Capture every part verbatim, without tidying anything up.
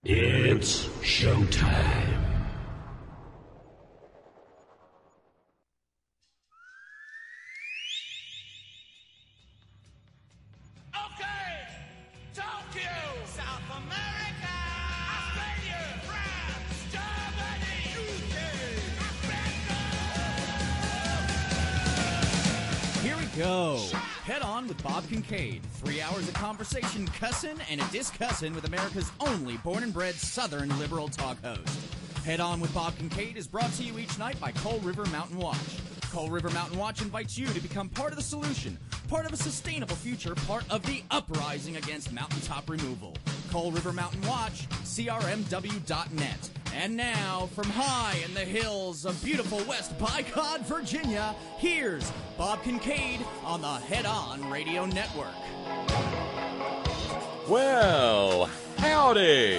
It's showtime. Okay, Tokyo, South America, Australia, France, Germany, U K, America. Here we go. Head On with Bob Kincaid. Three hours of conversation, cussin' and a discussin' with America's only born and bred Southern liberal talk host. Head On with Bob Kincaid is brought to you each night by Coal River Mountain Watch. Coal River Mountain Watch invites you to become part of the solution, part of a sustainable future, part of the uprising against mountaintop removal. Coal River Mountain Watch, C R M W dot net. And now, from high in the hills of beautiful West Bicod, Virginia, here's Bob Kincaid on the Head On Radio Network. Well, howdy.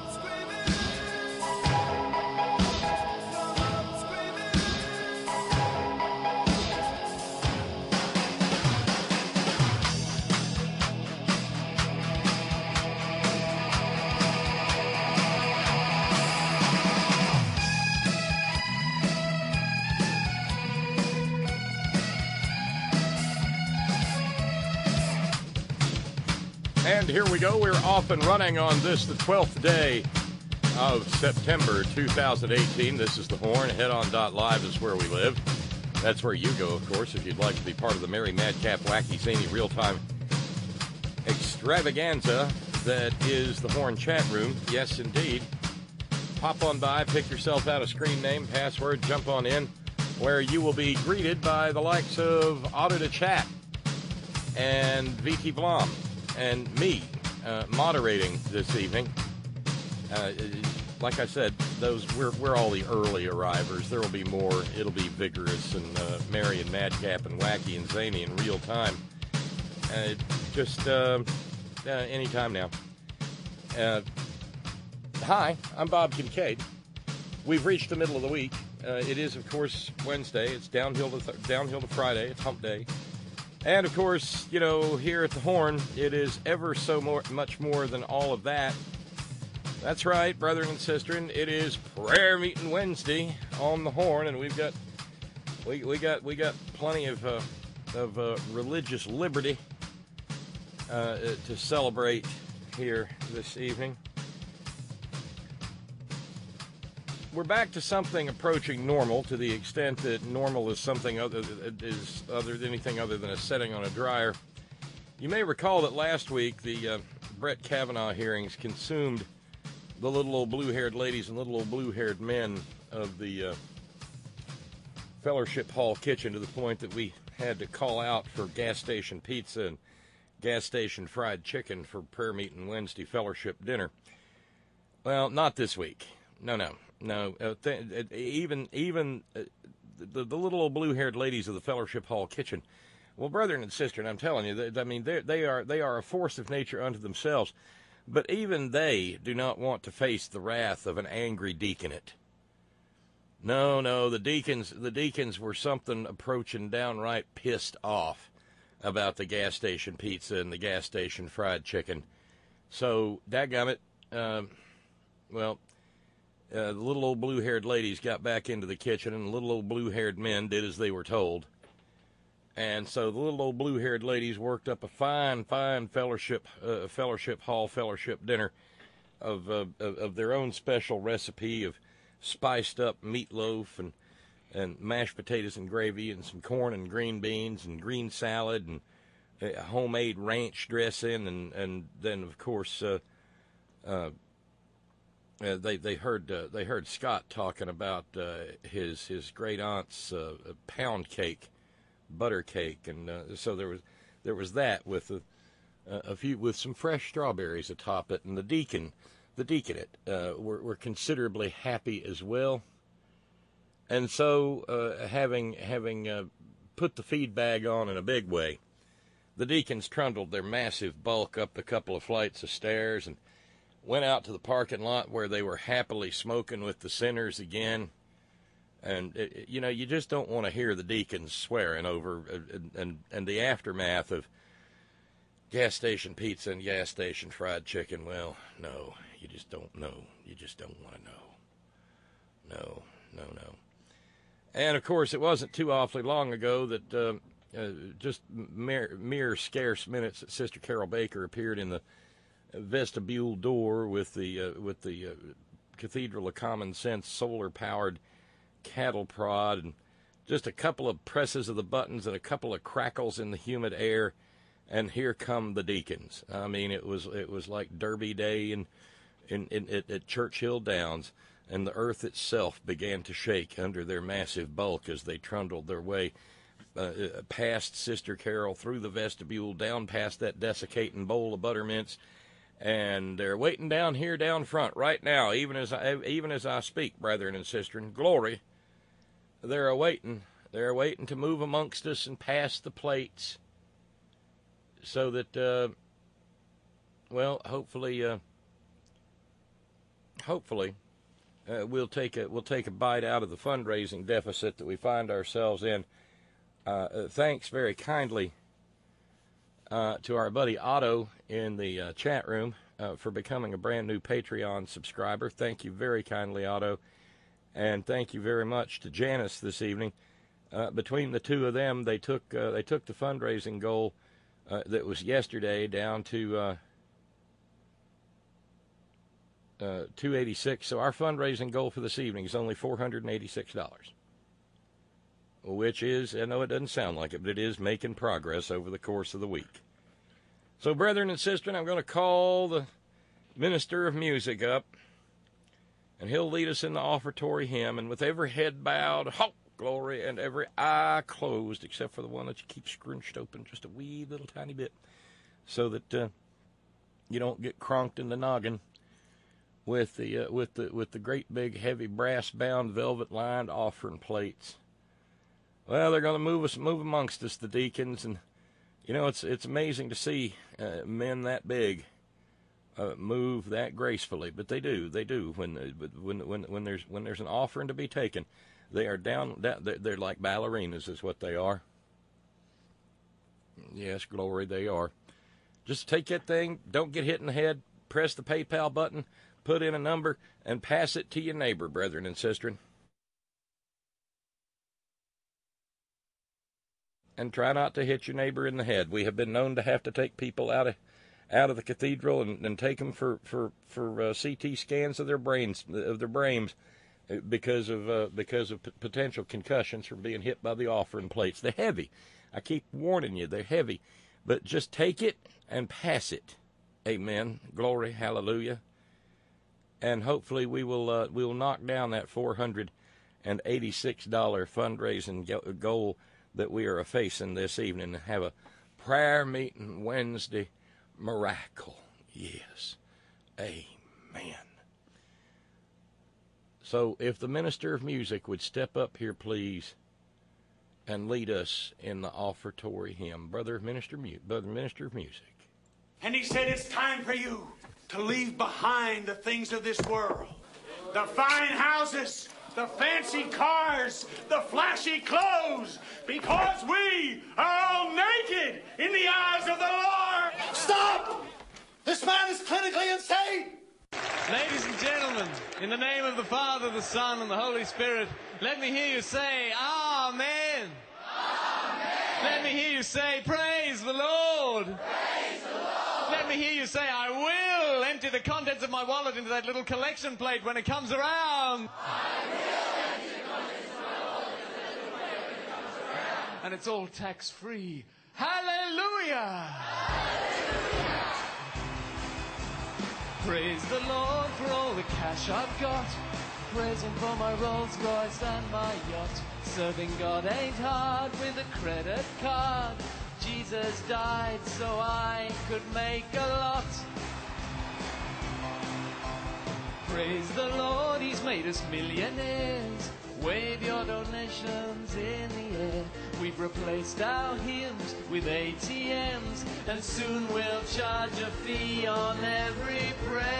And here we go. We're off and running on this, the twelfth day of September two thousand eighteen. This is The Horn. Head On dot live is where we live. That's where you go, of course, if you'd like to be part of the merry, madcap, wacky, zany, real-time extravaganza that is The Horn chat room. Yes, indeed. Pop on by, pick yourself out a screen name, password, jump on in, where you will be greeted by the likes of Otto the Chat and V T Blom. And me, uh, moderating this evening. Uh, like I said, those we're we're all the early arrivers. There will be more. It'll be vigorous and uh, merry and madcap and wacky and zany in real time. Uh, just uh, uh, any time now. Uh, hi, I'm Bob Kincaid. We've reached the middle of the week. Uh, it is, of course, Wednesday. It's downhill to th- downhill to Friday. It's Hump Day. And, of course, you know, here at the Horn, it is ever so more, much more than all of that. That's right, brethren and sistren. It is Prayer Meetin Wednesday on the Horn, and we've got we we got we got plenty of uh, of uh, religious liberty uh, to celebrate here this evening. We're back to something approaching normal, to the extent that normal is something other is other than anything other than a setting on a dryer. You may recall that last week the uh, Brett Kavanaugh hearings consumed the little old blue-haired ladies and little old blue-haired men of the uh, Fellowship Hall kitchen, to the point that we had to call out for gas station pizza and gas station fried chicken for Prayer Meetin Wednesday Fellowship dinner. Well, not this week. No, no. No, uh, th- even even uh, the, the little old blue-haired ladies of the Fellowship Hall kitchen. Well, brethren and sisters, I'm telling you, they, I mean, they are they are a force of nature unto themselves. But even they do not want to face the wrath of an angry deaconate. No, no, the deacons the deacons were something approaching downright pissed off about the gas station pizza and the gas station fried chicken. So, dadgummit, um, well. Uh, the little old blue-haired ladies got back into the kitchen, and the little old blue-haired men did as they were told. And so the little old blue-haired ladies worked up a fine, fine fellowship, uh, fellowship hall, fellowship dinner of, uh, of of their own special recipe of spiced-up meatloaf and and mashed potatoes and gravy and some corn and green beans and green salad and a homemade ranch dressing, and and then of course. Uh, uh, Uh, they they heard uh, they heard Scott talking about uh, his his great aunt's uh, pound cake, butter cake, and uh, so there was there was that with a, a few with some fresh strawberries atop it, and the deacon, the deaconate uh, were were considerably happy as well. And so, uh, having having uh, put the feed bag on in a big way, the deacons trundled their massive bulk up a couple of flights of stairs and went out to the parking lot where they were happily smoking with the sinners again. And, it, you know, you just don't want to hear the deacons swearing over and, and, and the aftermath of gas station pizza and gas station fried chicken. Well, no, you just don't know. You just don't want to know. No, no, no. And, of course, it wasn't too awfully long ago that uh, uh, just mere, mere scarce minutes that Sister Carol Bakker appeared in the vestibule door with the uh, with the uh, Cathedral of Common Sense solar-powered cattle prod, and just a couple of presses of the buttons and a couple of crackles in the humid air, and here come the deacons. I mean, it was it was like Derby Day in, in, in at, at Churchill Downs, and the earth itself began to shake under their massive bulk as they trundled their way uh, past Sister Carol, through the vestibule, down past that desiccating bowl of buttermints, and they're waiting down here down front right now, even as I even as I speak, brethren and sisters. Glory. They're awaiting. They're waiting to move amongst us and pass the plates, so that, uh, well, hopefully, uh, hopefully, uh, we'll take a we'll take a bite out of the fundraising deficit that we find ourselves in. Uh, uh, thanks very kindly uh, to our buddy Otto in the uh, chat room uh, for becoming a brand new Patreon subscriber. Thank you very kindly, Otto. And thank you very much to Janice this evening. Uh, between the two of them, they took uh, they took the fundraising goal uh, that was yesterday down to uh, uh, two eighty-six. So our fundraising goal for this evening is only four hundred eighty-six dollars, which is, I know it doesn't sound like it, but it is making progress over the course of the week. So, brethren and sisters, I'm going to call the minister of music up, and he'll lead us in the offertory hymn, and with every head bowed, ho, glory, and every eye closed, except for the one that you keep scrunched open just a wee little tiny bit, so that uh, you don't get cronked in the noggin with the uh, with the with the great big heavy brass bound velvet lined offering plates. Well, they're going to move us move amongst us, the deacons, and you know it's it's amazing to see uh, men that big Uh, move that gracefully, but they do. They do when when when when there's when there's an offering to be taken, they are down. down they're, they're like ballerinas, is what they are. Yes, glory, they are. Just take that thing. Don't get hit in the head. Press the PayPal button. Put in a number and pass it to your neighbor, brethren and sisters. And try not to hit your neighbor in the head. We have been known to have to take people out of. out of the cathedral and, and take them for for for uh, C T scans of their brains of their brains because of uh, because of p- potential concussions from being hit by the offering plates. They're heavy. I keep warning you, they're heavy, but just take it and pass it. Amen. Glory, hallelujah. And hopefully we will uh, we will knock down that four hundred eighty-six dollars fundraising goal that we are facing this evening and have a prayer meeting Wednesday. Miracle, yes, amen. So if the minister of music would step up here, please, and lead us in the offertory hymn. Brother Minister, Brother Minister of Music. And he said, it's time for you to leave behind the things of this world. The fine houses, the fancy cars, the flashy clothes, because we are all naked in the eyes of the Lord. Stop! This man is clinically insane! Ladies and gentlemen, in the name of the Father, the Son, and the Holy Spirit, let me hear you say, Amen. Amen. Let me hear you say, praise the Lord. Praise the Lord. Let me hear you say, I will empty the contents of my wallet into that little collection plate when it comes around. I will empty the contents of my wallet into that little plate when it comes around. And it's all tax-free. Hallelujah! Hallelujah! Praise the Lord for all the cash I've got. Praise Him for my Rolls Royce and my yacht. Serving God ain't hard with a credit card. Jesus died so I could make a lot. Praise the Lord, He's made us millionaires. Wave your donations in the air. We've replaced our hymns with A T Ms, and soon we'll charge a fee on every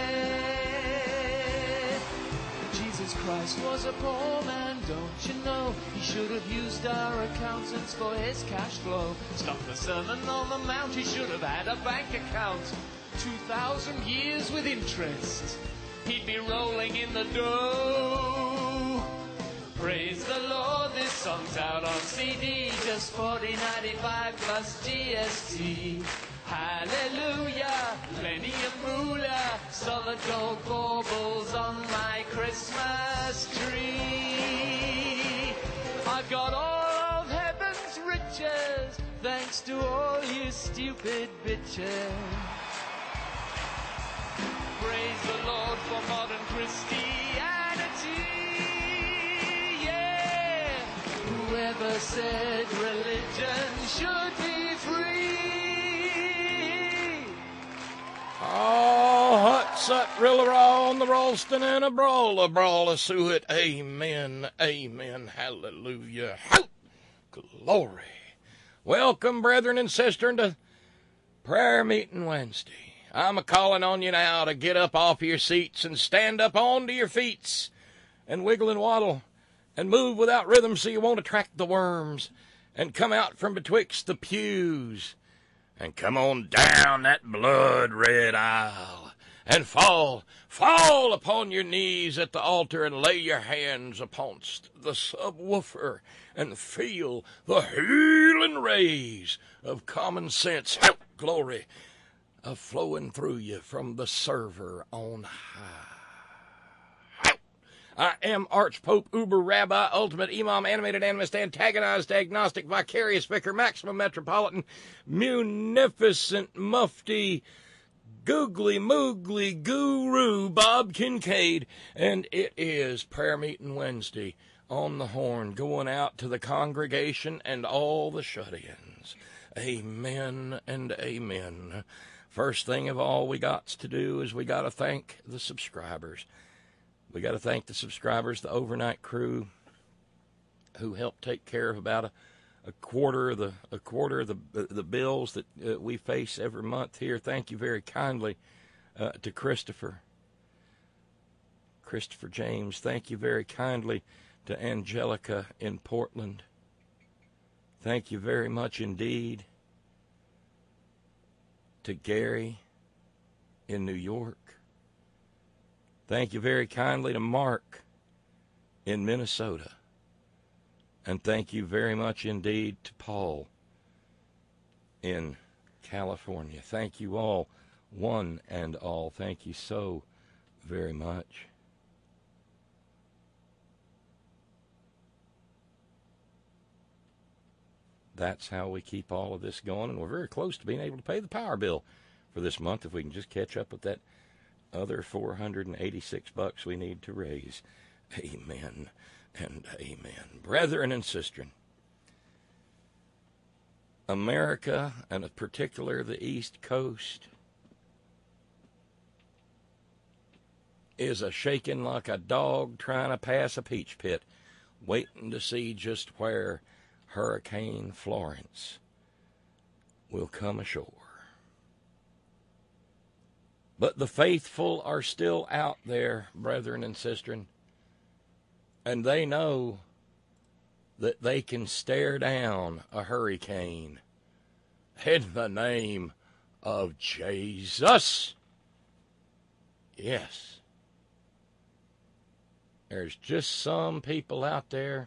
prayer. Jesus Christ was a poor man, don't you know? He should have used our accountants for his cash flow. Stop the Sermon on the Mount, he should have had a bank account. two thousand years with interest. He'd be rolling in the dough. Praise the Lord, this song's out on C D, just forty ninety-five plus G S T. Hallelujah, plenty of moolah, solid gold baubles on my Christmas tree. I've got all of heaven's riches, thanks to all you stupid bitches. Praise the Lord for modern Christianity, yeah. Whoever said religion should be free. Oh, hut, sut, rilla-raw on the Ralston and a brawl, a brawl, a suet. Amen, amen, hallelujah. How, glory. Welcome, brethren and sisters, to Prayer Meetin Wednesday. I'm a-calling on you now to get up off your seats and stand up onto your feet and wiggle and waddle and move without rhythm so you won't attract the worms, and come out from betwixt the pews and come on down that blood-red aisle and fall, fall upon your knees at the altar and lay your hands upon the subwoofer and feel the healing rays of common sense, how, glory, a flowing through you from the server on high. I am Archpope, Uber Rabbi, Ultimate Imam, Animated Animist, Antagonized, Agnostic, Vicarious Vicar, Maximum Metropolitan, Munificent Mufti, Googly Moogly Guru, Bob Kincaid, and it is Prayer Meetin Wednesday on the horn, going out to the congregation and all the shut-ins. Amen and amen. First thing of all we got to do is we got to thank the subscribers. We got to thank the subscribers, the overnight crew, who help take care of about a, a quarter of the a quarter of the the bills that uh, we face every month here. Thank you very kindly uh, to Christopher, Christopher James. Thank you very kindly to Angelica in Portland. Thank you very much indeed to Gary in New York. Thank you very kindly to Mark in Minnesota. And thank you very much indeed to Paul in California. Thank you all, one and all. Thank you so very much. That's how we keep all of this going, and we're very close to being able to pay the power bill for this month if we can just catch up with that other four hundred eighty-six bucks we need to raise. Amen and amen. Brethren and sisters, America, and in particular the East Coast, is a shaking like a dog trying to pass a peach pit, waiting to see just where Hurricane Florence will come ashore. But the faithful are still out there, brethren and sisters, and they know that they can stare down a hurricane in the name of Jesus. Yes. There's just some people out there.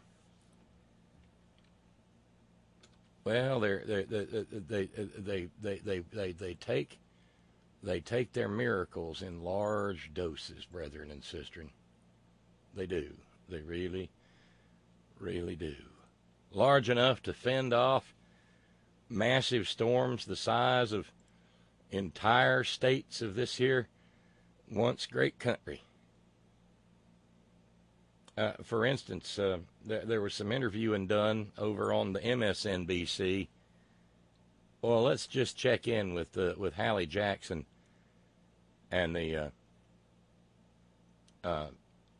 Well, they're, they're, they they they they they they they take they take their miracles in large doses, brethren and sisters. They do. They really, really do. Large enough to fend off massive storms the size of entire states of this here once great country. Uh, for instance, uh, th- there was some interviewing done over on the M S N B C. Well, let's just check in with uh, with Hallie Jackson and the uh, uh,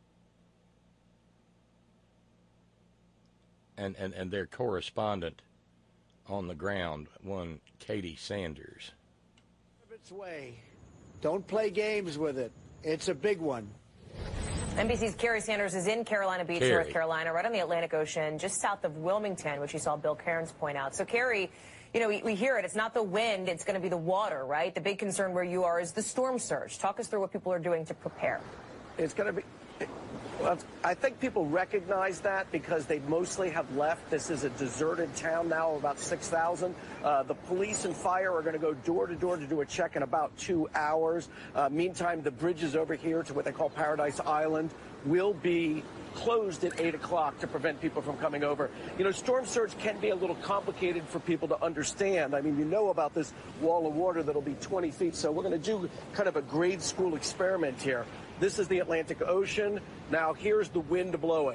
and, and and their correspondent on the ground, one Katie Sanders. Its way. Don't play games with it. It's a big one. N B C's Carrie Sanders is in Carolina Beach, Carrie. North Carolina, right on the Atlantic Ocean, just south of Wilmington, which you saw Bill Cairns point out. So, Carrie, you know, we, we hear it. It's not the wind. It's going to be the water, right? The big concern where you are is the storm surge. Talk us through what people are doing to prepare. It's going to be... Well, I think people recognize that because they mostly have left. This is a deserted town now of about six thousand. Uh, the police and fire are going to go door to door to do a check in about two hours. Uh, meantime, the bridges over here to what they call Paradise Island will be closed at eight o'clock to prevent people from coming over. You know, storm surge can be a little complicated for people to understand. I mean, you know about this wall of water that'll be twenty feet, so we're going to do kind of a grade school experiment here. This is the Atlantic Ocean. Now here's the wind blowing.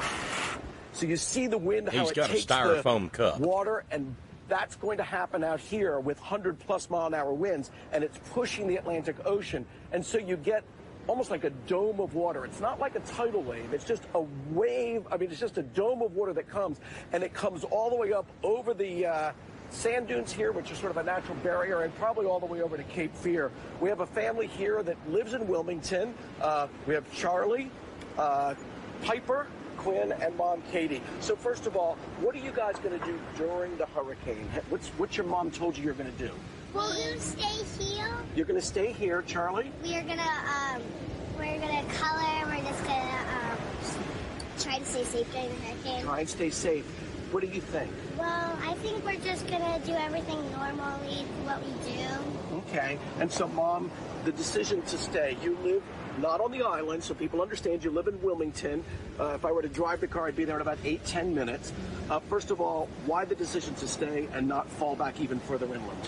So you see the wind, how He's it got a takes styrofoam the cup. water, and that's going to happen out here with one hundred plus mile an hour winds, and it's pushing the Atlantic Ocean. And so you get almost like a dome of water. It's not like a tidal wave. It's just a wave. I mean, it's just a dome of water that comes, and it comes all the way up over the uh, sand dunes here, which is sort of a natural barrier, and probably all the way over to Cape Fear. We have a family here that lives in Wilmington. Uh, we have Charlie, uh, Piper, Quinn, and Mom Katie. So first of all, what are you guys going to do during the hurricane? What's, what's your mom told you you're going to do? We're gonna stay here. You're going to stay here, Charlie? We are gonna um, we're gonna color. We're just gonna um, try to stay safe during the hurricane. Try and stay safe. What do you think? Well, I think we're just gonna do everything normally, what we do. Okay. And so, Mom, the decision to stay. You live not on the island, so people understand you live in Wilmington. Uh, if I were to drive the car, I'd be there in about eight, ten minutes. Uh, first of all, why the decision to stay and not fall back even further inland?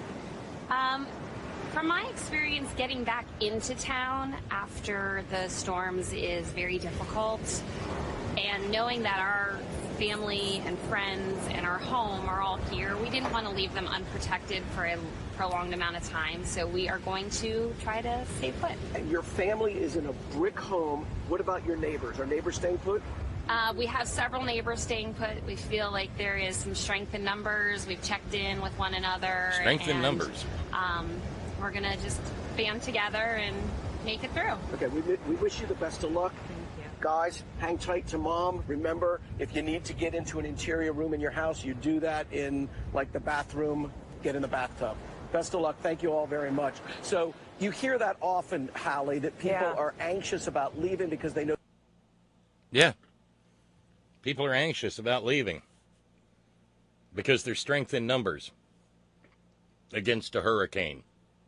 Um, from my experience, getting back into town after the storms is very difficult. And knowing that our family and friends and our home are all here, we didn't want to leave them unprotected for a prolonged amount of time. So we are going to try to stay put. And your family is in a brick home. What about your neighbors? Are neighbors staying put? Uh, we have several neighbors staying put. We feel like there is some strength in numbers. We've checked in with one another. Strength in and, numbers. Um, we're going to just band together and make it through. Okay, we, we wish you the best of luck. Guys, hang tight to Mom. Remember, if you need to get into an interior room in your house, you do that in, like, the bathroom. Get in the bathtub. Best of luck. Thank you all very much. So you hear that often, Hallie, that people Yeah. are anxious about leaving because they know... Yeah. People are anxious about leaving because there's strength in numbers against a hurricane.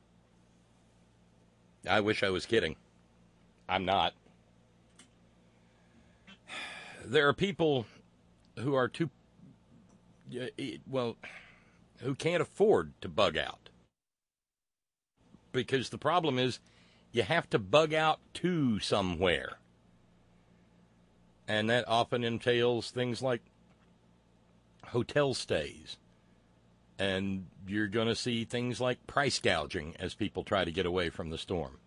I wish I was kidding. I'm not. There are people who are too, well, who can't afford to bug out. Because the problem is you have to bug out to somewhere. And that often entails things like hotel stays. And you're going to see things like price gouging as people try to get away from the storm.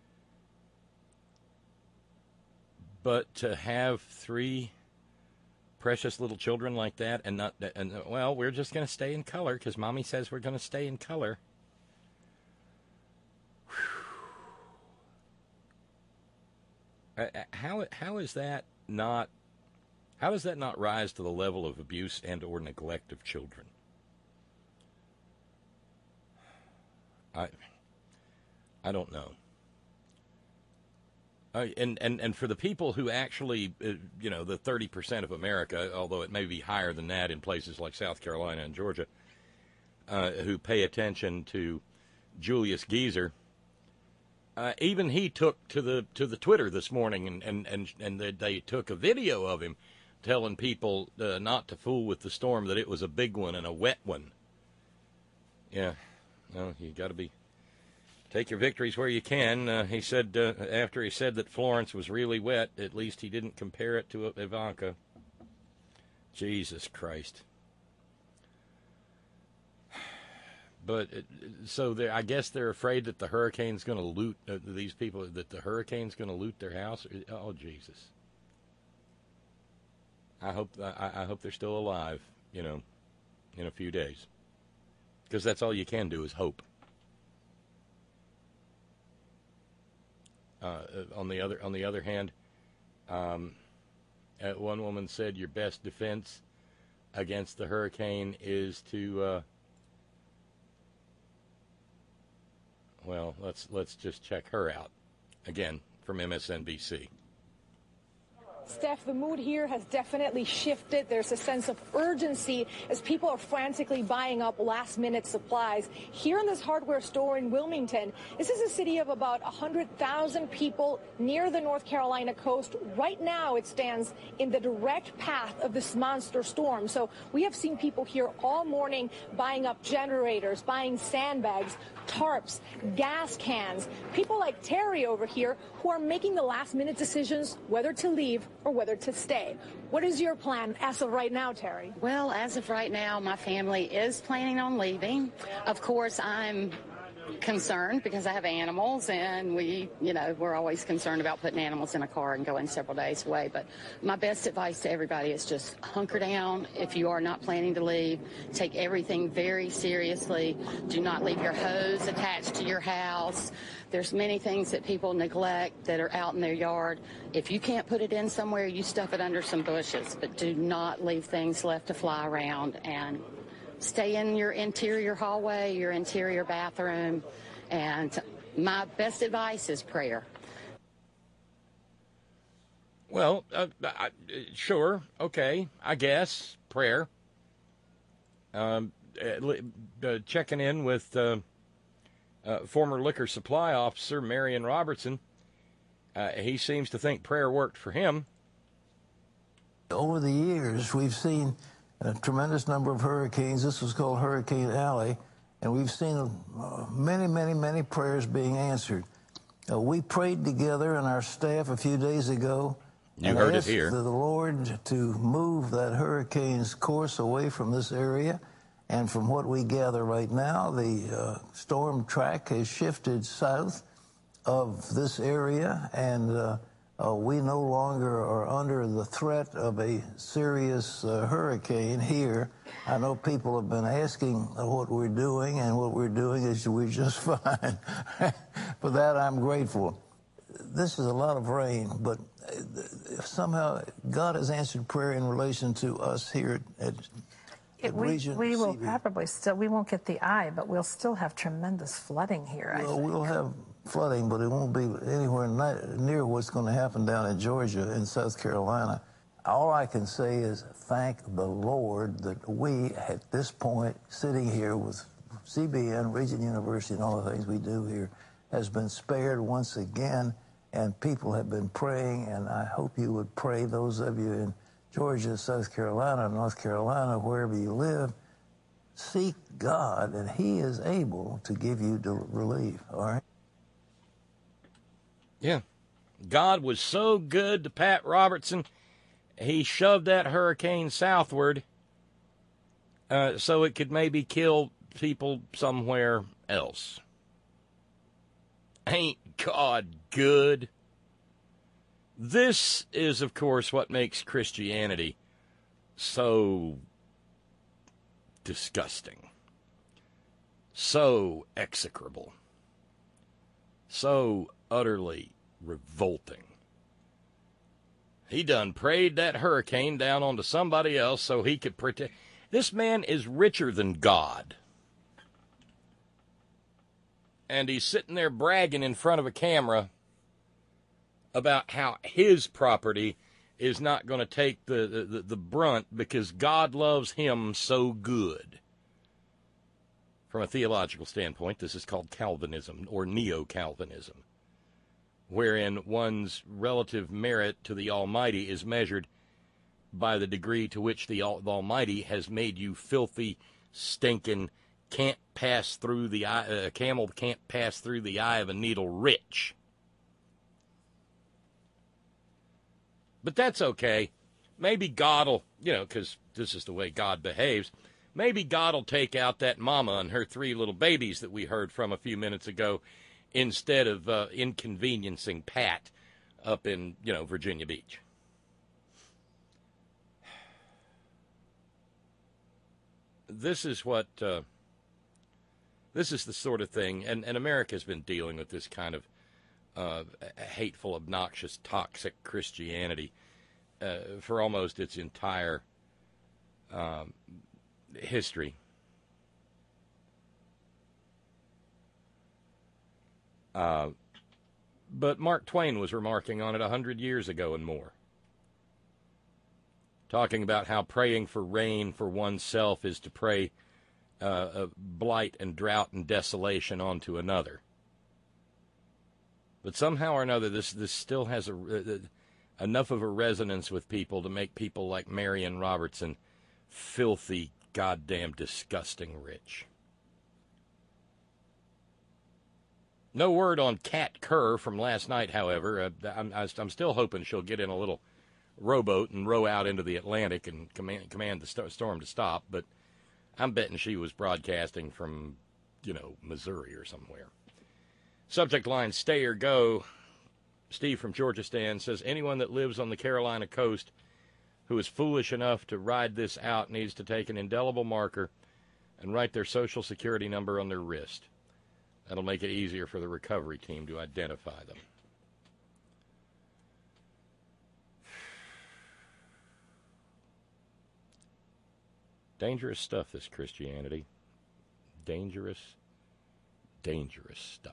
But to have three precious little children like that and not, and well, we're just going to stay in color because Mommy says we're going to stay in color. Whew. How how is that not? How does that not rise to the level of abuse and or neglect of children? I I don't know. Uh, and, and, and for the people who actually, uh, you know, the thirty percent of America, although it may be higher than that in places like South Carolina and Georgia, uh, who pay attention to Julius Geezer, uh, even he took to the to the Twitter this morning, and, and, and, and they, they took a video of him telling people uh, not to fool with the storm, that it was a big one and a wet one. Yeah, no, you got to be... Take your victories where you can. Uh, he said, uh, after he said that Florence was really wet, at least he didn't compare it to Ivanka. Jesus Christ. But, it, so I guess they're afraid that the hurricane's going to loot uh, these people, that the hurricane's going to loot their house. Oh, Jesus. I hope, I, I hope they're still alive, you know, in a few days. Because that's all you can do is hope. Uh, on the other on the other hand, um, uh, one woman said your best defense against the hurricane is to uh, well, let's let's just check her out again from M S N B C. Steph, the mood here has definitely shifted. There's a sense of urgency as people are frantically buying up last-minute supplies. Here in this hardware store in Wilmington, this is a city of about one hundred thousand people near the North Carolina coast. Right now, it stands in the direct path of this monster storm. So we have seen people here all morning buying up generators, buying sandbags, tarps, gas cans. People like Terry over here who are making the last-minute decisions whether to leave or whether to stay. What is your plan as of right now, Terry? Well, as of right now, my family is planning on leaving. Of course, I'm concerned because I have animals, and we, you know, we're always concerned about putting animals in a car and going several days away. But my best advice to everybody is just hunker down. If you are not planning to leave, take everything very seriously. Do not leave your hose attached to your house. There's many things that people neglect that are out in their yard. If you can't put it in somewhere, you stuff it under some bushes, but do not leave things left to fly around. And stay in your interior hallway, your interior bathroom, and my best advice is prayer. Well, uh, I, sure, okay, I guess, prayer. Um, uh, checking in with uh, uh, former liquor supply officer Marion Robertson. Uh, he seems to think prayer worked for him. Over the years, we've seen a tremendous number of hurricanes. This was called Hurricane Alley, and we've seen uh, many, many, many prayers being answered. Uh, we prayed together in our staff a few days ago. You and heard it asked here. The Lord to move that hurricane's course away from this area. And from what we gather right now, the uh, storm track has shifted south of this area, and uh, Uh, we no longer are under the threat of a serious uh, hurricane here. I know people have been asking uh, what we're doing, and what we're doing is we're just fine. For that, I'm grateful. This is a lot of rain, but uh, somehow God has answered prayer in relation to us here at, at, it, at we, Regent we will C B. probably still, we won't get the eye, but we'll still have tremendous flooding here, I Well, think. we'll have flooding, but it won't be anywhere near what's going to happen down in Georgia and South Carolina. All I can say is thank the Lord that we, at this point, sitting here with C B N, Regent University, and all the things we do here, has been spared once again, and people have been praying, and I hope you would pray, those of you in Georgia, South Carolina, North Carolina, wherever you live, seek God, and He is able to give you relief, all right? Yeah. God was so good to Pat Robertson, he shoved that hurricane southward uh, so it could maybe kill people somewhere else. Ain't God good? This is, of course, what makes Christianity so disgusting, so execrable, so utterly revolting. He done prayed that hurricane down onto somebody else so he could protect. This man is richer than God. And he's sitting there bragging in front of a camera about how his property is not going to take the, the, the brunt because God loves him so good. From a theological standpoint, this is called Calvinism or Neo-Calvinism, wherein one's relative merit to the Almighty is measured by the degree to which the, Al- the Almighty has made you filthy, stinking, can't pass through the eye, a camel can't pass through the eye of a needle rich. But that's okay. Maybe God will, you know, because this is the way God behaves, maybe God will take out that mama and her three little babies that we heard from a few minutes ago instead of uh, inconveniencing Pat up in, you know, Virginia Beach. This is what, uh, this is the sort of thing, and, and America's been dealing with this kind of uh, hateful, obnoxious, toxic Christianity uh, for almost its entire um, history. Uh, but Mark Twain was remarking on it a hundred years ago and more, talking about how praying for rain for oneself is to pray uh, a blight and drought and desolation onto another. But somehow or another, this this still has a, uh, enough of a resonance with people to make people like Marion Robertson filthy, goddamn, disgusting rich. No word on Kat Kerr from last night, however. Uh, I'm, I'm still hoping she'll get in a little rowboat and row out into the Atlantic and command, command the st- storm to stop, but I'm betting she was broadcasting from, you know, Missouri or somewhere. Subject line, stay or go. Steve from Georgistan says, anyone that lives on the Carolina coast who is foolish enough to ride this out needs to take an indelible marker and write their social security number on their wrist. That'll make it easier for the recovery team to identify them. Dangerous stuff, this Christianity. Dangerous, dangerous stuff.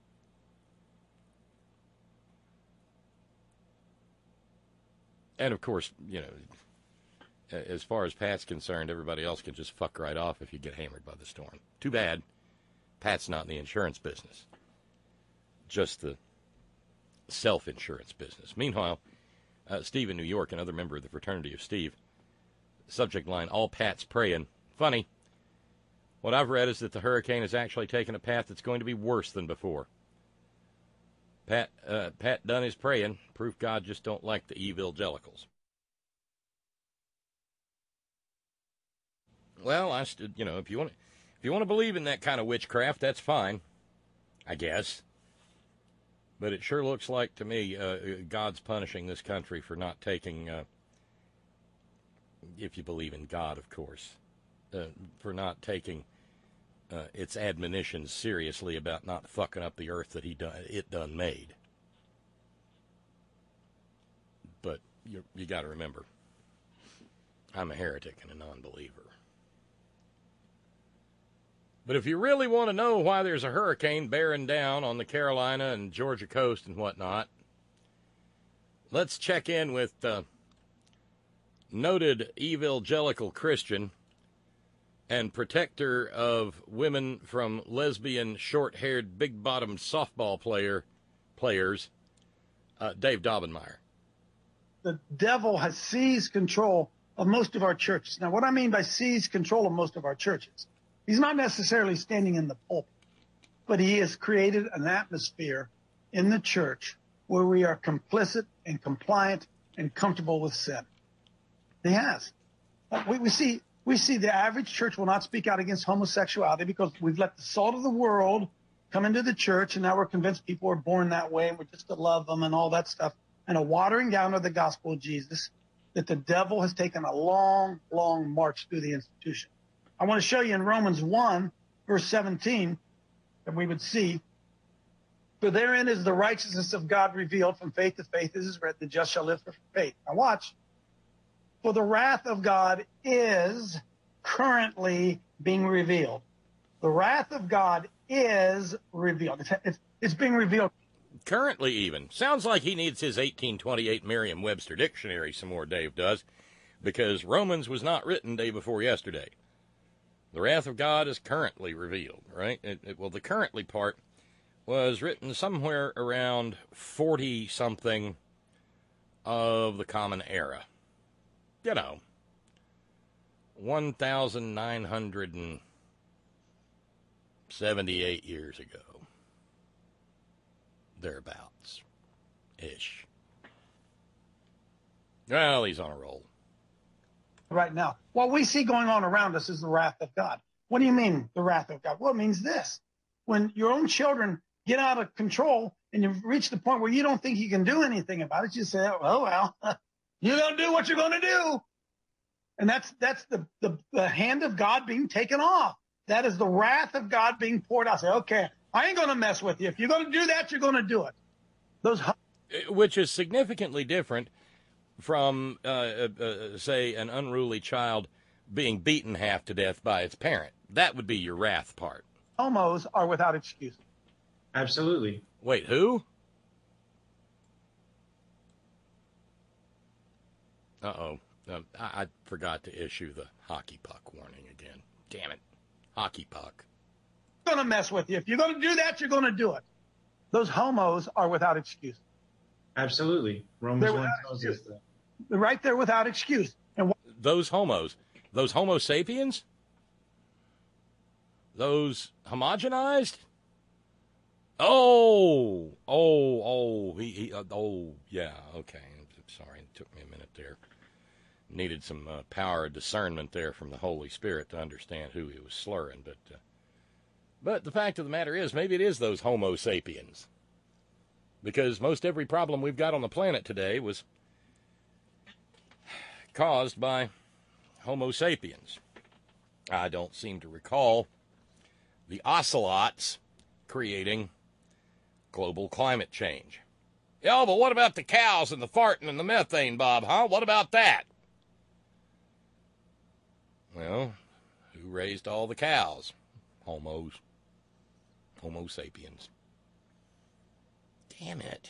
And, of course, you know, as far as Pat's concerned, everybody else can just fuck right off if you get hammered by the storm. Too bad. Pat's not in the insurance business, just the self-insurance business. Meanwhile, uh, Steve in New York, another member of the fraternity of Steve, subject line, all Pat's praying. Funny. What I've read is that the hurricane has actually taken a path that's going to be worse than before. Pat uh, Pat done his praying. Proof God just don't like the evangelicals. Well, I stood, you know, if you want to, if you want to believe in that kind of witchcraft, that's fine, I guess. But it sure looks like to me uh, God's punishing this country for not taking, uh, if you believe in God, of course, uh, for not taking uh, its admonitions seriously about not fucking up the earth that he done, it done made. But you, you got to remember, I'm a heretic and a non-believer. But if you really want to know why there's a hurricane bearing down on the Carolina and Georgia coast and whatnot, let's check in with uh, noted evangelical Christian and protector of women from lesbian, short-haired, big-bottomed softball player players, uh, Dave Daubenmire. The devil has seized control of most of our churches. Now, what I mean by seized control of most of our churches, he's not necessarily standing in the pulpit, but he has created an atmosphere in the church where we are complicit and compliant and comfortable with sin. He has. We, we see we see the average church will not speak out against homosexuality because we've let the salt of the world come into the church, and now we're convinced people are born that way and we're just to love them and all that stuff, and a watering down of the gospel of Jesus, that the devil has taken a long, long march through the institution. I want to show you in Romans one, verse seventeen, that we would see, for therein is the righteousness of God revealed from faith to faith, as is written, the just shall live through faith. Now watch. For the wrath of God is currently being revealed. The wrath of God is revealed. It's, it's, it's being revealed. Currently even. Sounds like he needs his eighteen twenty-eight Merriam-Webster dictionary some more, Dave does, because Romans was not written day before yesterday. The wrath of God is currently revealed, right? It, it, well, the currently part was written somewhere around forty-something of the Common Era. You know, one thousand nine hundred seventy-eight years ago. Thereabouts. Ish. Well, he's on a roll. Right now, what we see going on around us is the wrath of God. What do you mean, the wrath of God? Well, it means this. When your own children get out of control and you've reached the point where you don't think you can do anything about it, you say, oh, well, you're going to do what you're going to do. And that's that's the, the, the hand of God being taken off. That is the wrath of God being poured out. Say, okay, I ain't going to mess with you. If you're going to do that, you're going to do it. Those, which is significantly different from, uh, uh, uh, say, an unruly child being beaten half to death by its parent. That would be your wrath part. Homos are without excuse. Absolutely. Wait, who? Uh-oh. Um, I, I forgot to issue the hockey puck warning again. Damn it. Hockey puck. I'm going to mess with you. If you're going to do that, you're going to do it. Those homos are without excuse. Absolutely. Romans one tells us that. They're right there without excuse. And wh- those homos, those homo sapiens, those homogenized. Oh, oh, oh, he, he uh, oh, yeah, okay. Sorry, it took me a minute there. Needed some uh, power of discernment there from the Holy Spirit to understand who he was slurring. But, uh, but the fact of the matter is, maybe it is those homo sapiens. Because most every problem we've got on the planet today was caused by homo sapiens. I don't seem to recall the ocelots creating global climate change. Yeah, but what about the cows and the farting and the methane, Bob, huh? What about that? Well, who raised all the cows? Homos. Homo sapiens. Damn it.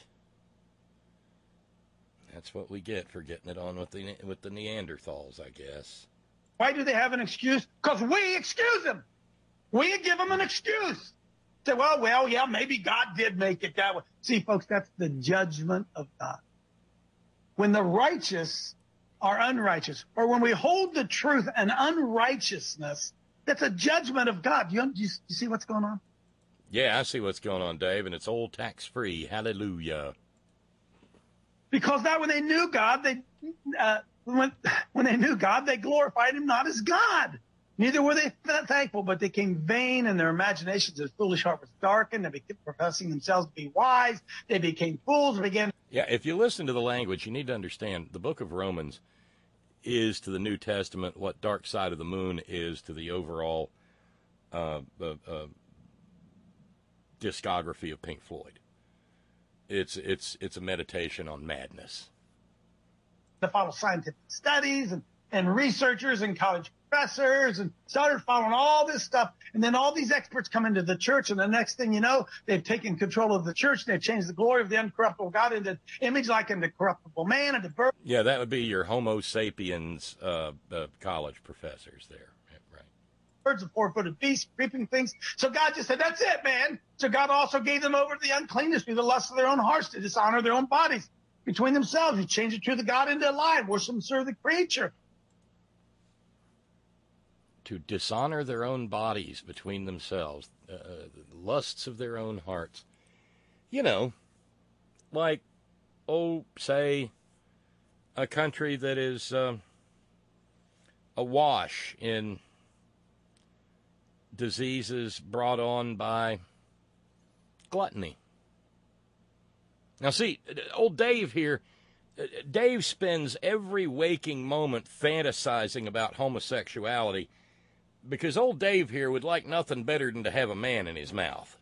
That's what we get for getting it on with the with the Neanderthals, I guess. Why do they have an excuse? Because we excuse them. We give them an excuse. Say, well, well, yeah, maybe God did make it that way. See, folks, that's the judgment of God. When the righteous are unrighteous, or when we hold the truth and unrighteousness, that's a judgment of God. You, you, you see what's going on? Yeah, I see what's going on, Dave, and it's all tax-free. Hallelujah. Because that when they knew God, they uh, when, when they knew God, they glorified him not as God. Neither were they thankful, but they became vain, and their imaginations, their foolish heart was darkened. They became professing themselves to be wise. They became fools and began. Yeah, if you listen to the language, you need to understand the book of Romans is to the New Testament what Dark Side of the Moon is to the overall uh, uh, uh, discography of Pink Floyd. It's it's it's a meditation on madness. To follow scientific studies and, and researchers and college professors and started following all this stuff. And then all these experts come into the church, and the next thing you know, they've taken control of the church. They've changed the glory of the uncorruptible God into image like into corruptible man. Into birth. Yeah, that would be your Homo sapiens uh, uh, college professors there. Right. Birds of four-footed beasts, creeping things. So God just said, that's it, man. So God also gave them over to the uncleanness through the lust of their own hearts to dishonor their own bodies between themselves. You change the truth of God into a lie, worship and serve the creature. To dishonor their own bodies between themselves, uh, the lusts of their own hearts. You know, like, oh, say, a country that is uh, awash in diseases brought on by gluttony. Now, see, old Dave here, Dave spends every waking moment fantasizing about homosexuality because old Dave here would like nothing better than to have a man in his mouth.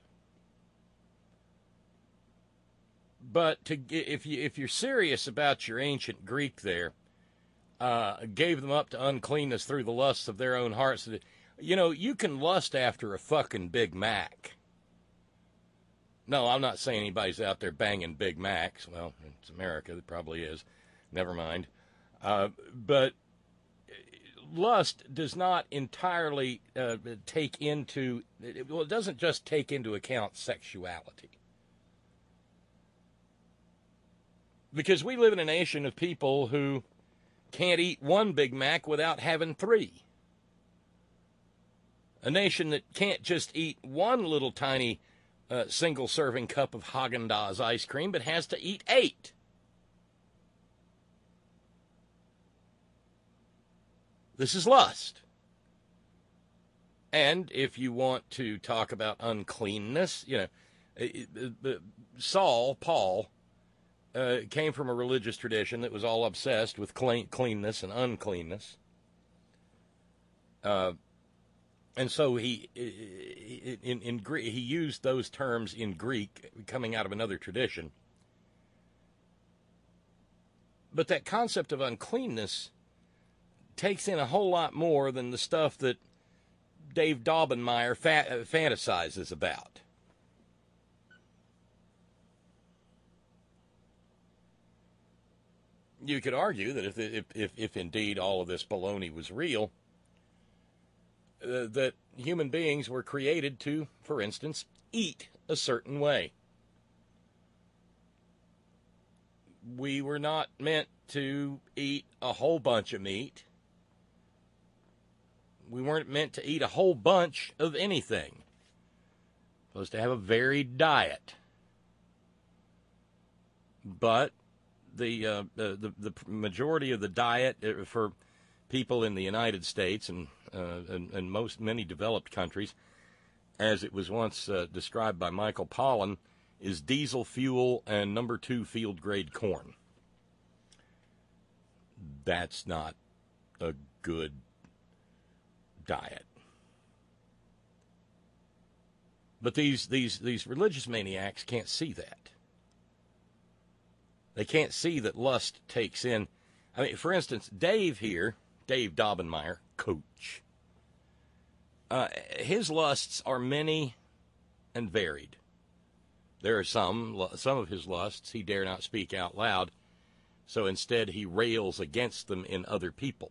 But to, if, you, if you're serious about your ancient Greek there, uh, gave them up to uncleanness through the lusts of their own hearts. You know, you can lust after a fucking Big Mac. No, I'm not saying anybody's out there banging Big Macs. Well, it's America. It probably is. Never mind. Uh, but lust does not entirely uh, take into, well, it doesn't just take into account sexuality. Because we live in a nation of people who can't eat one Big Mac without having three. A nation that can't just eat one little tiny uh, single-serving cup of Haagen-Dazs ice cream, but has to eat eight. This is lust. And if you want to talk about uncleanness, you know, Saul, Paul, uh, came from a religious tradition that was all obsessed with clean, cleanness and uncleanness. Uh, and so he, in, in Greek, he used those terms in Greek, coming out of another tradition, But that concept of uncleanness takes in a whole lot more than the stuff that Dave Daubenmire fa- fantasizes about. You could argue that if, if, if, if indeed all of this baloney was real, uh, that human beings were created to, for instance, eat a certain way. We were not meant to eat a whole bunch of meat. We weren't meant to eat a whole bunch of anything. Supposed to have a varied diet. But the, uh, the, the majority of the diet for people in the United States and, uh, and, and most many developed countries, as it was once uh, described by Michael Pollan, is diesel fuel and number two field grade corn. That's not a good diet. But these these these religious maniacs can't see that. They can't see that lust takes in. I mean, for instance, Dave here, Dave Daubenmire, coach. Uh, his lusts are many and varied. There are some, some of his lusts he dare not speak out loud, so instead he rails against them in other people.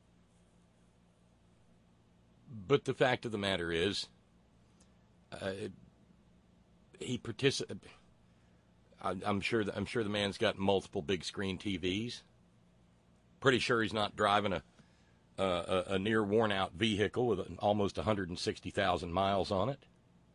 But the fact of the matter is, uh, he participates. I'm sure that I'm sure the man's got multiple big screen T Vs. Pretty sure he's not driving a a, a near worn out vehicle with almost one hundred sixty thousand miles on it.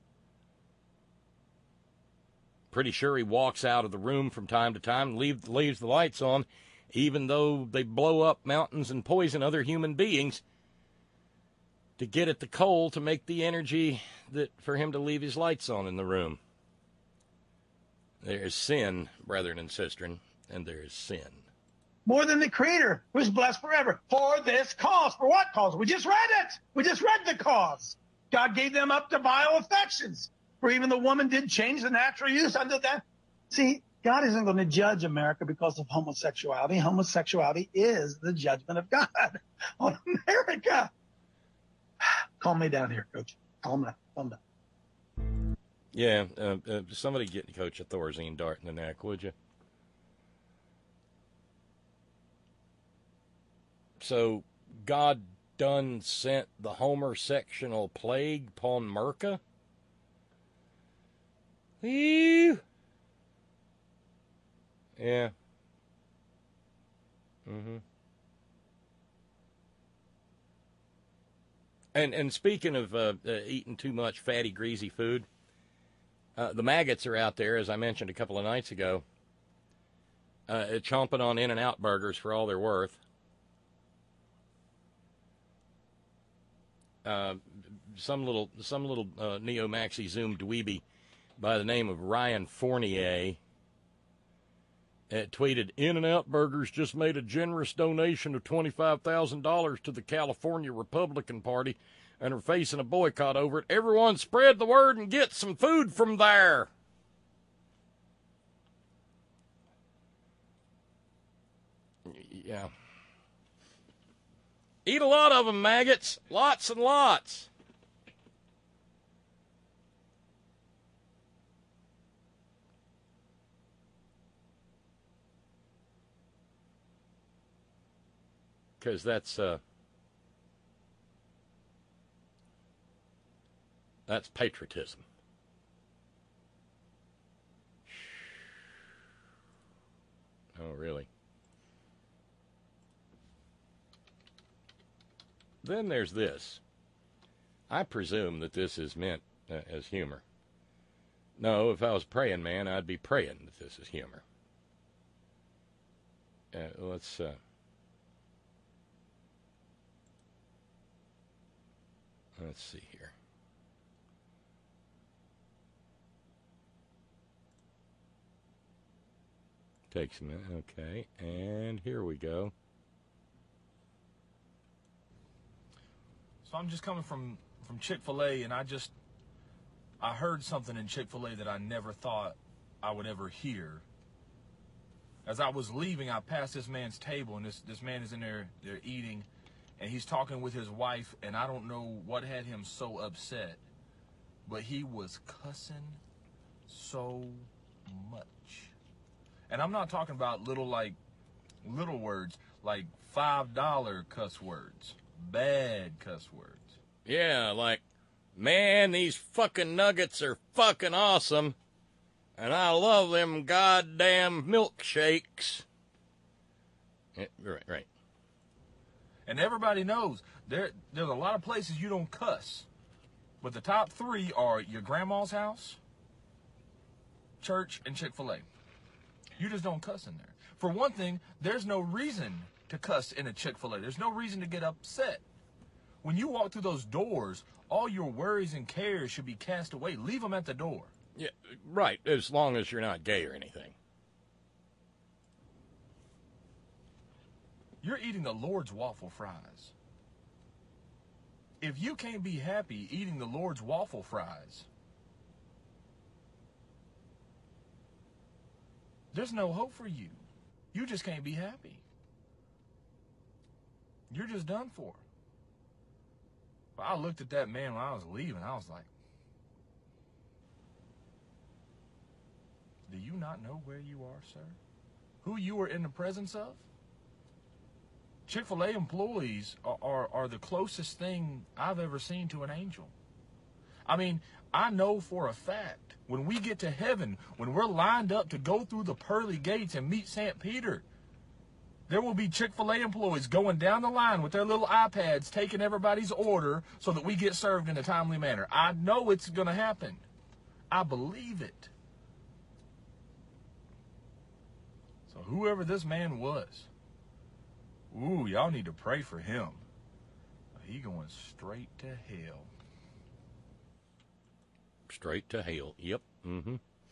Pretty sure he walks out of the room from time to time and leave, leaves the lights on, even though they blow up mountains and poison other human beings, to get at the coal to make the energy that for him to leave his lights on in the room. There is sin, brethren and sistren, and there is sin. More than the Creator, who's blessed forever. For this cause. For what cause? We just read it. We just read the cause. God gave them up to vile affections. For even the woman did change the natural use unto that. See, God isn't going to judge America because of homosexuality. Homosexuality is the judgment of God on America. Calm me down here, Coach. Calm down. Calm down. Yeah, uh, uh, somebody get Coach a Thorazine dart in the neck, would you? So, God done sent the homer-sectional plague upon Merca? Ew. Yeah. Mm-hmm. And and speaking of uh, uh, eating too much fatty, greasy food, uh, the maggots are out there, as I mentioned a couple of nights ago, uh, chomping on In-N-Out burgers for all they're worth. Uh, some little some little uh, neo-maxi Zoom dweeby by the name of Ryan Fournier uh, tweeted, In-N-Out Burgers just made a generous donation of twenty-five thousand dollars to the California Republican Party and are facing a boycott over it. Everyone spread the word and get some food from there. Yeah. Eat a lot of them, maggots. Lots and lots. Because that's, uh, that's patriotism. Oh, really? Then there's this. I presume that this is meant uh, as humor. No, if I was praying, man, I'd be praying that this is humor. Uh, let's, uh, let's see here. Takes a minute, okay, and here we go. So I'm just coming from, from Chick-fil-A, and I just, I heard something in Chick-fil-A that I never thought I would ever hear. as I was leaving, I passed this man's table, and this, this man is in there, they're eating, and he's talking with his wife, and I don't know what had him so upset, but he was cussing so much. And I'm not talking about little, like, little words, like five dollar cuss words, bad cuss words. Yeah, like, man, these fucking nuggets are fucking awesome, and I love them goddamn milkshakes. Yeah, right, right. And everybody knows there there's a lot of places you don't cuss, but the top three are your grandma's house, church, and Chick-fil-A. You just don't cuss in there. For one thing, there's no reason to cuss in a Chick-fil-A. There's no reason to get upset. When you walk through those doors, all your worries and cares should be cast away. Leave them at the door. Yeah, right, as long as you're not gay or anything. You're eating the Lord's waffle fries. If you can't be happy eating the Lord's waffle fries, there's no hope for you. You just can't be happy. You're just done for. But I looked at that man when I was leaving. I was like, do you not know where you are, sir? Who you are in the presence of? Chick-fil-A employees are, are, are the closest thing I've ever seen to an angel. I mean, I know for a fact, when we get to heaven, when we're lined up to go through the pearly gates and meet Saint Peter, there will be Chick-fil-A employees going down the line with their little iPads, taking everybody's order so that we get served in a timely manner. I know it's going to happen. I believe it. So whoever this man was, ooh, y'all need to pray for him. He going straight to hell. Straight to hell. Yep. Mm-hmm.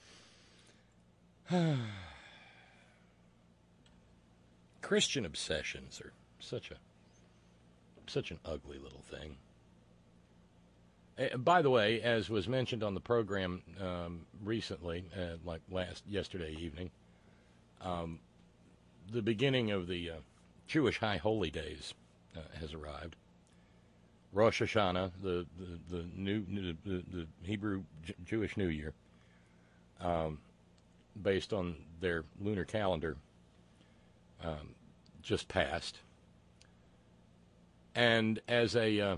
Christian obsessions are such a such an ugly little thing. Uh, by the way, as was mentioned on the program um, recently, uh, like last yesterday evening, um, the beginning of the uh, Jewish High Holy Days uh, has arrived. Rosh Hashanah, the the, the new the, the Hebrew J- Jewish New Year, um, based on their lunar calendar, um, just passed. And as a uh,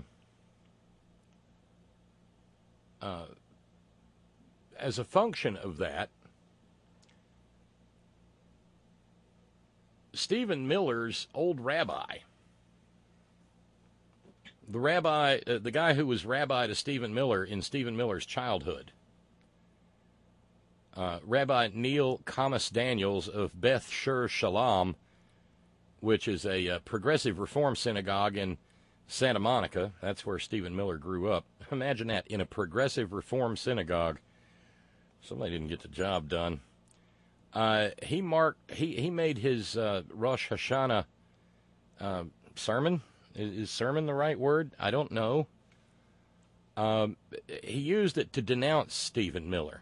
uh, as a function of that, Stephen Miller's old rabbi, the rabbi, uh, the guy who was rabbi to Stephen Miller in Stephen Miller's childhood, uh, Rabbi Neil Kamas Daniels of Beth Shur Shalom, which is a uh, progressive reform synagogue in Santa Monica. That's where Stephen Miller grew up. Imagine that, in a progressive reform synagogue. Somebody didn't get the job done. Uh, he marked. He he made his uh, Rosh Hashanah uh, sermon. Is, is sermon the right word? I don't know. Um, he used it to denounce Stephen Miller.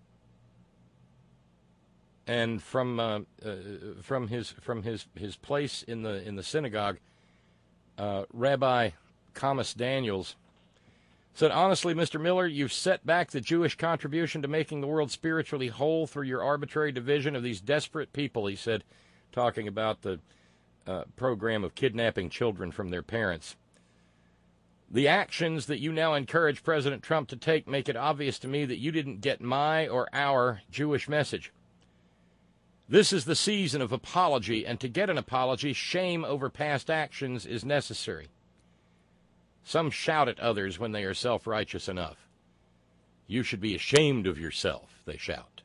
And from uh, uh, from his from his, his place in the in the synagogue, uh, Rabbi Kamas Daniels said, "Honestly, Mister Miller, you've set back the Jewish contribution to making the world spiritually whole through your arbitrary division of these desperate people," he said, talking about the uh, program of kidnapping children from their parents. "The actions that you now encourage President Trump to take make it obvious to me that you didn't get my or our Jewish message. This is the season of apology, and to get an apology, shame over past actions is necessary. Some shout at others when they are self-righteous enough. You should be ashamed of yourself," they shout.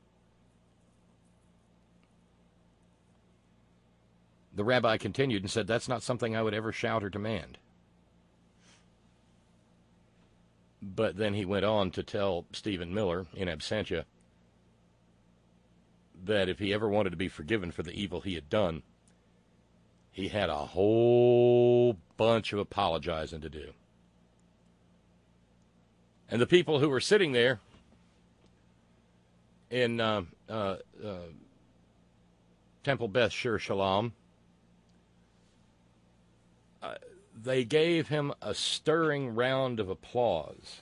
The rabbi continued and said, "That's not something I would ever shout or demand." But then he went on to tell Stephen Miller, in absentia, that if he ever wanted to be forgiven for the evil he had done, he had a whole bunch of apologizing to do. And the people who were sitting there in uh, uh, uh, Temple Beth Shir Shalom, uh, they gave him a stirring round of applause.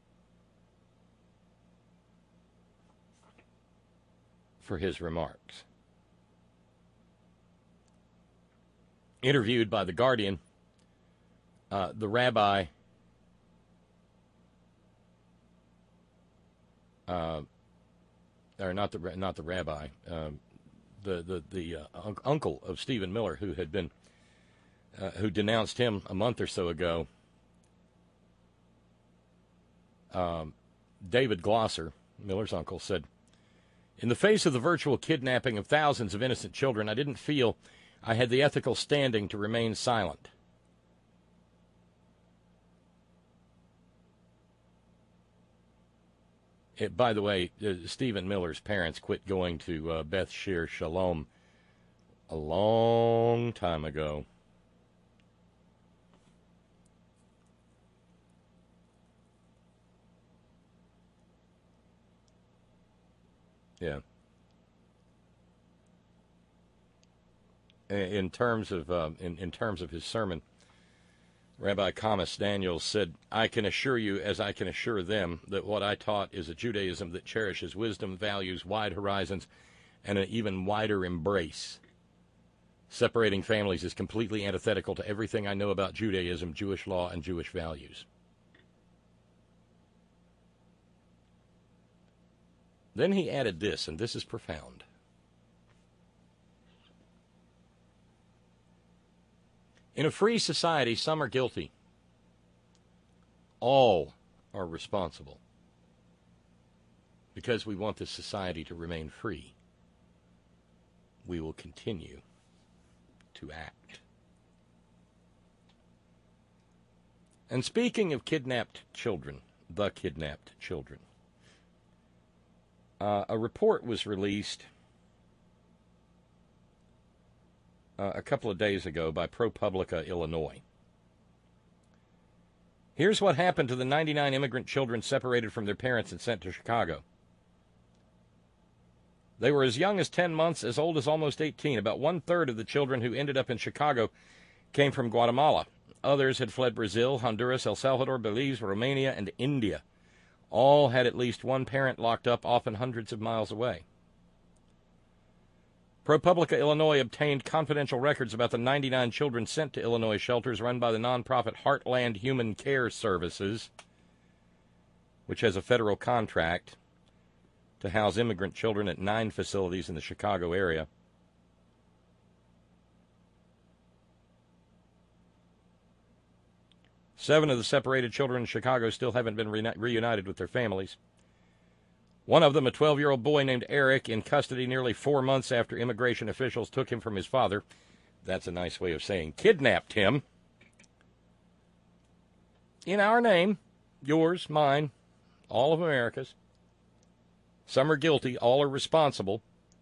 For his remarks. Interviewed by The Guardian, uh, the rabbi uh, or not the not the rabbi, um, the the the uh, un- uncle of Stephen Miller, who had been uh, who denounced him a month or so ago. Um, David Glosser, Miller's uncle, said, "In the face of the virtual kidnapping of thousands of innocent children, I didn't feel I had the ethical standing to remain silent." It, by the way, uh, Stephen Miller's parents quit going to uh, Beth Shir Shalom a long time ago. Yeah. In terms of uh, in, in terms of his sermon, Rabbi Thomas Daniels said, "I can assure you, as I can assure them, that what I taught is a Judaism that cherishes wisdom, values, wide horizons, and an even wider embrace. Separating families is completely antithetical to everything I know about Judaism, Jewish law, and Jewish values." Then he added this, and this is profound. "In a free society, some are guilty. All are responsible. Because we want this society to remain free, we will continue to act." And speaking of kidnapped children, the kidnapped children, uh, a report was released Uh, a couple of days ago by ProPublica, Illinois. Here's what happened to the ninety-nine immigrant children separated from their parents and sent to Chicago. They were as young as ten months, as old as almost eighteen. About one-third of the children who ended up in Chicago came from Guatemala. Others had fled Brazil, Honduras, El Salvador, Belize, Romania, and India. All had at least one parent locked up, often hundreds of miles away. ProPublica Illinois obtained confidential records about the ninety-nine children sent to Illinois shelters run by the nonprofit Heartland Human Care Services, which has a federal contract to house immigrant children at nine facilities in the Chicago area. Seven of the separated children in Chicago still haven't been re- reunited with their families. One of them, a twelve-year-old boy named Eric, in custody nearly four months after immigration officials took him from his father. That's a nice way of saying kidnapped him. In our name, yours, mine, all of America's. Some are guilty, all are responsible.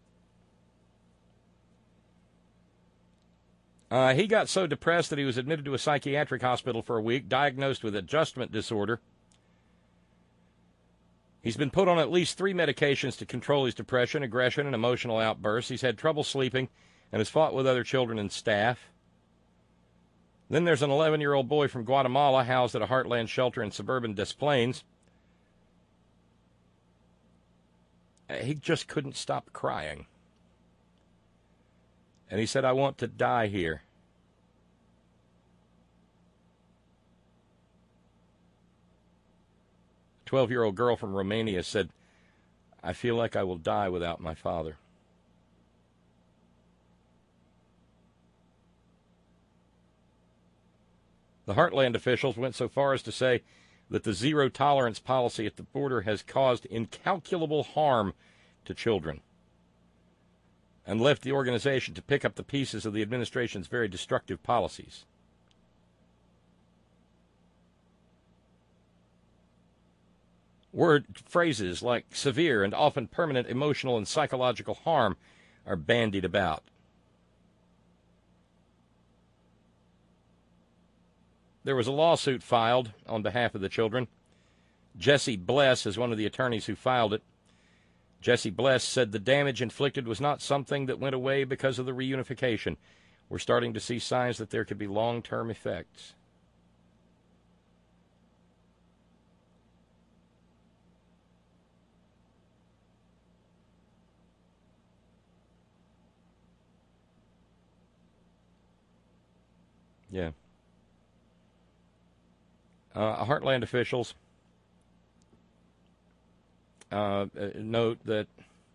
Uh, he got so depressed that he was admitted to a psychiatric hospital for a week, diagnosed with adjustment disorder. He's been put on at least three medications to control his depression, aggression, and emotional outbursts. He's had trouble sleeping and has fought with other children and staff. Then there's an eleven-year-old boy from Guatemala housed at a Heartland shelter in suburban Des Plaines. He just couldn't stop crying. And he said, "I want to die here." twelve-year-old girl from Romania said, "I feel like I will die without my father." The Heartland officials went so far as to say that the zero-tolerance policy at the border has caused incalculable harm to children, and left the organization to pick up the pieces of the administration's very destructive policies. Word phrases like severe and often permanent emotional and psychological harm are bandied about. There was a lawsuit filed on behalf of the children. Jesse Bless is one of the attorneys who filed it. Jesse Bless said the damage inflicted was not something that went away because of the reunification. We're starting to see signs that there could be long-term effects. Yeah. Uh, Heartland officials uh, note that,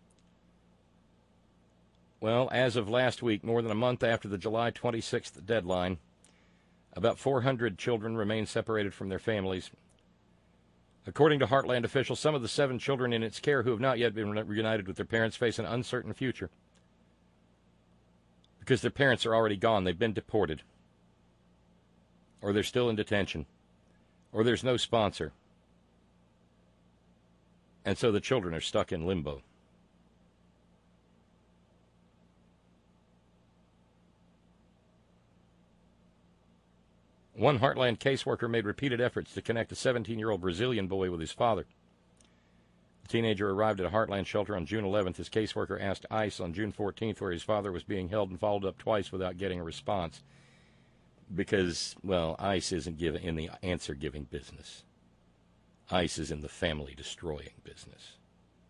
well, as of last week, more than a month after the July twenty-sixth deadline, about four hundred children remain separated from their families. According to Heartland officials, some of the seven children in its care who have not yet been reunited with their parents face an uncertain future because their parents are already gone. They've been deported, or they're still in detention, or there's no sponsor. And so the children are stuck in limbo. One Heartland caseworker made repeated efforts to connect a seventeen-year-old Brazilian boy with his father. The teenager arrived at a Heartland shelter on June eleventh. His caseworker asked ICE on June fourteenth where his father was being held and followed up twice without getting a response. Because, well, ICE isn't given in the answer-giving business. ICE is in the family-destroying business.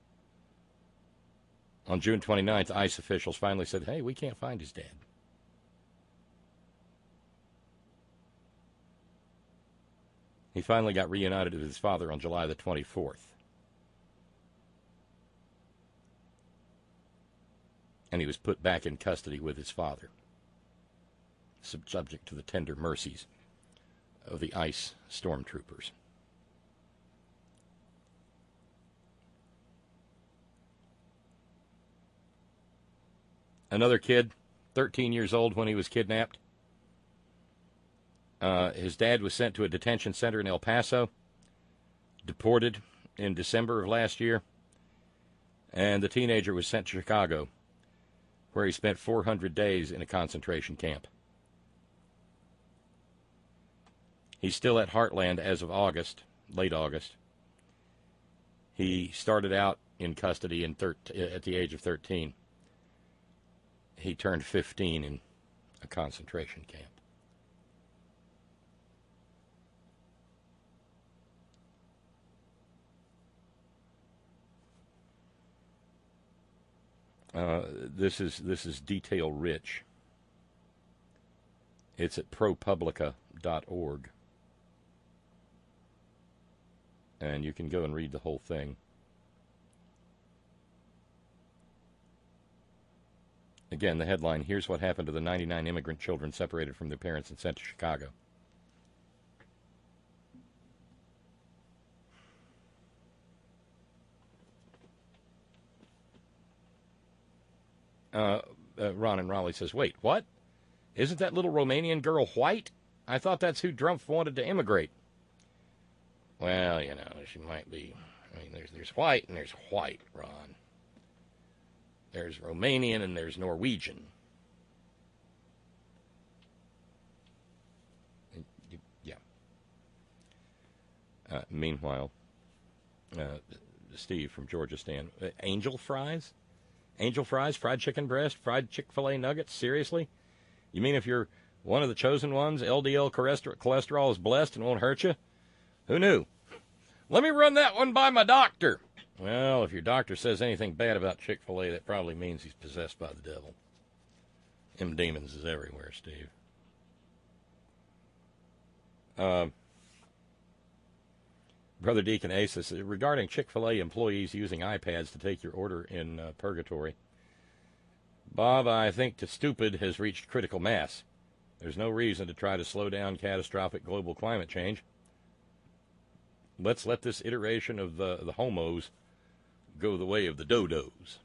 On June twenty-ninth, ICE officials finally said, hey, we can't find his dad. He finally got reunited with his father on July the twenty-fourth. And he was put back in custody with his father, subject to the tender mercies of the ICE stormtroopers. Another kid, thirteen years old when he was kidnapped. Uh, his dad was sent to a detention center in El Paso, deported in December of last year, and the teenager was sent to Chicago, where he spent four hundred days in a concentration camp. He's still at Heartland as of August, late August. He started out in custody in thir- at the age of thirteen. He turned fifteen in a concentration camp. Uh, this is this is detail rich. It's at propublica dot org. And you can go and read the whole thing. Again, the headline, here's what happened to the ninety-nine immigrant children separated from their parents and sent to Chicago. Uh, uh, Ron in Raleigh says, wait, what? Isn't that little Romanian girl white? I thought that's who Drumpf wanted to immigrate. Well, you know, she might be. I mean, there's there's white and there's white, Ron. There's Romanian and there's Norwegian. Yeah. Uh, meanwhile, uh, Steve from Georgia Stan, uh, angel fries? Angel fries, fried chicken breast, fried Chick-fil-A nuggets? Seriously? You mean if you're one of the chosen ones, L D L cholesterol is blessed and won't hurt you? Who knew? Let me run that one by my doctor. Well, if your doctor says anything bad about Chick-fil-A, that probably means he's possessed by the devil. Them demons is everywhere, Steve. Uh, Brother Deacon Aces, regarding Chick-fil-A employees using iPads to take your order in uh, purgatory. Bob, I think the stupid has reached critical mass. There's no reason to try to slow down catastrophic global climate change. Let's let this iteration of the, the homos go the way of the dodos.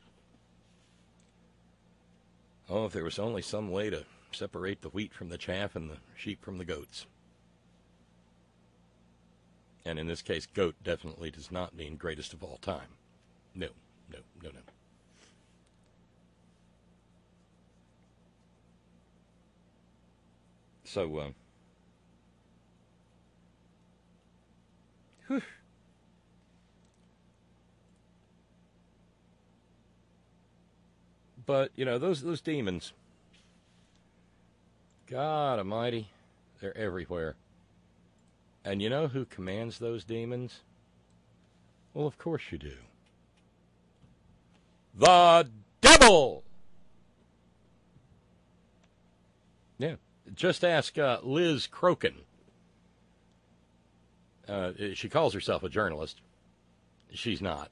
Oh, if there was only some way to separate the wheat from the chaff and the sheep from the goats. And in this case, goat definitely does not mean greatest of all time. No, no, no, no. So, uh, whew. But, you know, those those demons, God almighty, they're everywhere. And you know who commands those demons? Well, of course you do. The devil! Yeah. Just ask uh, Liz Crokin. Uh, she calls herself a journalist. She's not.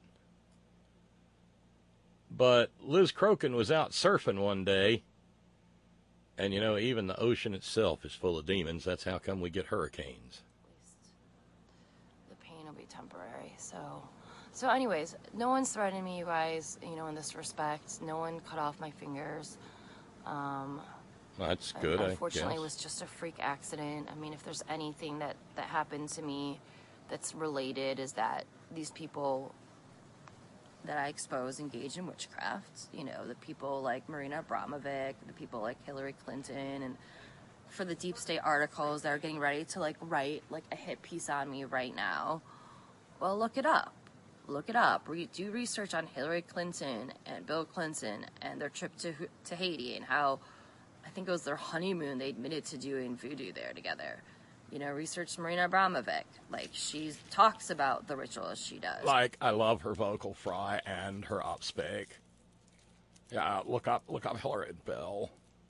But Liz Crokin was out surfing one day, and, you know, even the ocean itself is full of demons. That's how come we get hurricanes. The pain will be temporary. So, so anyways, no one's threatening me, you guys, you know, in this respect. No one cut off my fingers. Um, That's good, Unfortunately, I guess. it was just a freak accident. I mean, if there's anything that, that happened to me that's related, is that these people that I expose engage in witchcraft. You know, the people like Marina Abramovic, the people like Hillary Clinton, and for the deep state articles that are getting ready to like write like a hit piece on me right now. Well, look it up. Look it up. Re- do research on Hillary Clinton and Bill Clinton and their trip to to Haiti and how, I think it was their honeymoon, they admitted to doing voodoo there together. You know, research Marina Abramovic. Like, she talks about the rituals she does. Like, I love her vocal fry and her upspeak. Yeah, look up, look up Hillary and Bill.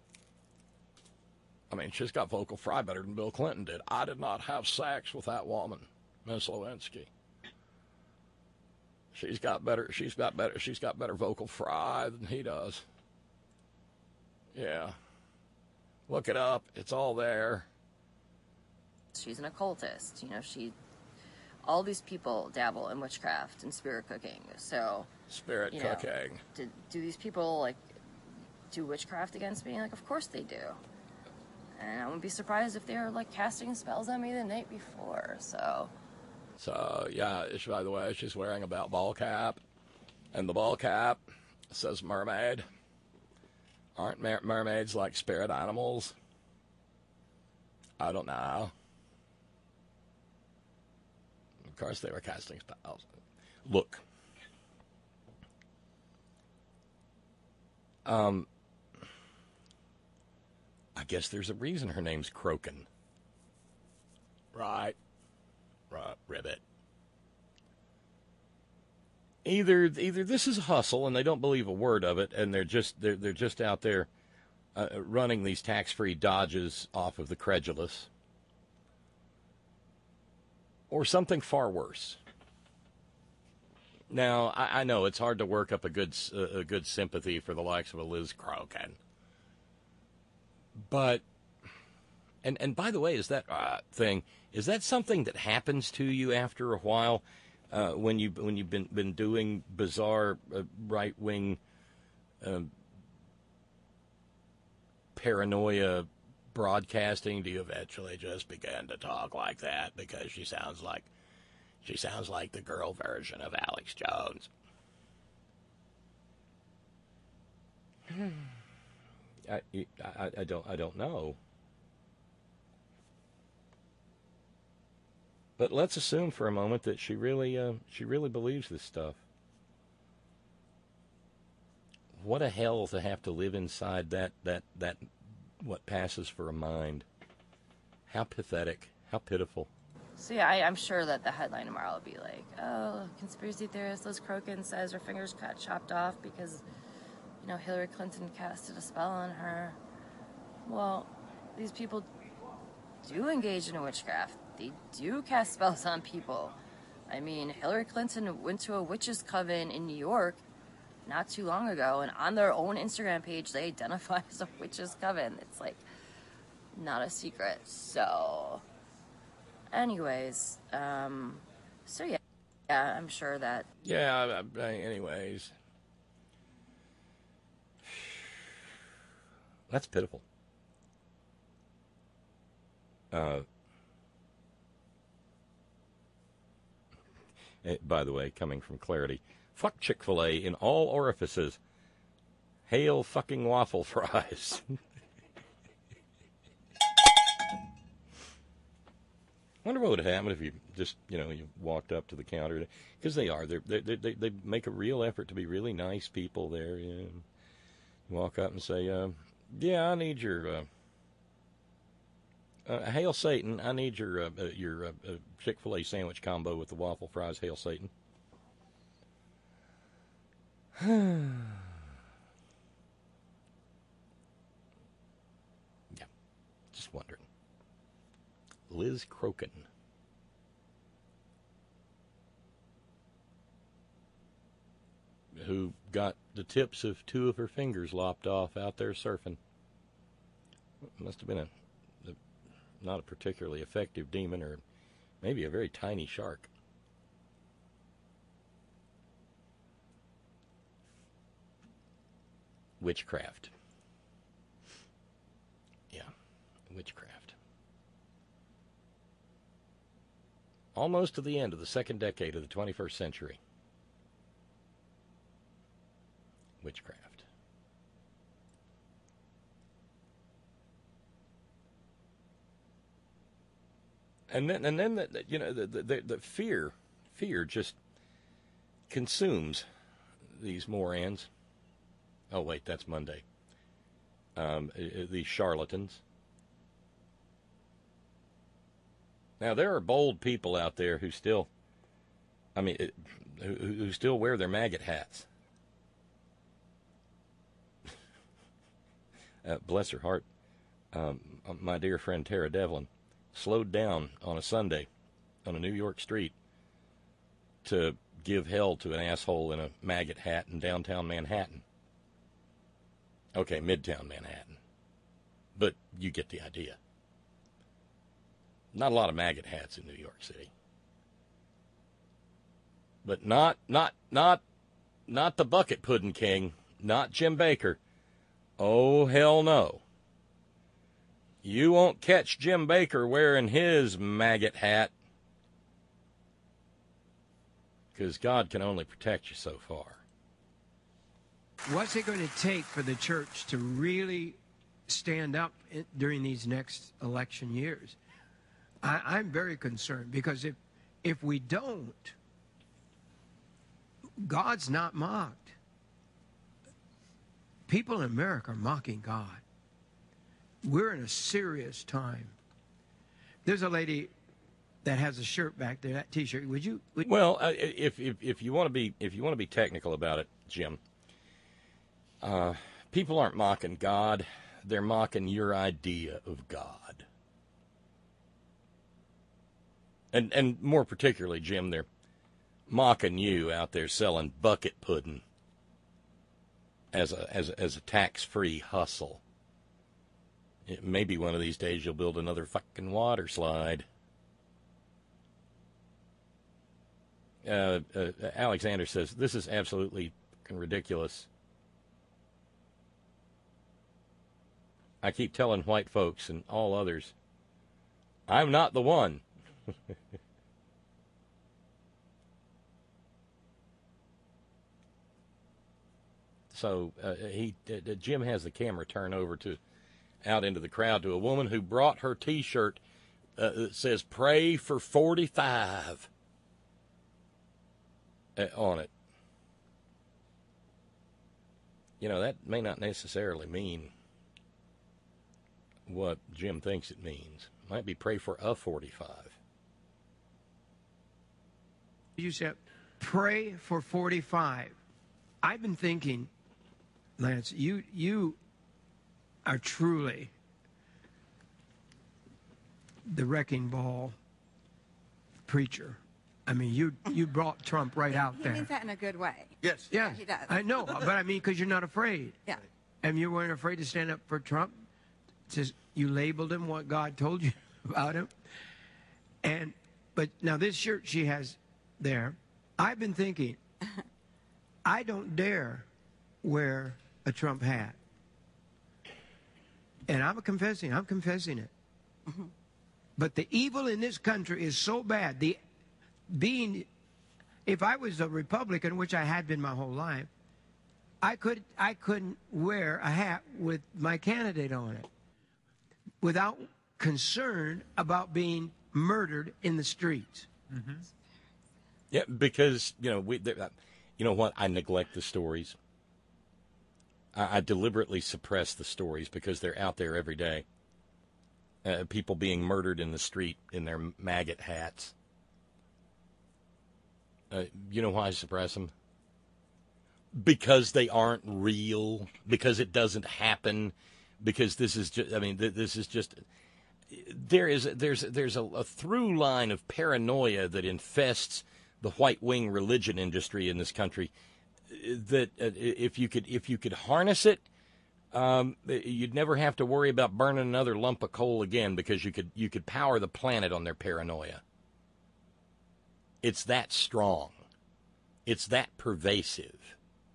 I mean, she's got vocal fry better than Bill Clinton did. I did not have sex with that woman, Miss Lewinsky. She's got better. She's got better. She's got better vocal fry than he does. Yeah, look it up. It's all there. She's an occultist. You know, she, all these people dabble in witchcraft and spirit cooking. So Spirit you know, cooking. Do, do these people like do witchcraft against me? Like, of course they do. And I wouldn't be surprised if they were like casting spells on me the night before. So. So yeah, she, by the way, she's wearing a ball cap, and the ball cap says mermaid. Aren't mer- mermaids like spirit animals? I don't know. Of course, they were casting spells. Look. Um, I guess there's a reason her name's Crokin. Right. Right, ribbit. Either either this is a hustle and they don't believe a word of it, and they're just they're they're just out there uh, running these tax-free dodges off of the credulous, or something far worse. Now, I, I know it's hard to work up a good uh, a good sympathy for the likes of a Liz Crokin, but and and by the way, is that uh, thing is that something that happens to you after a while uh, when you when you've been been doing bizarre uh, right wing uh, paranoia broadcasting? Do you eventually just begin to talk like that because she sounds like she sounds like the girl version of Alex Jones? I, I I don't I don't know. But let's assume for a moment that she really uh, she really believes this stuff. What a hell to have to live inside that that that what passes for a mind. How pathetic. How pitiful. So yeah, I, I'm sure that the headline tomorrow will be like, oh, conspiracy theorist Liz Crokin says her fingers got chopped off because, you know, Hillary Clinton casted a spell on her. Well, these people do engage in witchcraft. They do cast spells on people. I mean, Hillary Clinton went to a witches' coven in New York not too long ago, and on their own Instagram page, they identify as a witches' coven. It's like not a secret. So, anyways, um, so yeah, yeah, I'm sure that. Yeah. I, I, anyways, that's pitiful. Uh. It, by the way, coming from Clarity, fuck Chick-fil-A in all orifices. Hail fucking waffle fries. Wonder what would have happened if you just, you know, you walked up to the counter. Because they are. They're, they they they make a real effort to be really nice people there. Yeah. Walk up and say, uh, yeah, I need your, uh, uh, hail Satan, I need your, uh, uh, your uh, uh, Chick-fil-A sandwich combo with the waffle fries, hail Satan. Yeah, just wondering. Liz Crokin. Who got the tips of two of her fingers lopped off out there surfing. Must have been a, a not a particularly effective demon, or maybe a very tiny shark. Witchcraft. Yeah, witchcraft. Almost to the end of the second decade of the twenty-first century. Witchcraft. And then, and then, the, you know, the, the the fear, fear just consumes these morons. Oh wait, that's Monday. Um, these charlatans. Now there are bold people out there who still, I mean, who, who still wear their maggot hats. Uh, bless her heart, um, my dear friend Tara Devlin slowed down on a Sunday on a New York street to give hell to an asshole in a maggot hat in downtown Manhattan. Okay, midtown Manhattan. But you get the idea. Not a lot of maggot hats in New York City. But not, not, not, not the Bucket Pudding King, not Jim Bakker. Oh, hell no. You won't catch Jim Bakker wearing his maggot hat, because God can only protect you so far. What's it going to take for the church to really stand up in, during these next election years? I, I'm very concerned, because if if we don't, God's not mocked. People in America are mocking God. We're in a serious time. There's a lady that has a shirt back there, that T-shirt. Would you? Would well, uh, if, if if you want to be if you want to be technical about it, Jim, uh, people aren't mocking God; they're mocking your idea of God. And and more particularly, Jim, they're mocking you out there selling bucket pudding as a as a, as a tax-free hustle. It, maybe one of these days you'll build another fucking water slide. Uh, uh, Alexander says, this is absolutely fucking ridiculous. I keep telling white folks and all others, I'm not the one. So uh, he, uh, Jim has the camera turn over to out into the crowd to a woman who brought her T-shirt uh, that says "Pray for forty-five" uh, on it. You know, that may not necessarily mean what Jim thinks it means. It might be "Pray for a forty-five." You said, pray for forty-five. I've been thinking, Lance, you you are truly the wrecking ball preacher. I mean, you you brought Trump right out He there. means that in a good way. Yes. Yeah, he does. I know, but I mean, because you're not afraid. Yeah. And you weren't afraid to stand up for Trump. Just you labeled him what God told you about him. And but now this shirt she has there, I've been thinking, I don't dare wear a Trump hat. And I'm confessing, I'm confessing it. Mm-hmm. But the evil in this country is so bad. The being, if I was a Republican, which I had been my whole life, I could I couldn't wear a hat with my candidate on it without concern about being murdered in the streets. Mm-hmm. Yeah, because you know we, uh, you know what? I neglect the stories. I, I deliberately suppress the stories because they're out there every day. Uh, people being murdered in the street in their maggot hats. Uh, you know why I suppress them? Because they aren't real. Because it doesn't happen. Because this is just, I mean, th- this is just, there is, there's, there's a, a through line of paranoia that infests the white wing religion industry in this country. That uh, if you could, if you could harness it, Um, you'd never have to worry about burning another lump of coal again because you could you could power the planet on their paranoia. It's that strong. It's that pervasive.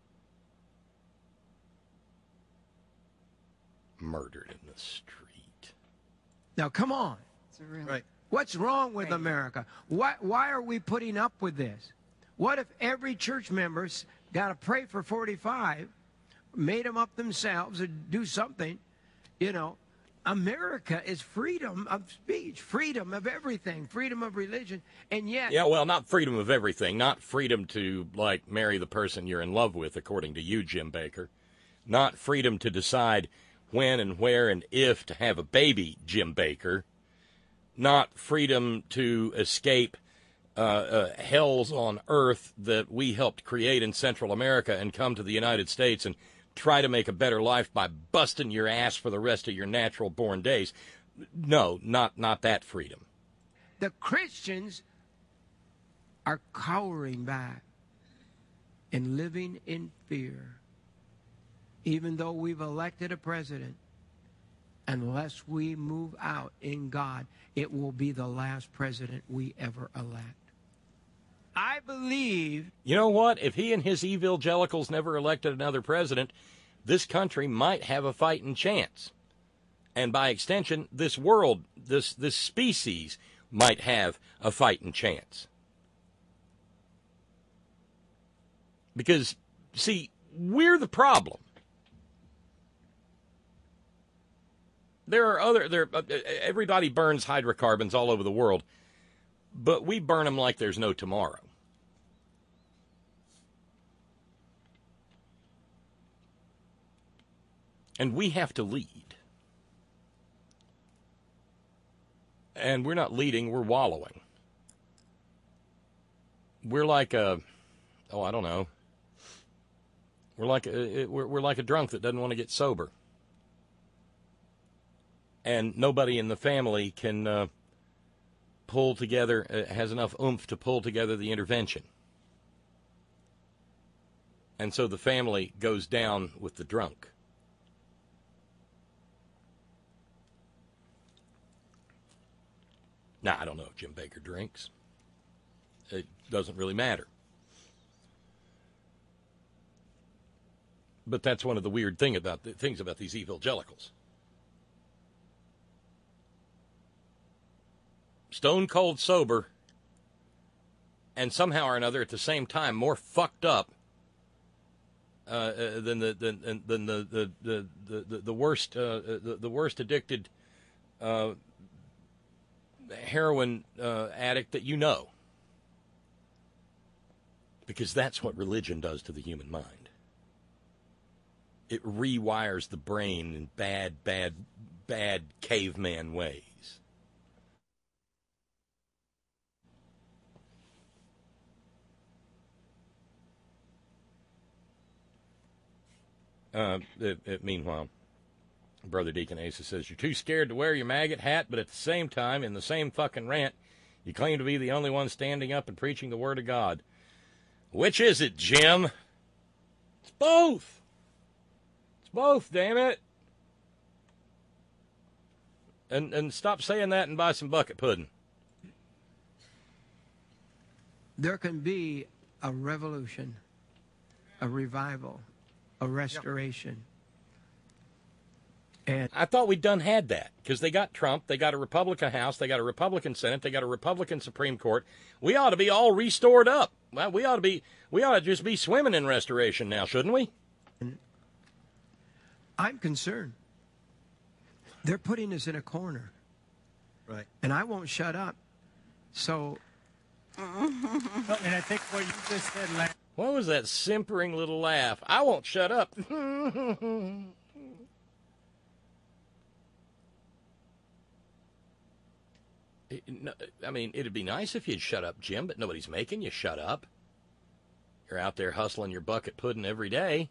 Murdered in the street. Now, come on. Right. What's wrong with America? Why, why are we putting up with this? What if every church member's got to pray for forty-five, made them up themselves, or do something? You know, America is freedom of speech, freedom of everything, freedom of religion, and yet... Yeah, well, not freedom of everything. Not freedom to, like, marry the person you're in love with, according to you, Jim Bakker. Not freedom to decide when and where and if to have a baby, Jim Bakker. Not freedom to escape uh, uh, hells on earth that we helped create in Central America and come to the United States and try to make a better life by busting your ass for the rest of your natural-born days. No, not not that freedom. The Christians are cowering back and living in fear, even though we've elected a president. Unless we move out in God, it will be the last president we ever elect. I believe... You know what? If he and his evangelicals never elected another president, this country might have a fighting chance. And by extension, this world, this, this species, might have a fighting chance. Because, see, we're the problem. There are other, there, uh, everybody burns hydrocarbons all over the world, but we burn them like there's no tomorrow. And we have to lead. And we're not leading, we're wallowing. We're like a, oh, I don't know. We're like a, we're, we're like a drunk that doesn't want to get sober. And nobody in the family can uh, pull together, uh, has enough oomph to pull together the intervention. And so the family goes down with the drunk. Now, I don't know if Jim Bakker drinks. It doesn't really matter. But that's one of the weird thing about the things about these evangelicals. Stone cold sober, and somehow or another at the same time more fucked up uh, uh, than the than, than the, the, the, the, the worst uh, the, the worst addicted uh, heroin uh, addict that you know. Because that's what religion does to the human mind. It rewires the brain in bad, bad, bad caveman ways. Uh, it, it, meanwhile, Brother Deacon Asa says, you're too scared to wear your maggot hat, but at the same time, in the same fucking rant, you claim to be the only one standing up and preaching the Word of God. Which is it, Jim? It's both. It's both, damn it. And, and stop saying that and buy some bucket pudding. There can be a revolution, a revival, a restoration. And I thought we'd done had that because they got Trump, they got a Republican House, they got a Republican Senate, they got a Republican Supreme Court. We ought to be all restored up. Well, we ought to be, we ought to just be swimming in restoration now, shouldn't we? I'm concerned. They're putting us in a corner. Right. And I won't shut up. So No, and I think what you just said, Larry. What was that simpering little laugh? I won't shut up. It, no, I mean, it'd be nice if you'd shut up, Jim, but nobody's making you shut up. You're out there hustling your bucket pudding every day.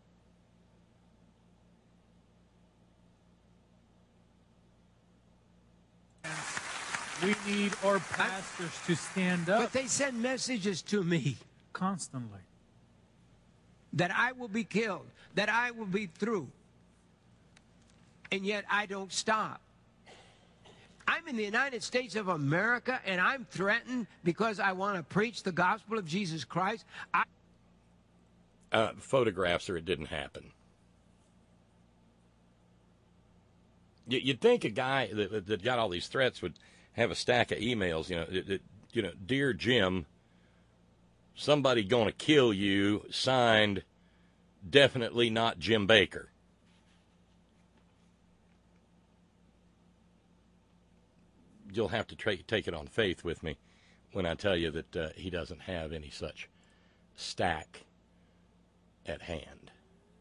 We need our pastors to stand up. But they send messages to me constantly that I will be killed, that I will be through. And yet I don't stop. I'm in the United States of America, and I'm threatened because I want to preach the gospel of Jesus Christ. I uh, photographs or it didn't happen. You'd think a guy that, that got all these threats would have a stack of emails, you know, it, it, you know, Dear Jim, somebody going to kill you, signed, definitely not Jim Bakker. You'll have to tra- take it on faith with me when I tell you that uh, he doesn't have any such stack at hand.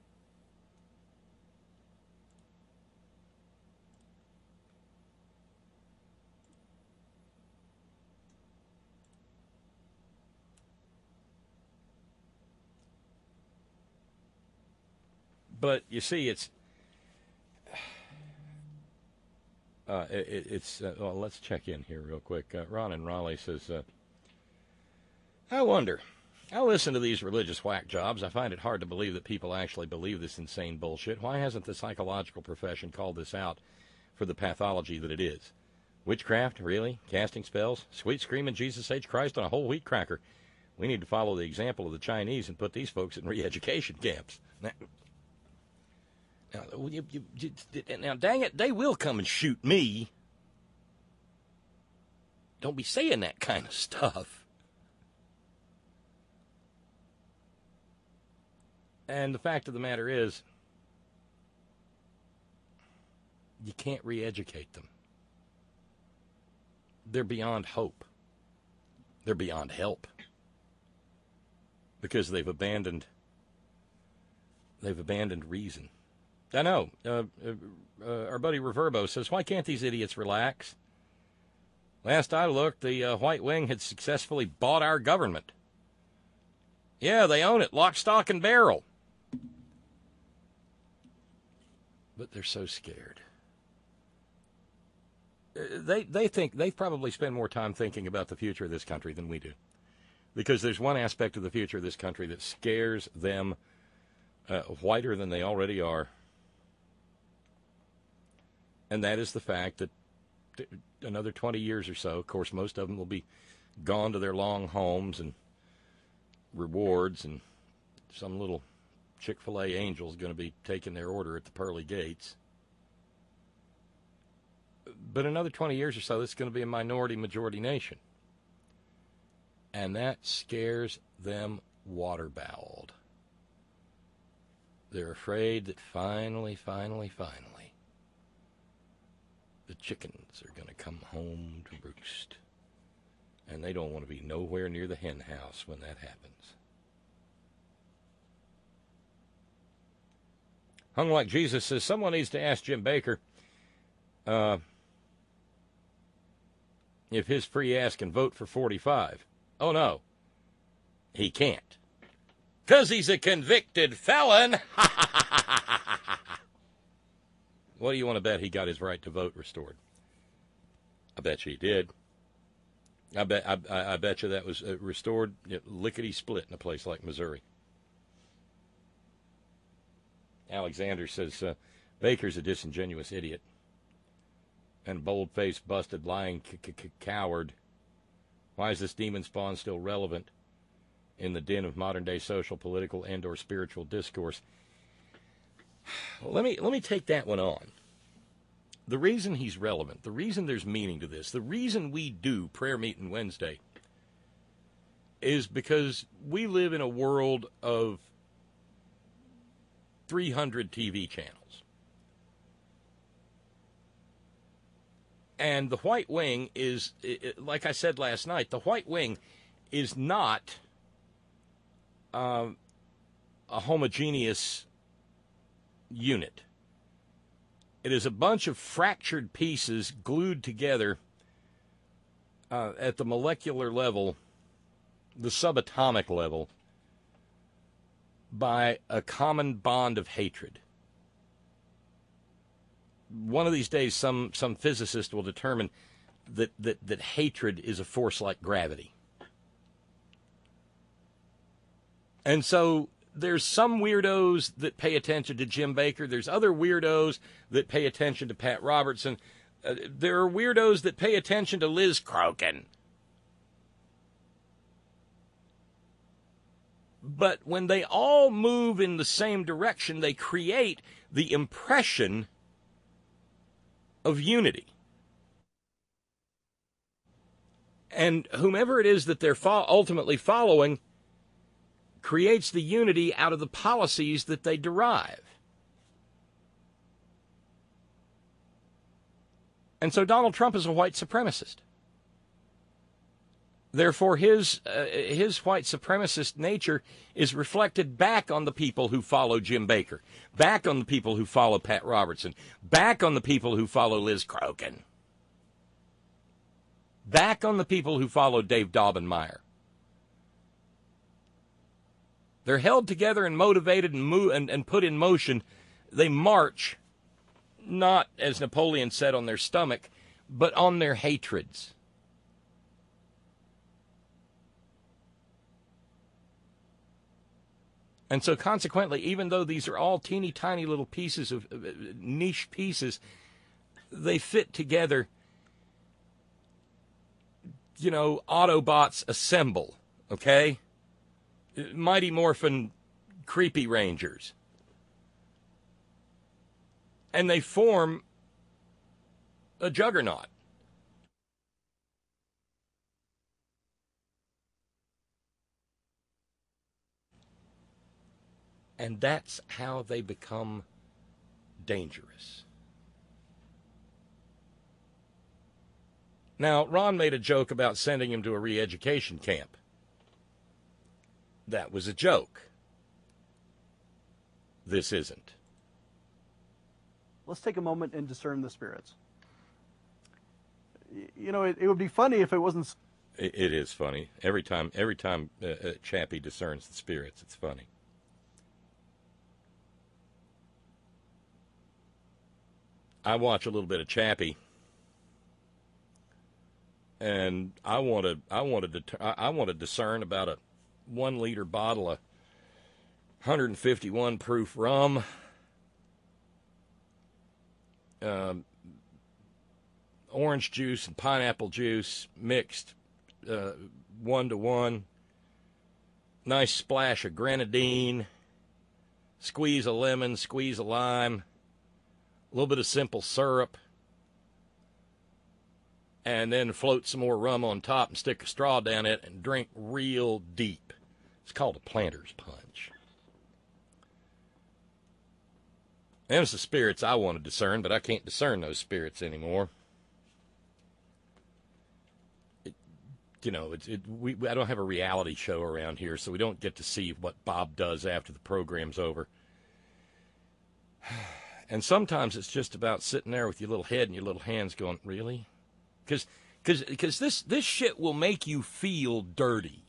But you see, it's uh, it, it's. Uh, well, let's check in here real quick. Uh, Ron in Raleigh says, uh, "I wonder. I listen to these religious whack jobs. I find it hard to believe that people actually believe this insane bullshit. Why hasn't the psychological profession called this out for the pathology that it is? Witchcraft, really? Casting spells? Sweet screaming Jesus H. Christ on a whole wheat cracker. We need to follow the example of the Chinese and put these folks in re-education camps." Now, Now, you, you, you, now, dang it, they will come and shoot me. Don't be saying that kind of stuff. And the fact of the matter is, you can't re-educate them. They're beyond hope. They're beyond help. Because they've abandoned, they've abandoned reason. I know. Uh, uh, our buddy Reverbo says, why can't these idiots relax? Last I looked, the uh, White Wing had successfully bought our government. Yeah, they own it, lock, stock, and barrel. But they're so scared. Uh, they they think they probably spend more time thinking about the future of this country than we do. Because there's one aspect of the future of this country that scares them uh, whiter than they already are. And that is the fact that another twenty years or so, of course, most of them will be gone to their long homes and rewards, and some little Chick-fil-A angel is going to be taking their order at the pearly gates. But another twenty years or so, it's going to be a minority-majority nation. And that scares them water-bowled. They're afraid that finally, finally, finally, the chickens are going to come home to roost. And they don't want to be nowhere near the hen house when that happens. Hung Like Jesus says, someone needs to ask Jim Bakker uh, if his free ass can vote for forty-five. Oh, no. He can't. Because he's a convicted felon. What do you want to bet he got his right to vote restored? I bet you he did. I bet I, I, I bet you that was uh, restored, you know, lickety-split in a place like Missouri. Alexander says, uh, Baker's a disingenuous idiot and bold-faced, busted, lying c- c- coward. Why is this demon spawn still relevant in the din of modern-day social, political, and or spiritual discourse? Let me let me take that one on. The reason he's relevant, the reason there's meaning to this, the reason we do Prayer Meetin Wednesday is because we live in a world of three hundred T V channels. And the white wing is, like I said last night, the white wing is not uh, a homogeneous unit. It is a bunch of fractured pieces glued together uh, at the molecular level, the subatomic level, by a common bond of hatred. One of these days, some, some physicist will determine that, that, that hatred is a force like gravity. And so there's some weirdos that pay attention to Jim Bakker. There's other weirdos that pay attention to Pat Robertson. Uh, there are weirdos that pay attention to Liz Crokin. But when they all move in the same direction, they create the impression of unity. And whomever it is that they're fo- ultimately following creates the unity out of the policies that they derive. And so Donald Trump is a white supremacist. Therefore, his uh, his white supremacist nature is reflected back on the people who follow Jim Bakker, back on the people who follow Pat Robertson, back on the people who follow Liz Crokin, back on the people who follow Dave Daubenmire. They're held together and motivated and, move, and, and put in motion. They march, not, as Napoleon said, on their stomach, but on their hatreds. And so consequently, even though these are all teeny tiny little pieces of uh, niche pieces, they fit together. You know, Autobots assemble, okay? Mighty Morphin Creepy Rangers. And they form a juggernaut. And that's how they become dangerous. Now, Ron made a joke about sending him to a re-education camp. That was a joke. This isn't. Let's take a moment and discern the spirits. You know, it, it would be funny if it wasn't. It, it is funny. Every time, every time uh, uh, Chappie discerns the spirits, it's funny. I watch a little bit of Chappie, and I want to, I want to, I want to discern about a one liter bottle of one hundred fifty-one proof rum, um, orange juice and pineapple juice mixed uh, one to one, nice splash of grenadine, squeeze a lemon, squeeze a lime, a little bit of simple syrup, and then float some more rum on top and stick a straw down it and drink real deep. It's called a planter's punch. Them's the spirits I want to discern, but I can't discern those spirits anymore. It, you know, it, it, we, I don't have a reality show around here, so we don't get to see what Bob does after the program's over. And sometimes it's just about sitting there with your little head and your little hands going, really? Because because because this, this shit will make you feel dirty.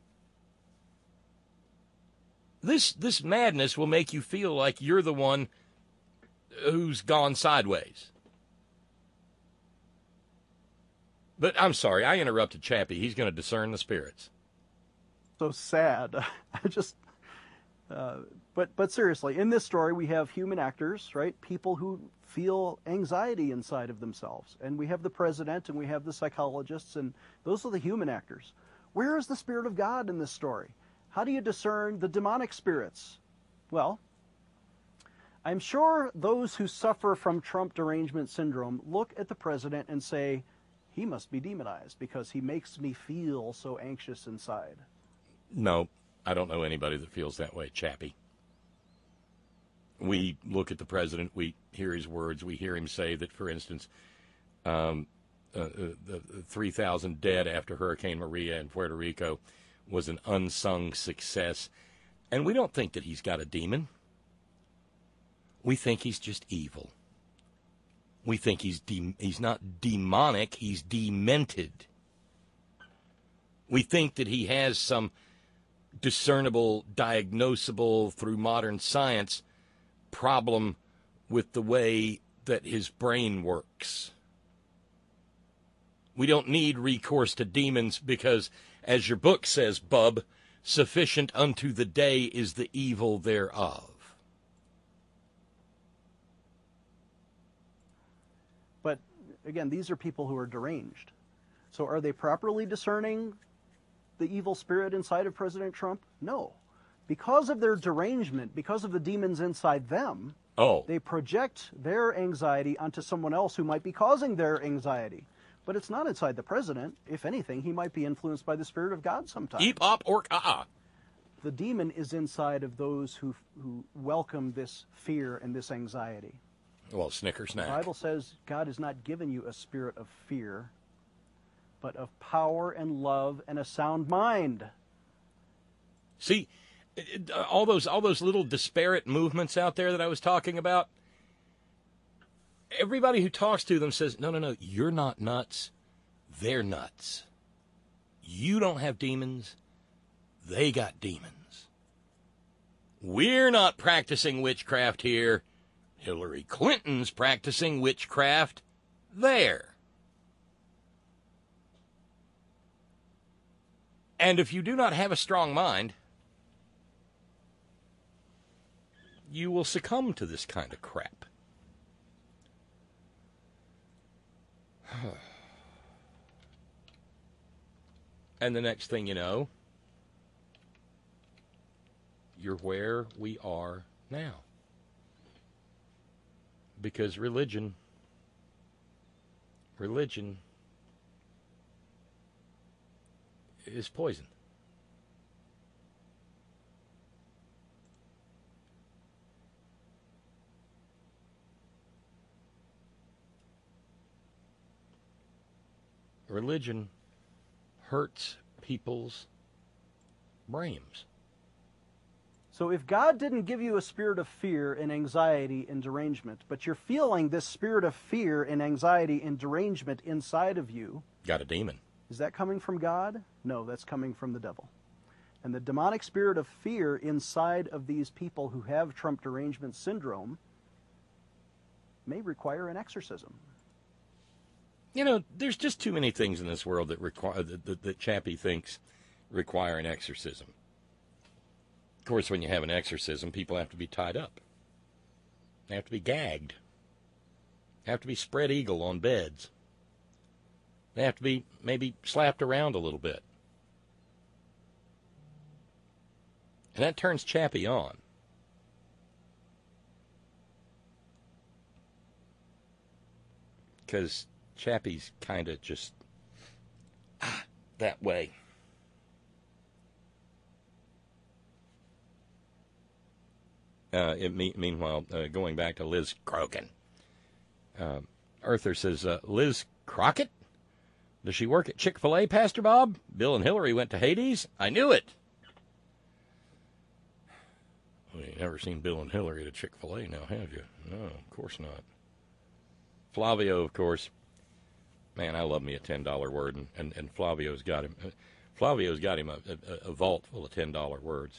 This this madness will make you feel like you're the one who's gone sideways. But I'm sorry, I interrupted Chappie. He's going to discern the spirits. So sad. I just... Uh, but but seriously, in this story, we have human actors, right? People who feel anxiety inside of themselves. And we have the president and we have the psychologists, and those are the human actors. Where is the Spirit of God in this story? How do you discern the demonic spirits? Well, I'm sure those who suffer from Trump derangement syndrome look at the president and say, he must be demonized because he makes me feel so anxious inside. No. I don't know anybody that feels that way, Chappie. We look at the president, we hear his words, we hear him say that, for instance, um, uh, the three thousand dead after Hurricane Maria in Puerto Rico was an unsung success. And we don't think that he's got a demon. We think he's just evil. We think he's de- he's not demonic, he's demented. We think that he has some discernible, diagnosable through modern science problem with the way that his brain works. We don't need recourse to demons because, as your book says, bub, sufficient unto the day is the evil thereof. But again, these are people who are deranged. So are they properly discerning the evil spirit inside of President Trump? No. Because of their derangement, because of the demons inside them, oh. they project their anxiety onto someone else who might be causing their anxiety. But it's not inside the president. If anything, he might be influenced by the Spirit of God sometimes. Eep, op, or ah. The demon is inside of those who who welcome this fear and this anxiety. Well, snicker snack. The Bible says God has not given you a spirit of fear, but of power and love and a sound mind. See, all those all those little disparate movements out there that I was talking about, everybody who talks to them says, no, no, no, you're not nuts. They're nuts. You don't have demons. They got demons. We're not practicing witchcraft here. Hillary Clinton's practicing witchcraft there. And if you do not have a strong mind, you will succumb to this kind of crap. And the next thing you know, you're where we are now. Because religion, religion is poison. Religion hurts people's brains. So if God didn't give you a spirit of fear and anxiety and derangement, but you're feeling this spirit of fear and anxiety and derangement inside of you, got a demon. Is that coming from God? No, that's coming from the devil. And the demonic spirit of fear inside of these people who have Trump derangement syndrome may require an exorcism. You know, there's just too many things in this world that require that, that, that Chappie thinks require an exorcism. Of course, when you have an exorcism, people have to be tied up. They have to be gagged. They have to be spread eagle on beds. They have to be maybe slapped around a little bit. And that turns Chappie on. Because Chappie's kind of just ah, that way. Uh, it, me, meanwhile, uh, going back to Liz Crokin, uh, Arthur says, uh, Liz Crockett? Does she work at Chick-fil-A, Pastor Bob? Bill and Hillary went to Hades? I knew it. Well, you never seen Bill and Hillary at a Chick-fil-A now, have you? No, of course not. Flavio, of course. Man, I love me a ten dollar word, and, and, and Flavio's got him. Uh, Flavio's got him a, a, a vault full of ten dollar words.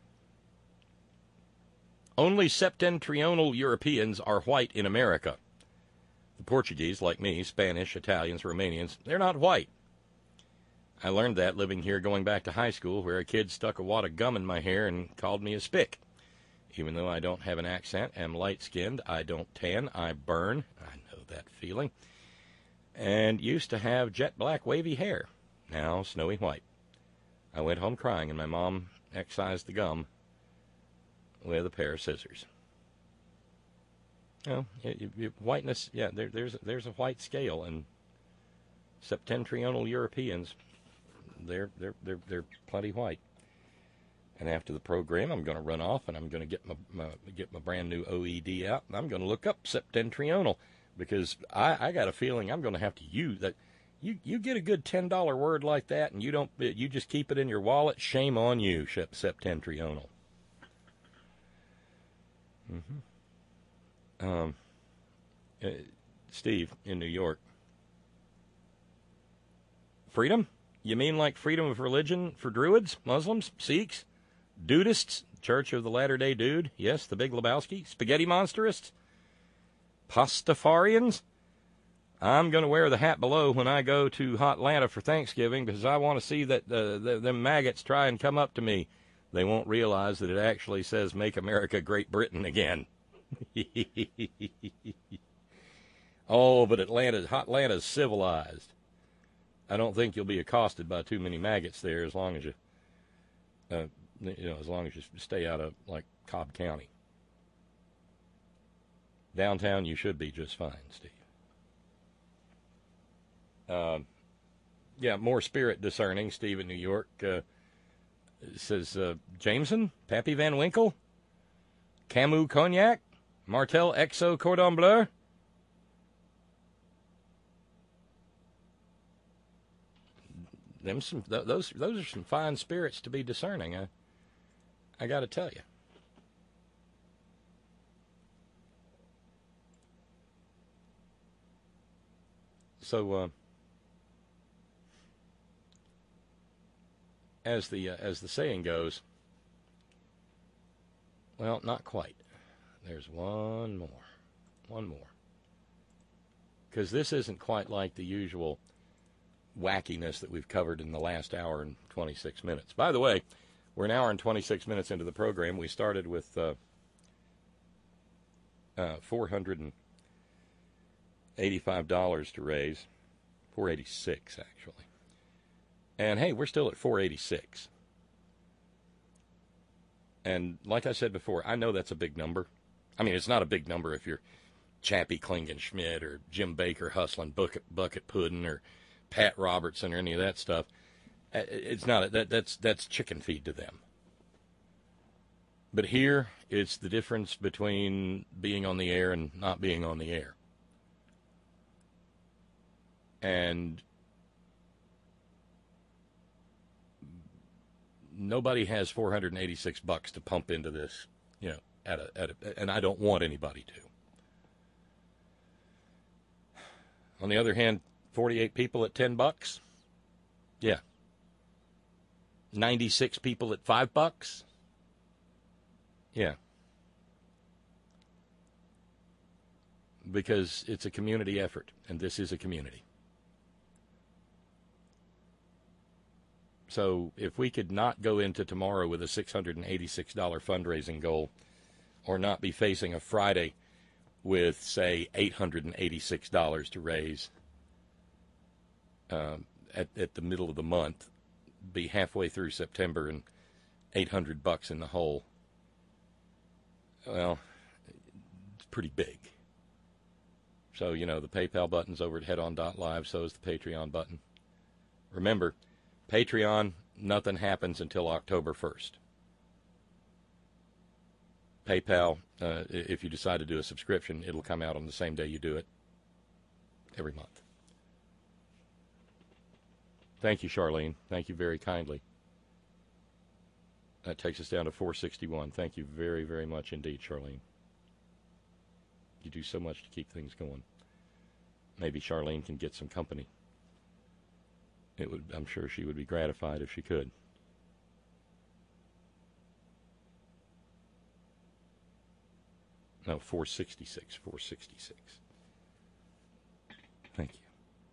Only septentrional Europeans are white in America. The Portuguese, like me, Spanish, Italians, Romanians, they're not white. I learned that living here going back to high school, where a kid stuck a wad of gum in my hair and called me a spick. Even though I don't have an accent, am light-skinned, I don't tan, I burn. I know that feeling. And used to have jet black wavy hair, now snowy white. I went home crying, and my mom excised the gum with a pair of scissors. You know, it, it, whiteness, yeah, there, there's there's a white scale, and septentrional Europeans, they're they're they're they're plenty white. And after the program, I'm going to run off, and I'm going to get my, my get my brand new O E D out, and I'm going to look up septentrional. because I, I got a feeling I'm going to have to use that. You you get a good ten dollar word like that, and you don't you just keep it in your wallet. Shame on you, septentrional. Mm-hmm. Um, uh, Steve in New York. Freedom? You mean like freedom of religion for Druids, Muslims, Sikhs, Dudists, Church of the Latter-day Dude? Yes, the Big Lebowski. Spaghetti Monsterists? Pastafarians? I'm going to wear the hat below when I go to Hot Atlanta for Thanksgiving because I want to see that uh, the, them maggots try and come up to me. They won't realize that it actually says Make America Great Britain Again. Oh, but Atlanta, Hot Atlanta's civilized. I don't think you'll be accosted by too many maggots there as long as you, uh, you know, as long as you stay out of, like, Cobb County. Downtown, you should be just fine, Steve. Uh, yeah, more spirit discerning. Steve in New York uh, says, uh, Jameson, Pappy Van Winkle, Camus Cognac, Martel Exo Cordon Bleu. Them some th- those those are some fine spirits to be discerning. I I got to tell you. So uh, as the uh, as the saying goes, well, not quite. There's one more, one more, because this isn't quite like the usual wackiness that we've covered in the last hour and twenty-six minutes. By the way, we're an hour and twenty-six minutes into the program. We started with uh, uh, four hundred eighty-five dollars to raise, four eighty-six actually. And hey, we're still at four eighty-six. And like I said before, I know that's a big number. I mean, it's not a big number if you're Chappie Klingenschmidt or Jim Bakker hustling bucket, bucket pudding or Pat Robertson or any of that stuff. It's not that that's that's chicken feed to them. But here it's the difference between being on the air and not being on the air. And nobody has four hundred eighty-six bucks to pump into this, you know, at a at a, and I don't want anybody to. On the other hand, forty-eight people at ten bucks? Yeah. ninety-six people at five bucks? Yeah. Because it's a community effort, and this is a community. So if we could not go into tomorrow with a six hundred eighty-six dollars fundraising goal, or not be facing a Friday with, say, eight hundred eighty-six dollars to raise, Uh, at, at the middle of the month, be halfway through September and eight hundred bucks in the hole. Well, it's pretty big. So, you know, the PayPal button's over at headon dot live, so is the Patreon button. Remember, Patreon, nothing happens until October first. PayPal, uh, if you decide to do a subscription, it'll come out on the same day you do it every month. Thank you, Charlene. Thank you very kindly. That takes us down to four sixty-one. Thank you very, very much indeed, Charlene. You do so much to keep things going. Maybe Charlene can get some company. It would, I'm sure she would be gratified if she could. No, four sixty-six, four sixty-six. Thank you.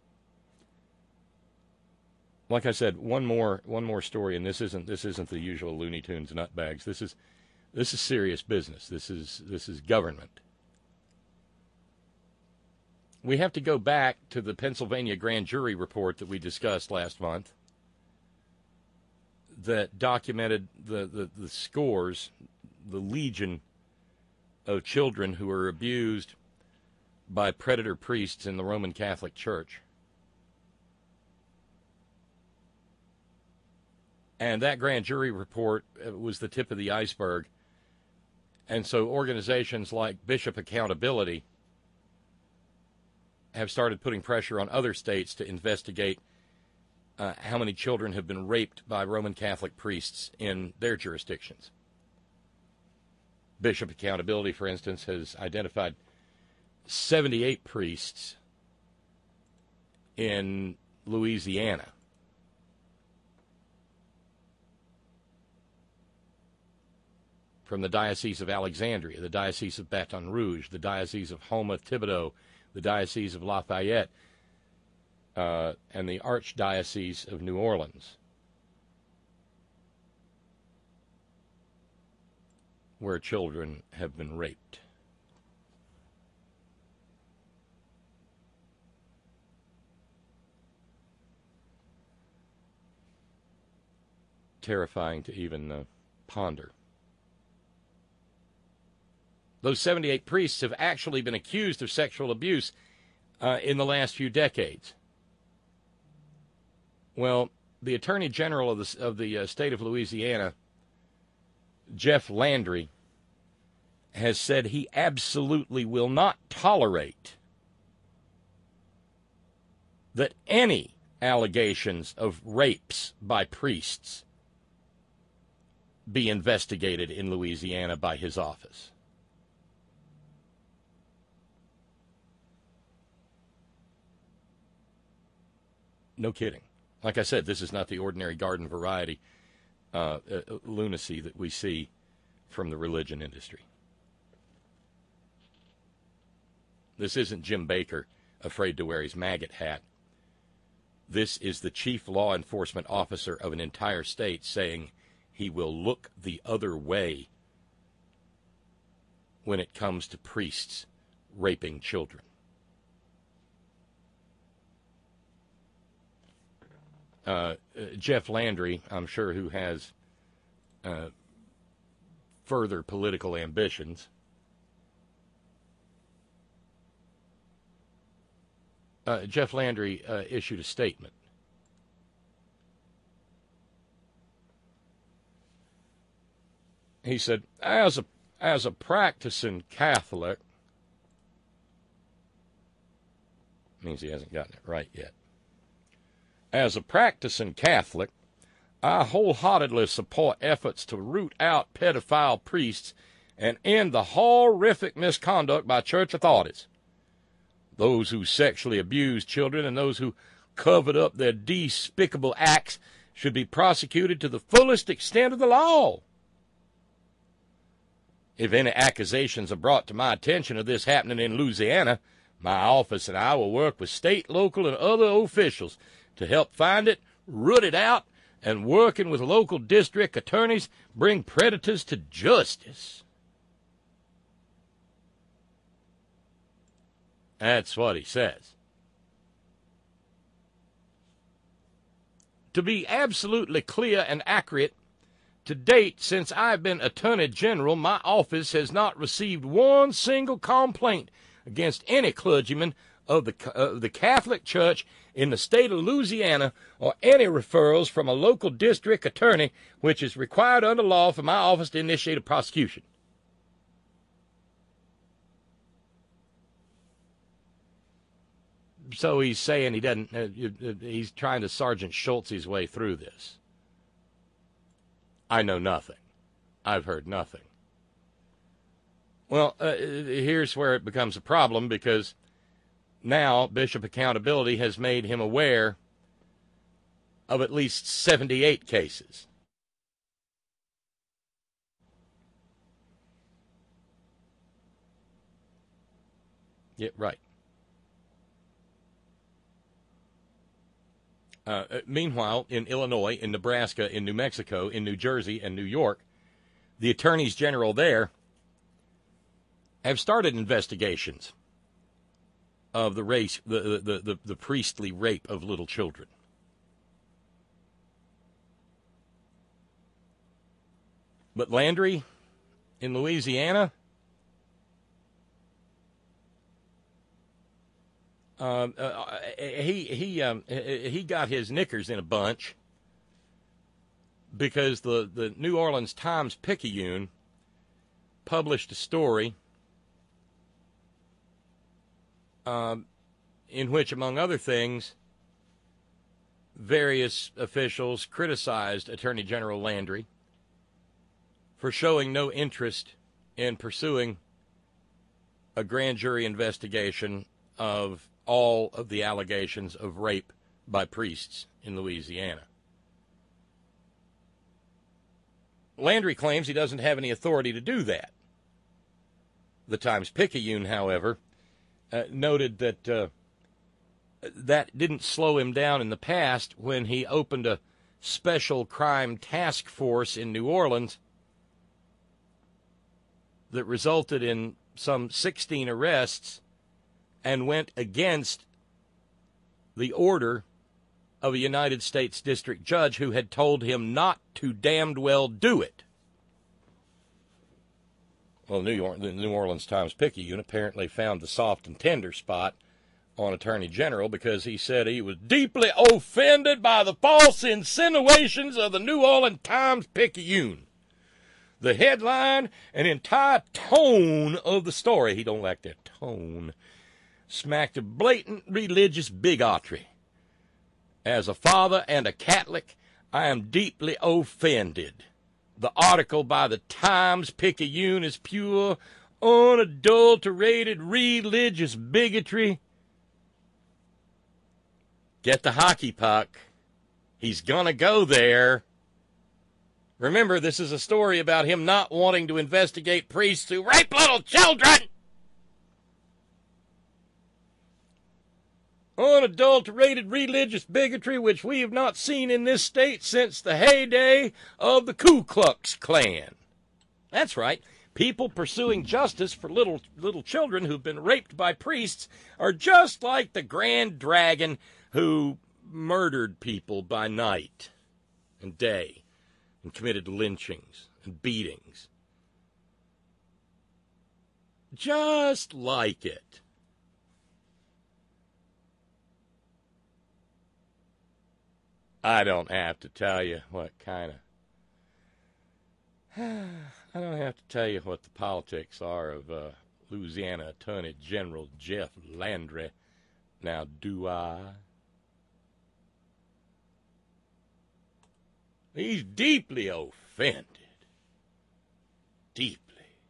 Like I said, one more one more story, and this isn't this isn't the usual Looney Tunes nutbags. This is this is serious business. This is this is government. We have to go back to the Pennsylvania grand jury report that we discussed last month that documented the, the, the scores, the legion of children who were abused by predator priests in the Roman Catholic Church. And that grand jury report was the tip of the iceberg. And so organizations like Bishop Accountability have started putting pressure on other states to investigate uh, how many children have been raped by Roman Catholic priests in their jurisdictions. Bishop Accountability, for instance, has identified seventy-eight priests in Louisiana from the Diocese of Alexandria, the Diocese of Baton Rouge, the Diocese of Houma-Thibodeau, the Diocese of Lafayette, uh, and the Archdiocese of New Orleans, where children have been raped. Terrifying to even uh, ponder. Those seventy-eight priests have actually been accused of sexual abuse uh, in the last few decades. Well, the Attorney General of the, of the uh, state of Louisiana, Jeff Landry, has said he absolutely will not tolerate that any allegations of rapes by priests be investigated in Louisiana by his office. No kidding. Like I said, this is not the ordinary garden variety uh, uh, lunacy that we see from the religion industry. This isn't Jim Bakker afraid to wear his maggot hat. This is the chief law enforcement officer of an entire state saying he will look the other way when it comes to priests raping children. Uh, Jeff Landry, I'm sure, who has uh, further political ambitions, uh, Jeff Landry uh, issued a statement. He said, as a, as a practicing Catholic, means he hasn't gotten it right yet. As a practicing Catholic, I wholeheartedly support efforts to root out pedophile priests and end the horrific misconduct by church authorities. Those who sexually abuse children and those who covered up their despicable acts should be prosecuted to the fullest extent of the law. If any accusations are brought to my attention of this happening in Louisiana, my office and I will work with state, local, and other officials to help find it, root it out, and working with local district attorneys, bring predators to justice. That's what he says. To be absolutely clear and accurate, to date, since I've been Attorney General, my office has not received one single complaint against any clergyman of the, uh, the Catholic Church in the state of Louisiana or any referrals from a local district attorney, which is required under law for my office to initiate a prosecution. So he's saying he doesn't, uh, he's trying to Sergeant Schultz his way through this. I know nothing. I've heard nothing. Well, uh, here's where it becomes a problem, because now Bishop Accountability has made him aware of at least seventy-eight cases. Yeah, right. Uh, meanwhile, in Illinois, in Nebraska, in New Mexico, in New Jersey, and New York, the attorneys general there have started investigations of the race, the, the, the, the priestly rape of little children. But Landry, in Louisiana, Um, uh, he he um, he got his knickers in a bunch because the, the New Orleans Times-Picayune published a story um, in which, among other things, various officials criticized Attorney General Landry for showing no interest in pursuing a grand jury investigation of all of the allegations of rape by priests in Louisiana. Landry claims he doesn't have any authority to do that. The Times-Picayune, however, uh, noted that uh, that didn't slow him down in the past when he opened a special crime task force in New Orleans that resulted in some sixteen arrests and went against the order of a United States district judge who had told him not to damned well do it. Well, New York, the New Orleans Times-Picayune apparently found the soft and tender spot on Attorney General because he said he was deeply offended by the false insinuations of the New Orleans Times-Picayune. The headline and entire tone of the story, he don't like that tone, smacked of blatant religious bigotry. As a father and a Catholic, I am deeply offended. The article by the Times-Picayune is pure, unadulterated religious bigotry. Get the hockey puck. He's gonna go there. Remember, this is a story about him not wanting to investigate priests who rape little children. Unadulterated religious bigotry, which we have not seen in this state since the heyday of the Ku Klux Klan. That's right. People pursuing justice for little little children who've been raped by priests are just like the Grand Dragon who murdered people by night and day and committed lynchings and beatings. Just like it. I don't have to tell you what kind of... I don't have to tell you what the politics are of uh, Louisiana Attorney General Jeff Landry. Now, do I? He's deeply offended. Deeply.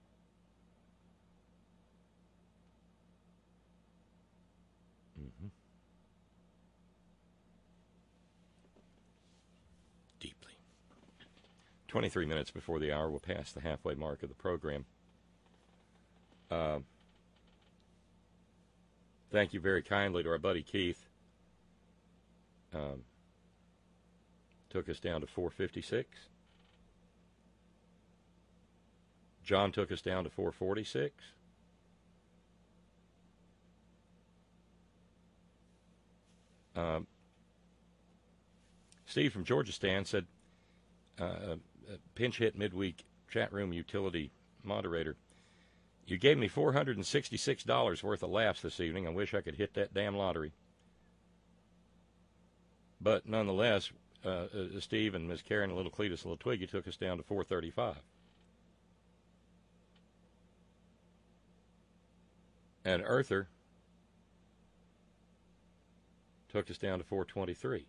Mm-hmm. Deeply. twenty-three minutes before the hour, we'll pass the halfway mark of the program. Uh, thank you very kindly to our buddy Keith. Um, took us down to four fifty-six. John took us down to four forty-six. Um, Steve from Georgistan said, uh, pinch hit midweek chat room utility moderator, you gave me four hundred sixty-six dollars worth of laughs this evening. I wish I could hit that damn lottery. But nonetheless, uh, uh, Steve and Miss Karen and little Cletus and little Twiggy took us down to four thirty-five. And Earther took us down to four twenty-three.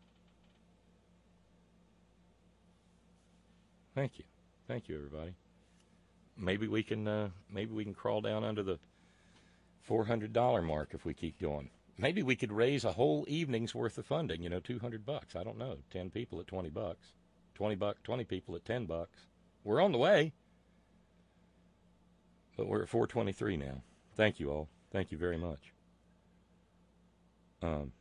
Thank you. Thank you, everybody. Maybe we can uh, maybe we can crawl down under the four hundred dollars mark if we keep going. Maybe we could raise a whole evening's worth of funding, you know, two hundred bucks. I don't know. ten people at twenty bucks. twenty bucks, twenty people at ten bucks. We're on the way. But we're at four twenty-three now. Thank you all. Thank you very much. Um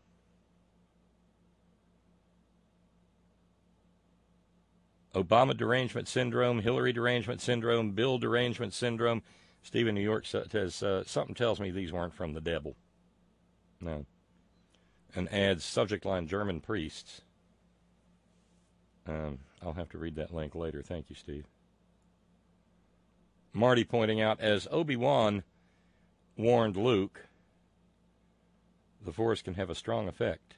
Obama derangement syndrome, Hillary derangement syndrome, Bill derangement syndrome. Steve in New York says, uh, something tells me these weren't from the devil. No. And adds subject line German priests. Um, I'll have to read that link later. Thank you, Steve. Marty pointing out, as Obi-Wan warned Luke, the Force can have a strong effect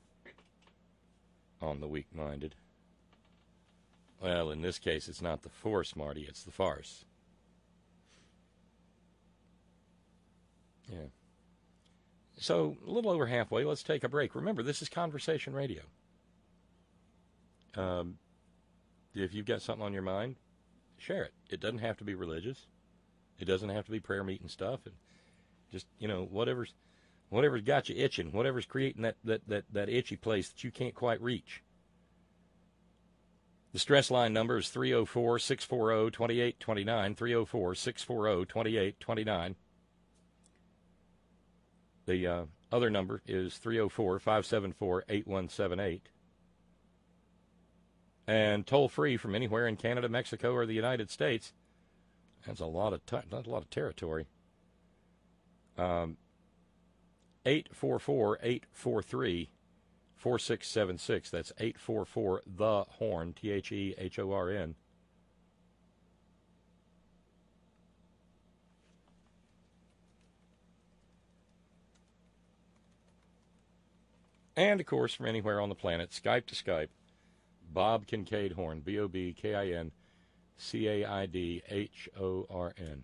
on the weak-minded. Well, in this case, it's not the Force, Marty. It's the farce. Yeah. So a little over halfway. Let's take a break. Remember, this is Conversation Radio. Um, if you've got something on your mind, share it. It doesn't have to be religious. It doesn't have to be prayer meeting stuff. And just, you know, whatever's whatever's got you itching, whatever's creating that, that, that, that itchy place that you can't quite reach. The stress line number is three oh four, six four zero, two eight two nine, three oh four, six four zero, two eight two nine. The uh, other number is three oh four, five seven four, eight one seven eight. And toll-free from anywhere in Canada, Mexico, or the United States. That's a lot of t- that's a lot of territory. Um, eight four four, eight four three, four six seven six. That's eight four four, the horn, T H E H O R N. And, of course, from anywhere on the planet, Skype to Skype, Bob Kincaid Horn, B O B K I N C A I D H O R N.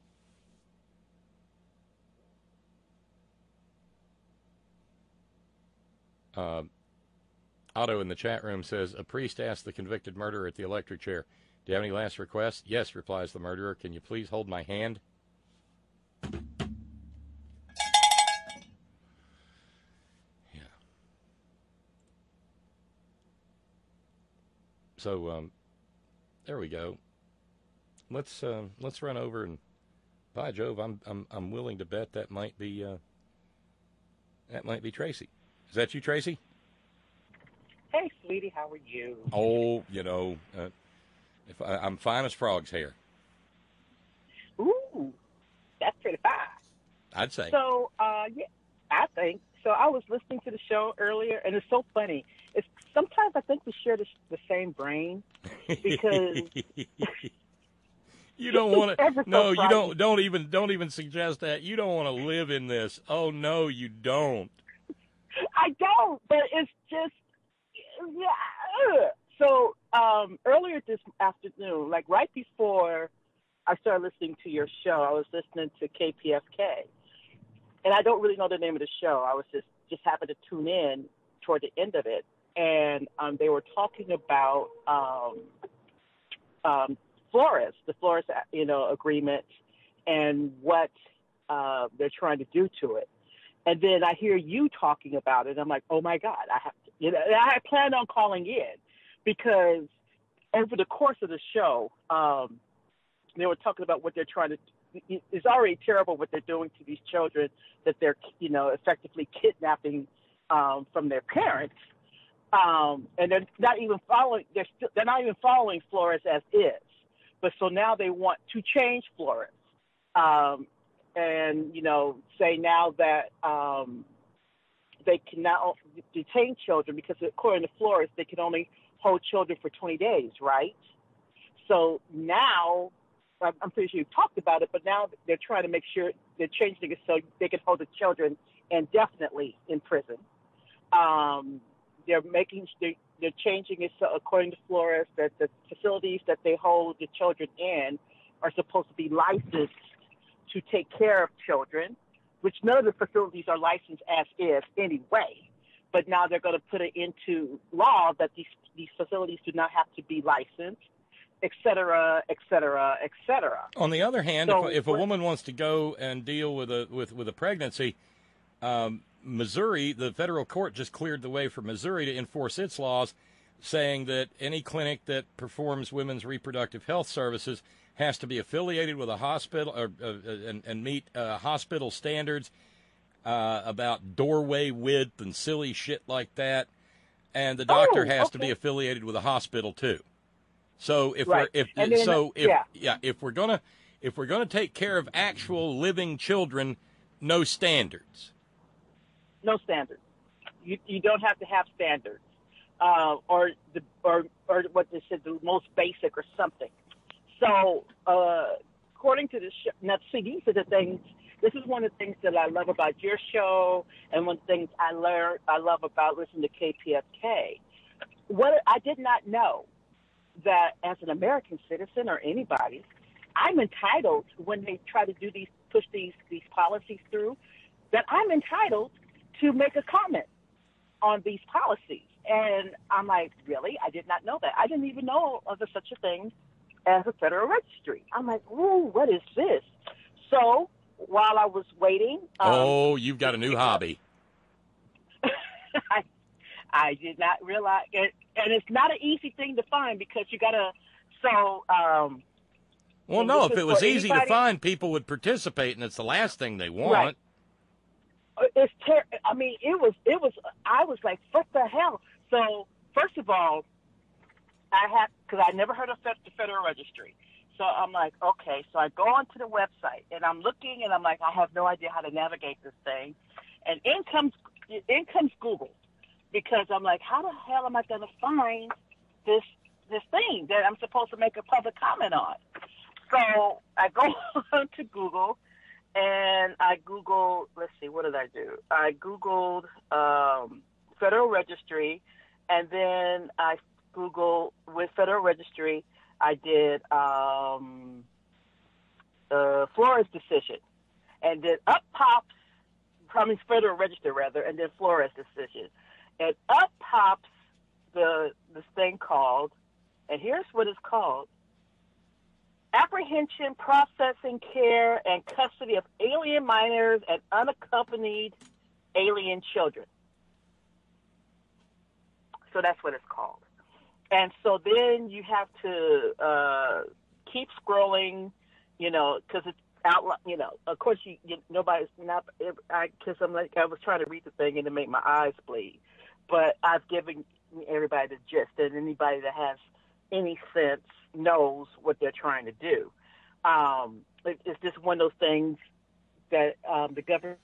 Uh, Otto in the chat room says, a priest asked the convicted murderer at the electric chair, do you have any last requests? Yes, replies the murderer. Can you please hold my hand? So um, there we go. Let's uh, let's run over and, by Jove, I'm I'm I'm willing to bet that might be uh, that might be Tracy. Is that you, Tracy? Hey, sweetie, how are you? Oh, you know, uh, if I, I'm fine as frog's hair. Ooh, that's pretty fine. I'd say. So, uh, yeah, I think so. I was listening to the show earlier, and it's so funny. It's sometimes I think we share the, the same brain because you don't want to. so No, funny. you don't. Don't even. Don't even suggest that. You don't want to live in this. Oh no, you don't. I don't. But it's just yeah. Ugh. So um, earlier this afternoon, like right before I started listening to your show, I was listening to K P F K, and I don't really know the name of the show. I was just just happened to tune in toward the end of it. And um, they were talking about um, um, Flores, the Flores, you know, agreement, and what uh, they're trying to do to it. And then I hear you talking about it. I'm like, oh my God, I have to. You know, and I had planned on calling in because over the course of the show, um, they were talking about what they're trying to. It's already terrible what they're doing to these children that they're, you know, effectively kidnapping um, from their parents. Um, and they're not even following. They're still, they're not even following Flores as is. But so now they want to change Flores, um, and you know, say now that um, they can now detain children because according to Flores, they can only hold children for twenty days, right? So now, I'm pretty sure you talked about it, but now they're trying to make sure they're changing it so they can hold the children indefinitely in prison. Um, They're making they're, they're changing it so, according to Flores, that the facilities that they hold the children in are supposed to be licensed to take care of children, which none of the facilities are licensed as is anyway. But now they're going to put it into law that these these facilities do not have to be licensed, et cetera, et cetera, et cetera. On the other hand, so, if, if a woman wants to go and deal with a with with a pregnancy. Um, Missouri, the federal court just cleared the way for Missouri to enforce its laws, saying that any clinic that performs women's reproductive health services has to be affiliated with a hospital or, uh, and, and meet uh, hospital standards uh, about doorway width and silly shit like that. And the doctor oh, has okay. to be affiliated with a hospital too. So if right. we're if then, so if yeah. yeah if we're gonna if we're gonna take care of actual living children, no standards. No standards. You you don't have to have standards, uh, or the or or what they said the most basic or something. So uh, according to the show, now see these are the things. This is one of the things that I love about your show, and one of the things I learned I love about listening to K P F K. What I did not know that as an American citizen or anybody, I'm entitled when they try to do these push these these policies through. that I'm entitled to make a comment on these policies. And I'm like, really? I did not know that. I didn't even know of such a thing as a federal registry. I'm like, ooh, what is this? So while I was waiting. Um, oh, you've got a new hobby. I, I did not realize it. And it's not an easy thing to find because you got to, so. Um, well, no, if it was easy anybody, to find, people would participate, and it's the last thing they want. Right. It's ter- I mean, it was, it was, I was like, what the hell? So, first of all, I had, because I never heard of the Federal Registry. So I'm like, okay. So I go onto the website, and I'm looking, and I'm like, I have no idea how to navigate this thing. And in comes, in comes Google, because I'm like, how the hell am I going to find this this thing that I'm supposed to make a public comment on? So I go to Google, and I Googled, let's see, what did I do? I Googled um, Federal Registry, and then I Googled, with Federal Registry, I did um, uh, Flores decision. And then up pops, I mean Federal Register rather, and then Flores decision. And up pops the this thing called, and here's what it's called, Apprehension, Processing, Care, and Custody of Alien Minors and Unaccompanied Alien Children. So that's what it's called. And so then you have to uh, keep scrolling, you know, because it's out, you know, of course, you, you nobody's not, I, because I'm like, I was trying to read the thing and it made my eyes bleed. But I've given everybody the gist, and anybody that has any sense knows what they're trying to do. Um, it, it's just one of those things that um, the government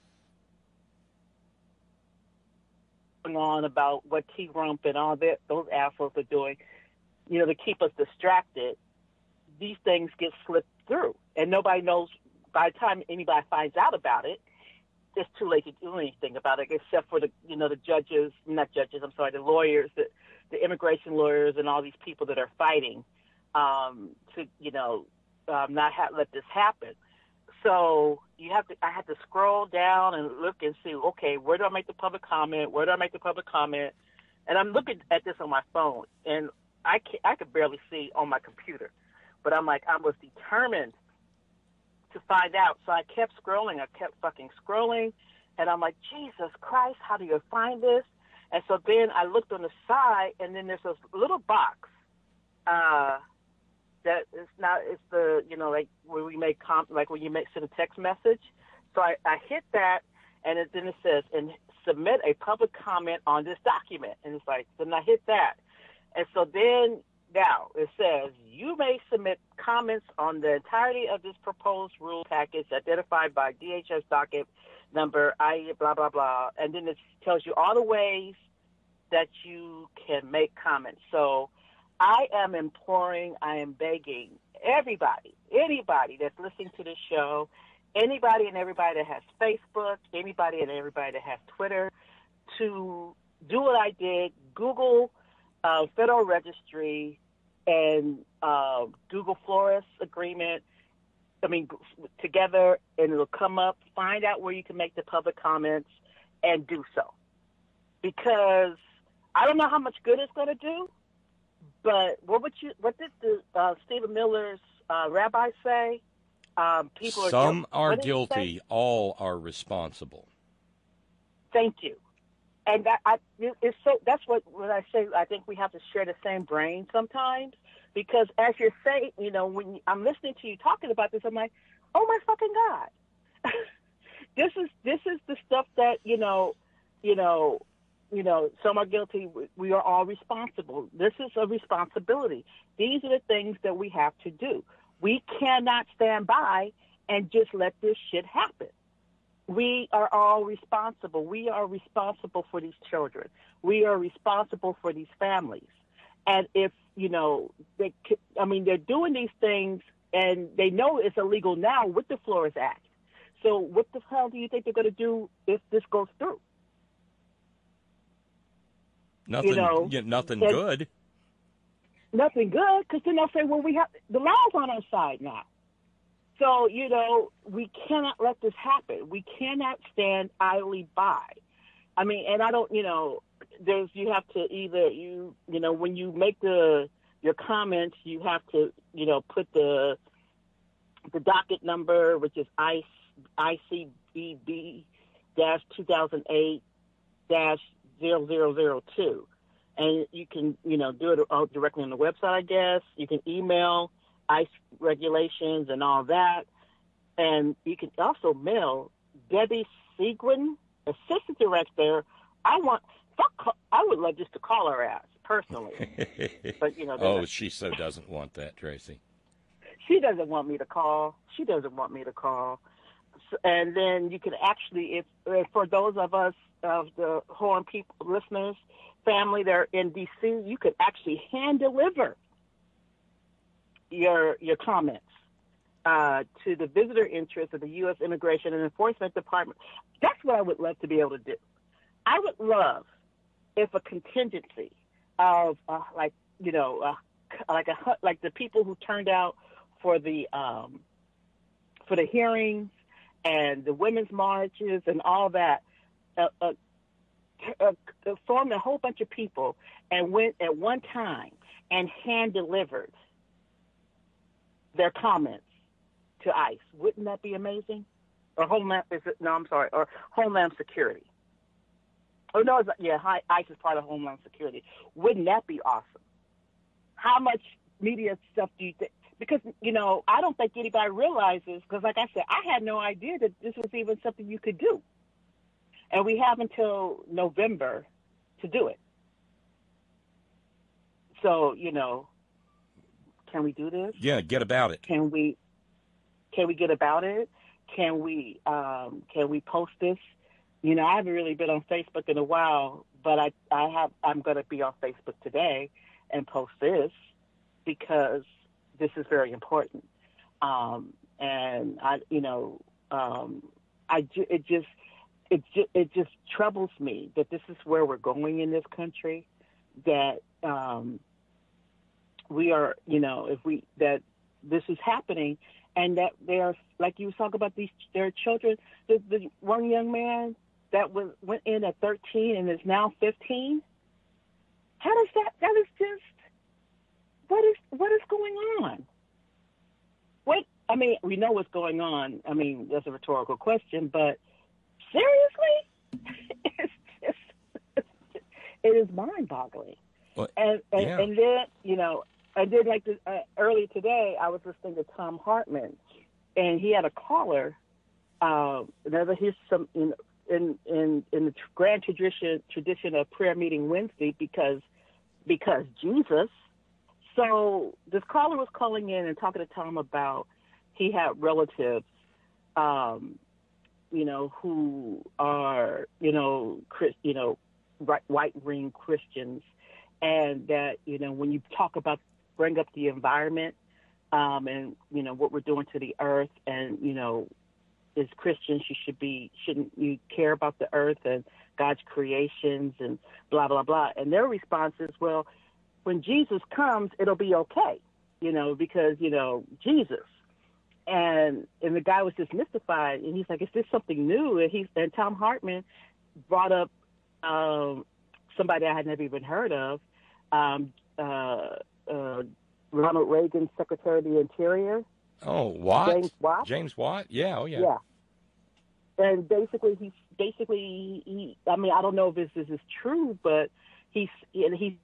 on about what T-Rump and all that those assholes are doing, you know, to keep us distracted. These things get slipped through, and nobody knows. By the time anybody finds out about it, it's too late to do anything about it, except for the, you know, the judges, not judges, I'm sorry, the lawyers, the, the immigration lawyers, and all these people that are fighting um, to, you know, um, not ha- let this happen. So you have to. I had to scroll down and look and see. Okay, where do I make the public comment? Where do I make the public comment? And I'm looking at this on my phone, and I can, I could barely see on my computer. But I'm like, I was determined to find out. So I kept scrolling. I kept fucking scrolling, and I'm like, Jesus Christ, how do you find this? And so then I looked on the side, and then there's this little box. Uh, That it's not, it's the, you know, like where we make, comp, like when you make, send a text message. So I, I hit that, and it, then it says, and submit a public comment on this document. And it's like, then I hit that. And so then, now, it says, you may submit comments on the entirety of this proposed rule package identified by D H S docket number, I E, blah, blah, blah. And then it tells you all the ways that you can make comments. So I am imploring, I am begging everybody, anybody that's listening to this show, anybody and everybody that has Facebook, anybody and everybody that has Twitter, to do what I did, Google uh, Federal Registry and uh, Google Flores Agreement, I mean, together, and it'll come up, find out where you can make the public comments, and do so. Because I don't know how much good it's going to do, but what would you? What did the uh, Stephen Miller's uh, rabbi say? Um, people are Some guilty. are guilty. All are responsible. Thank you. And that I, it's so. That's what when I say. I think we have to share the same brain sometimes, because as you're saying, you know, when I'm listening to you talking about this, I'm like, oh my fucking God, this is this is the stuff that you know, you know. You know, some are guilty. We are all responsible. This is a responsibility. These are the things that we have to do. We cannot stand by and just let this shit happen. We are all responsible. We are responsible for these children. We are responsible for these families. And if, you know, they, I mean, they're doing these things and they know it's illegal now with the Flores Act. So what the hell do you think they're going to do if this goes through? Nothing, you know, yeah, nothing and, good. Nothing good, because then they'll say, well, we have the law's on our side now. So, you know, we cannot let this happen. We cannot stand idly by. I mean, and I don't, you know, there's, you have to either, you, you know, when you make the, your comments, you have to, you know, put the, the docket number, which is I C B B dash two thousand eight dash zero zero zero two. And you can, you know, do it directly on the website, I guess. You can email ICE regulations and all that. And you can also mail Debbie Segrin, assistant director. I want, I would love just to call her ass personally. But, you know, oh, not, she so doesn't want that, Tracy. She doesn't want me to call. She doesn't want me to call. So, and then you can actually, if, if for those of us, of the Horn people, listeners, family that are in D C, you could actually hand deliver your your comments uh, to the visitor interest of the U S Immigration and Enforcement Department. That's what I would love to be able to do. I would love if a contingency of uh, like you know uh, like a like the people who turned out for the um, for the hearings and the women's marches and all that. Uh, uh, uh, formed a whole bunch of people and went at one time and hand delivered their comments to ICE. Wouldn't that be amazing? Or Homeland? Is it, no, I'm sorry. Or Homeland Security. Oh no, it's, yeah, ICE is part of Homeland Security. Wouldn't that be awesome? How much media stuff do you think? Because you know, I don't think anybody realizes. Because, like I said, I had no idea that this was even something you could do. And we have until November to do it. So, you know, can we do this? Yeah, get about it. Can we can we get about it? Can we um, can we post this? You know, I haven't really been on Facebook in a while, but I, I have I'm gonna be on Facebook today and post this because this is very important. Um, and I you know, um, I ju- it just It just, it just troubles me that this is where we're going in this country, that um, we are, you know, if we, that this is happening and that they are, like you talk about these, their children, the, the one young man that was, went in at thirteen and is now fifteen. How does that, that is just, what is, what is going on? What, I mean, we know what's going on. I mean, that's a rhetorical question, but seriously, it's just, it's just, it is mind-boggling. Well, and and, yeah. and then you know, I did like this, uh, earlier today. I was listening to Tom Hartman, and he had a caller. Uh, another here's some in in in, in the grand tradition tradition of prayer meeting Wednesday because because Jesus. So this caller was calling in and talking to Tom about he had relatives. Um, you know, who are, you know, Chris, you know, right, white ring Christians. And that, you know, when you talk about, bring up the environment um, and, you know, what we're doing to the earth and, you know, as Christians, you should be, shouldn't you care about the earth and God's creations and blah, blah, blah. And their response is, well, when Jesus comes, it'll be okay, you know, because, you know, Jesus. And and the guy was just mystified, and he's like, "Is this something new?" And he's and Tom Hartman brought up um, somebody I had never even heard of, um, uh, uh, Ronald Reagan's Secretary of the Interior. Oh, Watt? James Watt. James Watt? Yeah. Oh, yeah. Yeah. And basically, he's basically he. I mean, I don't know if this, this is true, but he's and he's.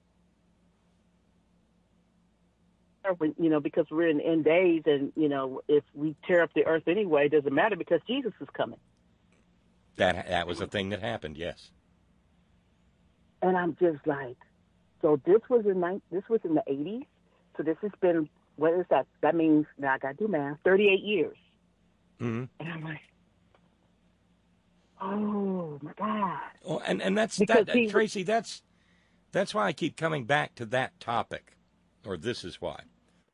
You know, because we're in end days, and you know, if we tear up the earth anyway, it doesn't matter because Jesus is coming. That that was a thing that happened, yes. And I'm just like, so this was in this was in the eighties. So this has been, what is that? That means now I got to do math. thirty-eight years. Mm-hmm. And I'm like, oh my God. Well, and and that's Because that, he, Tracy. That's that's why I keep coming back to that topic, or this is why.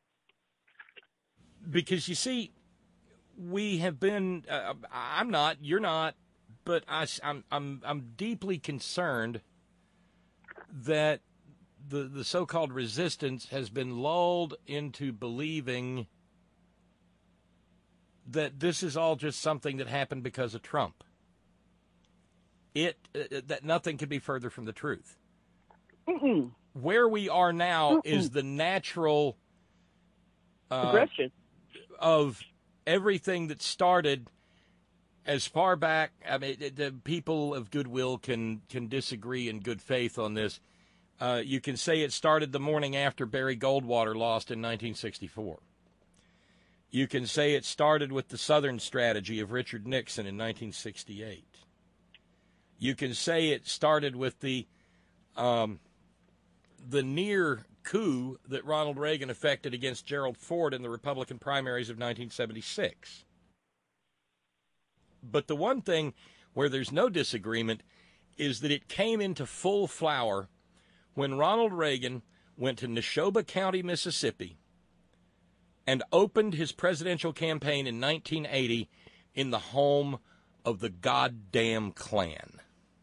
Because you see, we have been. Uh, I'm not. You're not. But I, I'm. I'm. I'm deeply concerned that the the so-called resistance has been lulled into believing that this is all just something that happened because of Trump. It uh, that nothing could be further from the truth. Mm-mm. Where we are now Mm-mm. is the natural uh, progression of everything that started as far back. I mean, the people of goodwill can can disagree in good faith on this. Uh, you can say it started the morning after Barry Goldwater lost in nineteen sixty-four. You can say it started with the Southern strategy of Richard Nixon in nineteen sixty-eight. You can say it started with the um, the near coup that Ronald Reagan effected against Gerald Ford in the Republican primaries of nineteen seventy-six. But the one thing where there's no disagreement is that it came into full flower when Ronald Reagan went to Neshoba County, Mississippi, and opened his presidential campaign in nineteen eighty in the home of the goddamn Klan.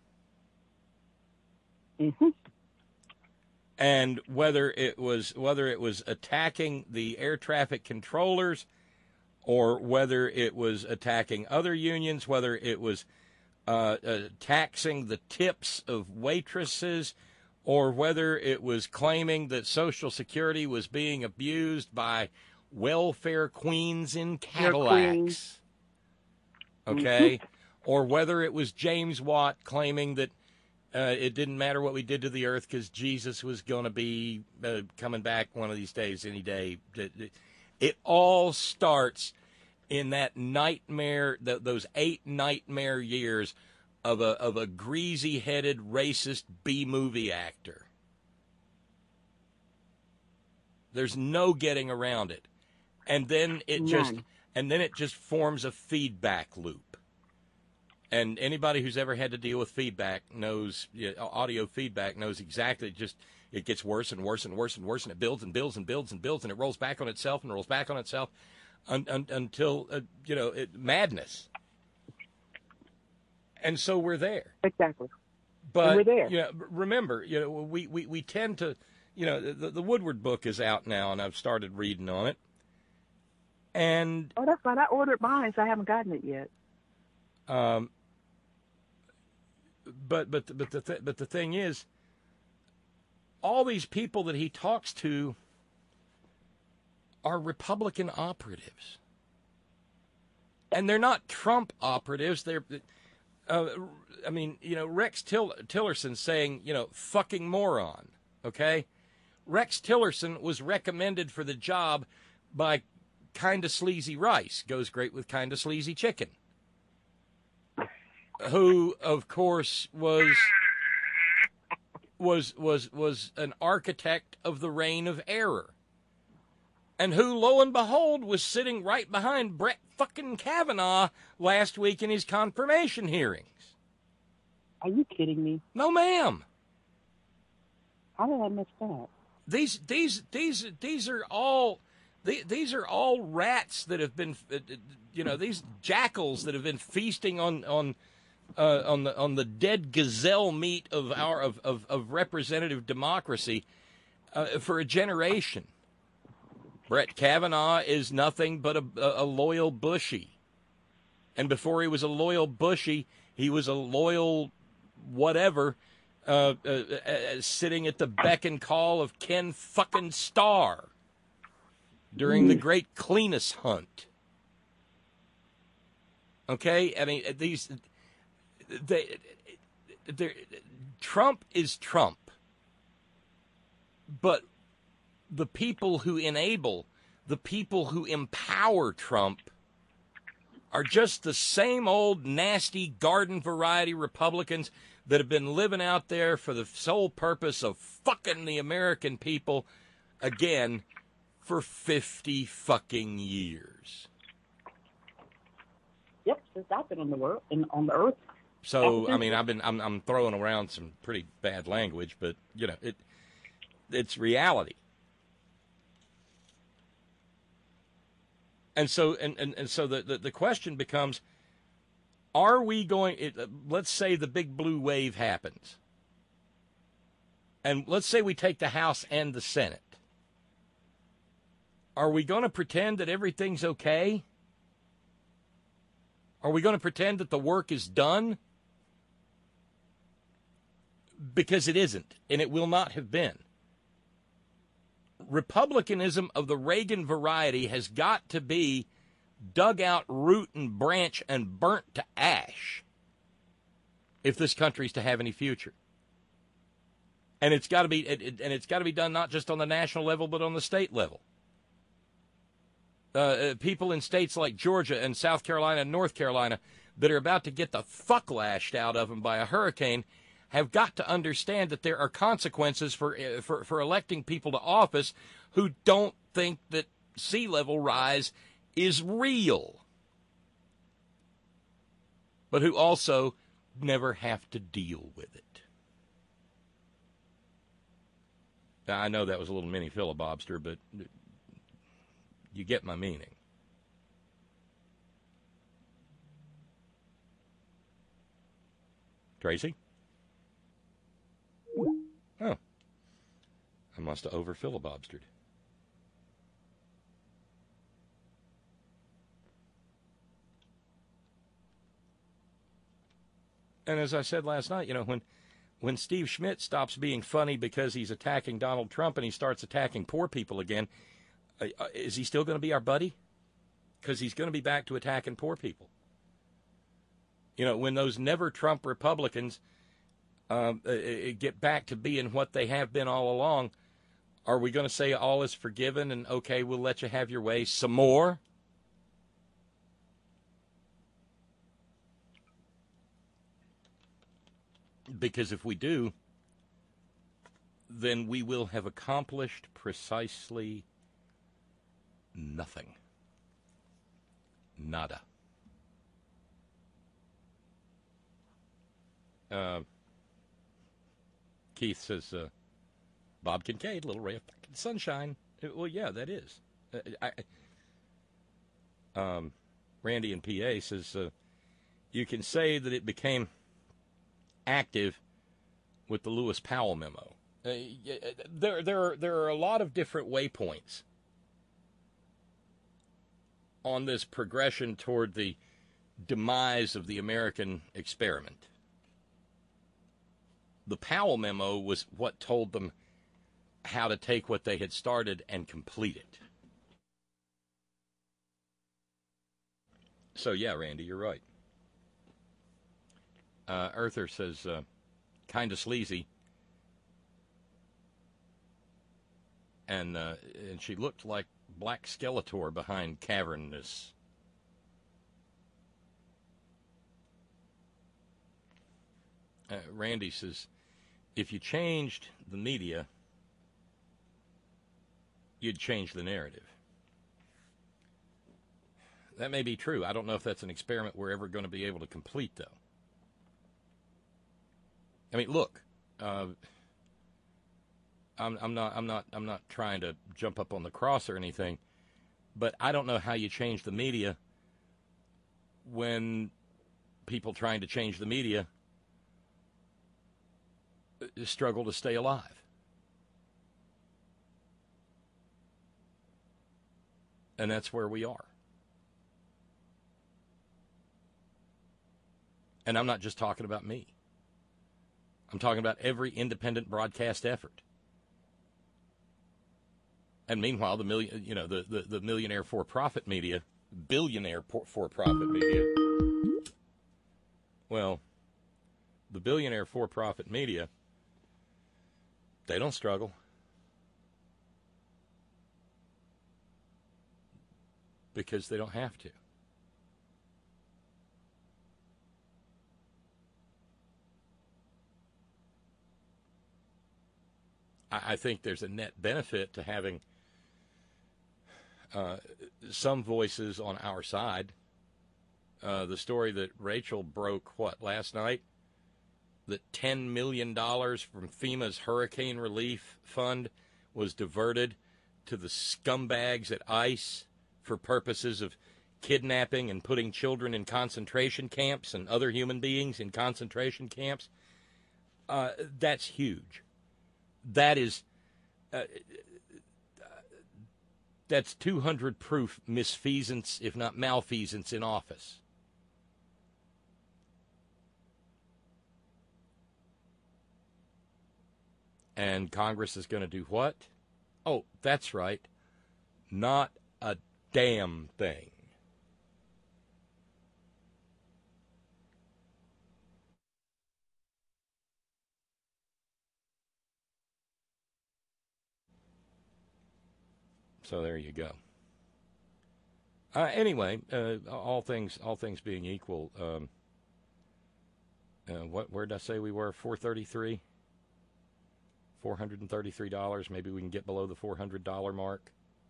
Mm-hmm. And whether it was whether it was attacking the air traffic controllers, or whether it was attacking other unions, whether it was uh, uh, taxing the tips of waitresses, or whether it was claiming that Social Security was being abused by welfare queens in Cadillacs, okay, or whether it was James Watt claiming that uh, it didn't matter what we did to the earth because Jesus was going to be uh, coming back one of these days, any day. It, it all starts in that nightmare, th- those eight nightmare years of a of a greasy-headed, racist B-movie actor. There's no getting around it. And then it just None. and then it just forms a feedback loop. And anybody who's ever had to deal with feedback knows, you know, audio feedback knows exactly. Just it gets worse and worse and worse and worse, and it builds and builds and builds and builds, and it rolls back on itself and rolls back on itself un, un, until uh, you know it, madness. And so we're there. Exactly. But and we're there. You know, remember, you know, we, we, we tend to, you know, the, the Woodward book is out now, and I've started reading on it. And oh, that's fine. I ordered mine, so I haven't gotten it yet. Um. But but but the th- but the thing is, all these people that he talks to are Republican operatives, and they're not Trump operatives. They're, uh, I mean, you know, Rex Till- Tillerson saying, you know, fucking moron. Okay, Rex Tillerson was recommended for the job by Kinda Sleazy Rice. Goes great with Kinda Sleazy Chicken. Who, of course, was was was was an architect of the reign of error, and who, lo and behold, was sitting right behind Brett fucking Kavanaugh last week in his confirmation hearings. Are you kidding me? No, ma'am. How did I miss that? These these these these are all these are all rats that have been, you know, these jackals that have been feasting on on. Uh, on the on the dead gazelle meat of our of, of, of representative democracy uh, for a generation. Brett Kavanaugh is nothing but a, a, a loyal Bushy, and before he was a loyal Bushy, he was a loyal whatever, uh, uh, uh, sitting at the beck and call of Ken fucking Starr during the Great Cleanus Hunt. Okay, I mean these. They, Trump is Trump, but the people who enable, the people who empower Trump are just the same old nasty garden variety Republicans that have been living out there for the sole purpose of fucking the American people again for fifty fucking years. Yep, since I've been on the world and on the earth. So I mean, I've been I'm I'm throwing around some pretty bad language, but you know it it's reality. And so and, and, and so the, the, the question becomes: are we going? It, uh, let's say the big blue wave happens, and let's say we take the House and the Senate. Are we going to pretend that everything's okay? Are we going to pretend that the work is done? Because it isn't, and it will not have been. Republicanism of the Reagan variety has got to be dug out root and branch and burnt to ash if this country's to have any future. And it's got to be and it's got to be done not just on the national level but on the state level. Uh, people in states like Georgia and South Carolina and North Carolina that are about to get the fuck lashed out of them by a hurricane have got to understand that there are consequences for uh, for for electing people to office who don't think that sea level rise is real, but who also never have to deal with it. Now, I know that was a little mini filibobster, but you get my meaning. Tracy? Oh. I must have over filibustered. And as I said last night, you know, when when Steve Schmidt stops being funny because he's attacking Donald Trump and he starts attacking poor people again, uh, is he still going to be our buddy? Because he's going to be back to attacking poor people. You know, when those never-Trump Republicans um, uh, get back to being what they have been all along, are we going to say all is forgiven and, okay, we'll let you have your way some more? Because if we do, then we will have accomplished precisely nothing. Nada. Uh, Keith says, uh, Bob Kincaid, little ray of fucking sunshine. Uh, Well, yeah, that is. Uh, I, um, Randy in P A says, uh, you can say that it became active with the Lewis Powell memo. Uh, there, there, are, there are a lot of different waypoints on this progression toward the demise of the American experiment. The Powell memo was what told them how to take what they had started and complete it. So, yeah, Randy, you're right. Uh, Earther says, uh, kind of sleazy. And, uh, and she looked like Black Skeletor behind cavernous. Uh, Randy says, if you changed the media, you'd change the narrative. That may be true. I don't know if that's an experiment we're ever going to be able to complete, though. I mean, look, uh, I'm, I'm not, I'm not, I'm not trying to jump up on the cross or anything, but I don't know how you change the media when people trying to change the media struggle to stay alive. And that's where we are. And I'm not just talking about me. I'm talking about every independent broadcast effort. And meanwhile, the million, you know, the, the, the millionaire for-profit media, billionaire for-profit media, well, the billionaire for-profit media, they don't struggle. Because they don't have to. I think there's a net benefit to having uh, some voices on our side. Uh, the story that Rachel broke, what, last night? That ten million dollars from FEMA's Hurricane Relief Fund was diverted to the scumbags at ICE for purposes of kidnapping and putting children in concentration camps and other human beings in concentration camps. Uh, that's huge. That is, uh, that's two hundred proof misfeasance, if not malfeasance, in office. And Congress is going to do what? Oh, that's right. Not a damn thing. So there you go. Uh, anyway, uh, all things all things being equal, um, uh, what where did I say we were? Four thirty three. Four hundred and thirty three dollars. Maybe we can get below the four hundred dollar mark.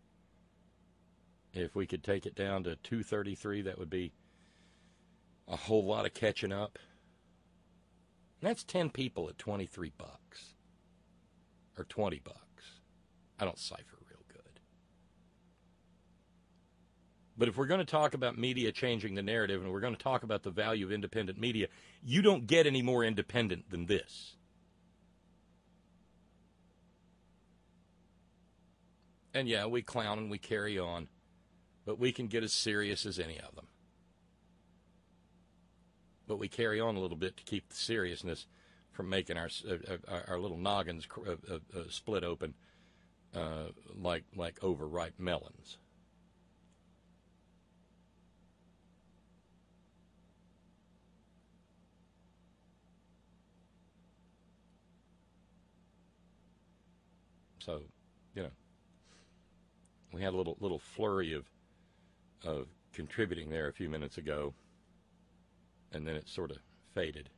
If we could take it down to two thirty three, that would be a whole lot of catching up. And that's ten people at twenty three bucks, or twenty bucks. I don't cipher. But if we're going to talk about media changing the narrative and we're going to talk about the value of independent media, you don't get any more independent than this. And yeah, we clown and we carry on, but we can get as serious as any of them. But we carry on a little bit to keep the seriousness from making our uh, our little noggins uh, uh, uh, split open uh, like like overripe melons. So, you know, we had a little little flurry of of contributing there a few minutes ago, and then it sort of faded.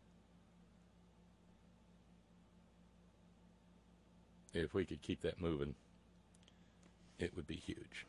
If we could keep that moving, it would be huge.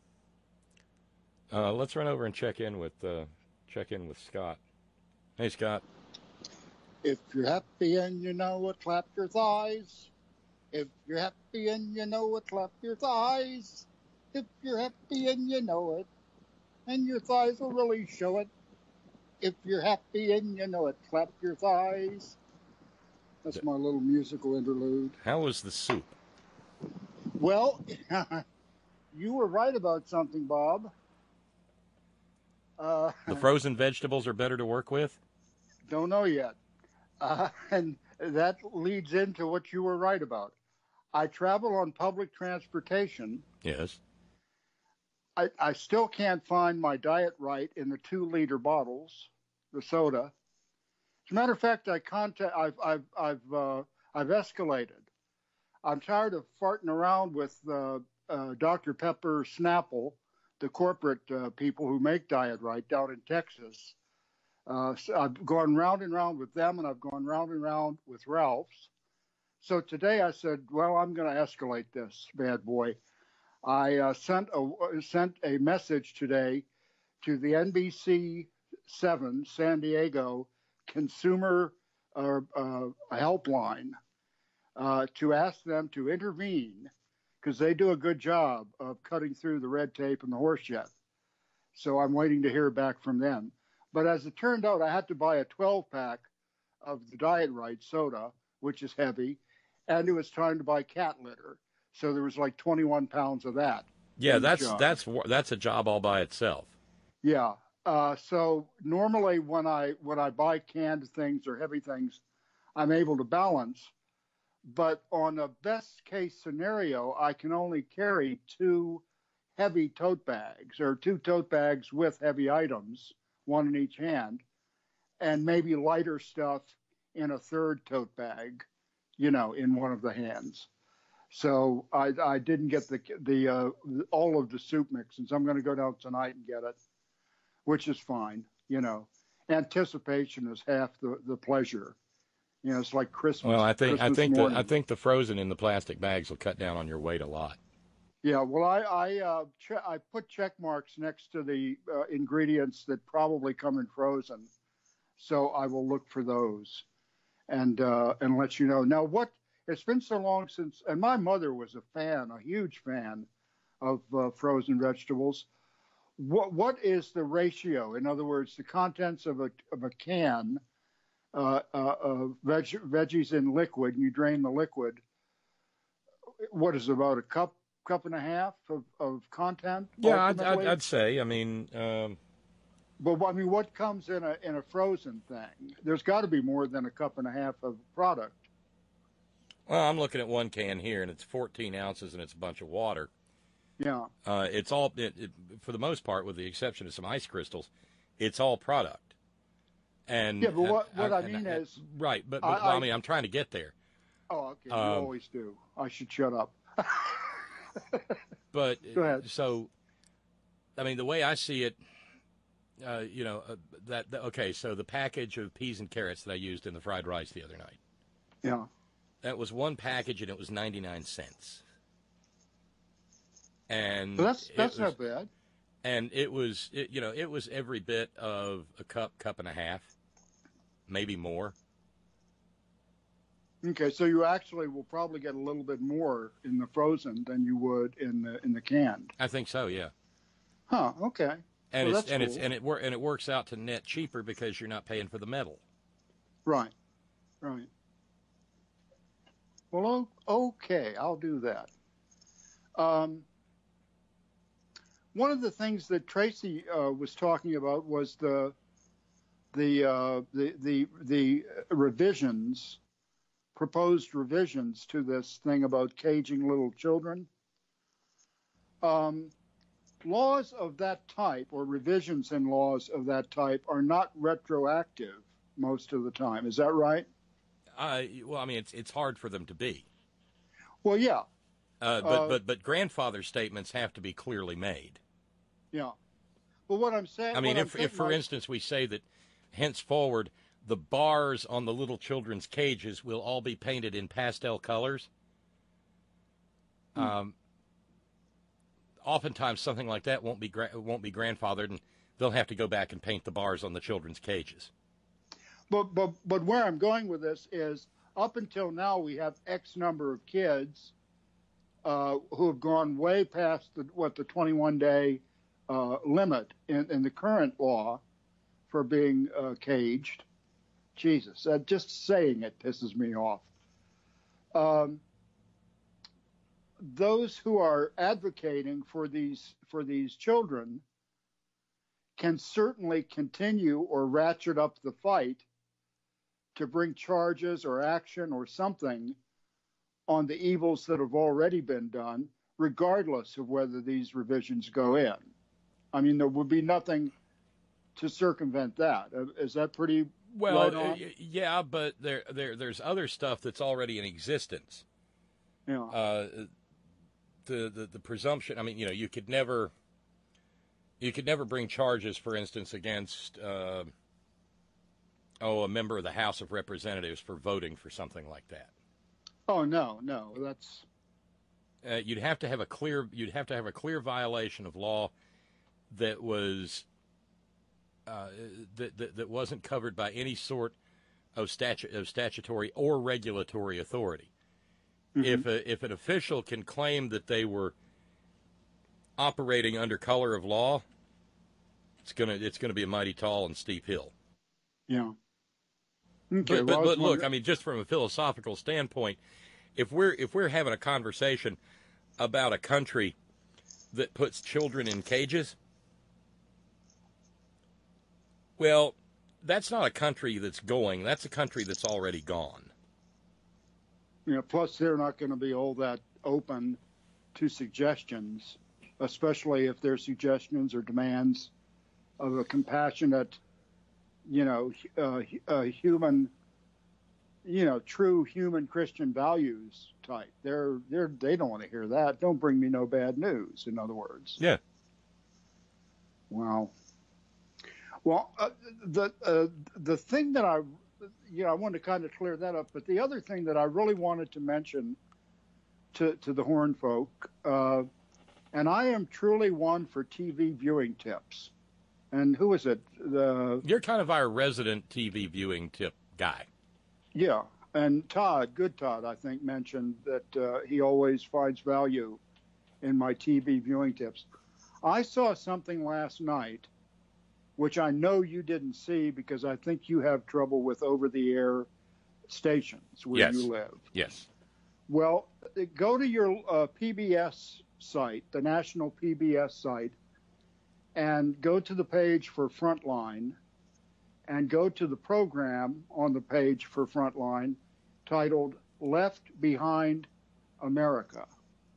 Uh, let's run over and check in with uh, check in with Scott. Hey, Scott. If you're happy and you know it, clap your thighs. If you're happy and you know it, clap your thighs. If you're happy and you know it, and your thighs will really show it. If you're happy and you know it, clap your thighs. That's my little musical interlude. How was the soup? Well, you were right about something, Bob. Uh, the frozen vegetables are better to work with? Don't know yet. Uh, and that leads into what you were right about. I travel on public transportation. Yes. I, I still can't find my Diet Right in the two-liter bottles, the soda. As a matter of fact, I contact, I've, I've, I've, uh, I've escalated. I'm tired of farting around with uh, uh, Doctor Pepper Snapple, the corporate uh, people who make Diet Right down in Texas. Uh, so I've gone round and round with them, and I've gone round and round with Ralph's. So today I said, well, I'm going to escalate this bad boy. I uh, sent a sent a message today to the N B C seven San Diego consumer uh, uh, helpline uh, to ask them to intervene because they do a good job of cutting through the red tape and the horse shit. So I'm waiting to hear back from them. But as it turned out, I had to buy a twelve pack of the Diet Right soda, which is heavy, and it was time to buy cat litter. So there was like twenty-one pounds of that. Yeah, that's that's that's a job all by itself. Yeah. Uh, so normally when I when I buy canned things or heavy things, I'm able to balance. But on a best case scenario, I can only carry two heavy tote bags or two tote bags with heavy items, one in each hand, and maybe lighter stuff in a third tote bag, you know, in one of the hands. So I, I didn't get the the uh, all of the soup mixins. I'm going to go down tonight and get it, which is fine. You know, anticipation is half the, the pleasure. You know, it's like Christmas. Well, I think Christmas I think morning. the, I think the frozen in the plastic bags will cut down on your weight a lot. Yeah, well, I I uh, che- I put check marks next to the uh, ingredients that probably come in frozen, so I will look for those, and uh, and let you know. Now, what? It's been so long since, and my mother was a fan, a huge fan of uh, frozen vegetables. What what is the ratio? In other words, the contents of a of a can uh, uh, of veg, veggies in liquid, and you drain the liquid. What is it, about a cup, cup and a half of, of content? Yeah, I'd, I'd, I'd say. I mean, um... but I mean, what comes in a in a frozen thing? There's got to be more than a cup and a half of product. Well, I'm looking at one can here, and it's fourteen ounces, and it's a bunch of water. Yeah. Uh, it's all, it, it, for the most part, with the exception of some ice crystals, it's all product. And yeah, but what, what uh, I and, mean and, is... Right, but, but I, well, I I mean, I'm trying to get there. Oh, okay, you Um, always do. I should shut up. But, Go ahead. So, I mean, the way I see it, uh, you know, uh, that, that, okay, so the package of peas and carrots that I used in the fried rice the other night. Yeah. That was one package, and it was ninety-nine cents. And Well, that's that's was, not bad. And it was, it, you know, it was every bit of a cup, cup and a half, maybe more. Okay, so you actually will probably get a little bit more in the frozen than you would in the in the canned. I think so, yeah. Huh. Okay. And well, it's that's and cool. it's and it wor- and it works out to net cheaper because you're not paying for the metal. Right. Right. Well, okay, I'll do that. Um, one of the things that Tracy uh, was talking about was the the uh, the the the revisions, proposed revisions to this thing about caging little children. Um, laws of that type, or revisions in laws of that type, are not retroactive most of the time. Is that right? Uh, well, I mean, it's it's hard for them to be. Well, yeah. Uh, but Uh, but but grandfather statements have to be clearly made. Yeah. But what I'm saying, I mean, what if I'm if for like, instance we say that henceforward the bars on the little children's cages will all be painted in pastel colors. Hmm. Um, oftentimes something like that won't be gra- won't be grandfathered, and they'll have to go back and paint the bars on the children's cages. But but but where I'm going with this is, up until now we have X number of kids uh, who have gone way past the, what the twenty-one day uh, limit in, in the current law for being uh, caged. Jesus, uh, just saying it pisses me off. Um, those who are advocating for these for these children can certainly continue or ratchet up the fight to bring charges or action or something on the evils that have already been done, regardless of whether these revisions go in. I mean, there would be nothing to circumvent that. Is that pretty Well, right on? uh, yeah, but there there there's other stuff that's already in existence. Yeah. Uh, the, the the presumption. I mean, you know, you could never you could never bring charges, for instance, against. Uh, Oh, a member of the House of Representatives for voting for something like that. Oh no, no, that's. Uh, you'd have to have a clear. You'd have to have a clear violation of law that was uh, that, that that wasn't covered by any sort of statu- of statutory or regulatory authority. Mm-hmm. If a, if an official can claim that they were operating under color of law, it's gonna it's gonna be a mighty tall and steep hill. Yeah. Okay, but but, well, but look, I mean, just from a philosophical standpoint, if we're if we're having a conversation about a country that puts children in cages, well, that's not a country that's going. That's a country that's already gone. You know, plus they're not going to be all that open to suggestions, especially if their suggestions or demands of a compassionate, you know, uh, uh, human, you know, true human Christian values type. They're they're they don't want to hear that. Don't bring me no bad news. In other words. Yeah. Wow. Well, uh, the uh, the thing that I, you know, I wanted to kind of clear that up. But the other thing that I really wanted to mention to to the Horn folk, uh, and I am truly one for T V viewing tips. And who is it? The You're kind of our resident T V viewing tip guy. Yeah, and Todd, good Todd, I think, mentioned that uh, he always finds value in my T V viewing tips. I saw something last night, which I know you didn't see because I think you have trouble with over-the-air stations where Yes. you live. Yes. Well, go to your uh, P B S site, the national P B S site, and go to the page for Frontline, and go to the program on the page for Frontline titled Left Behind America.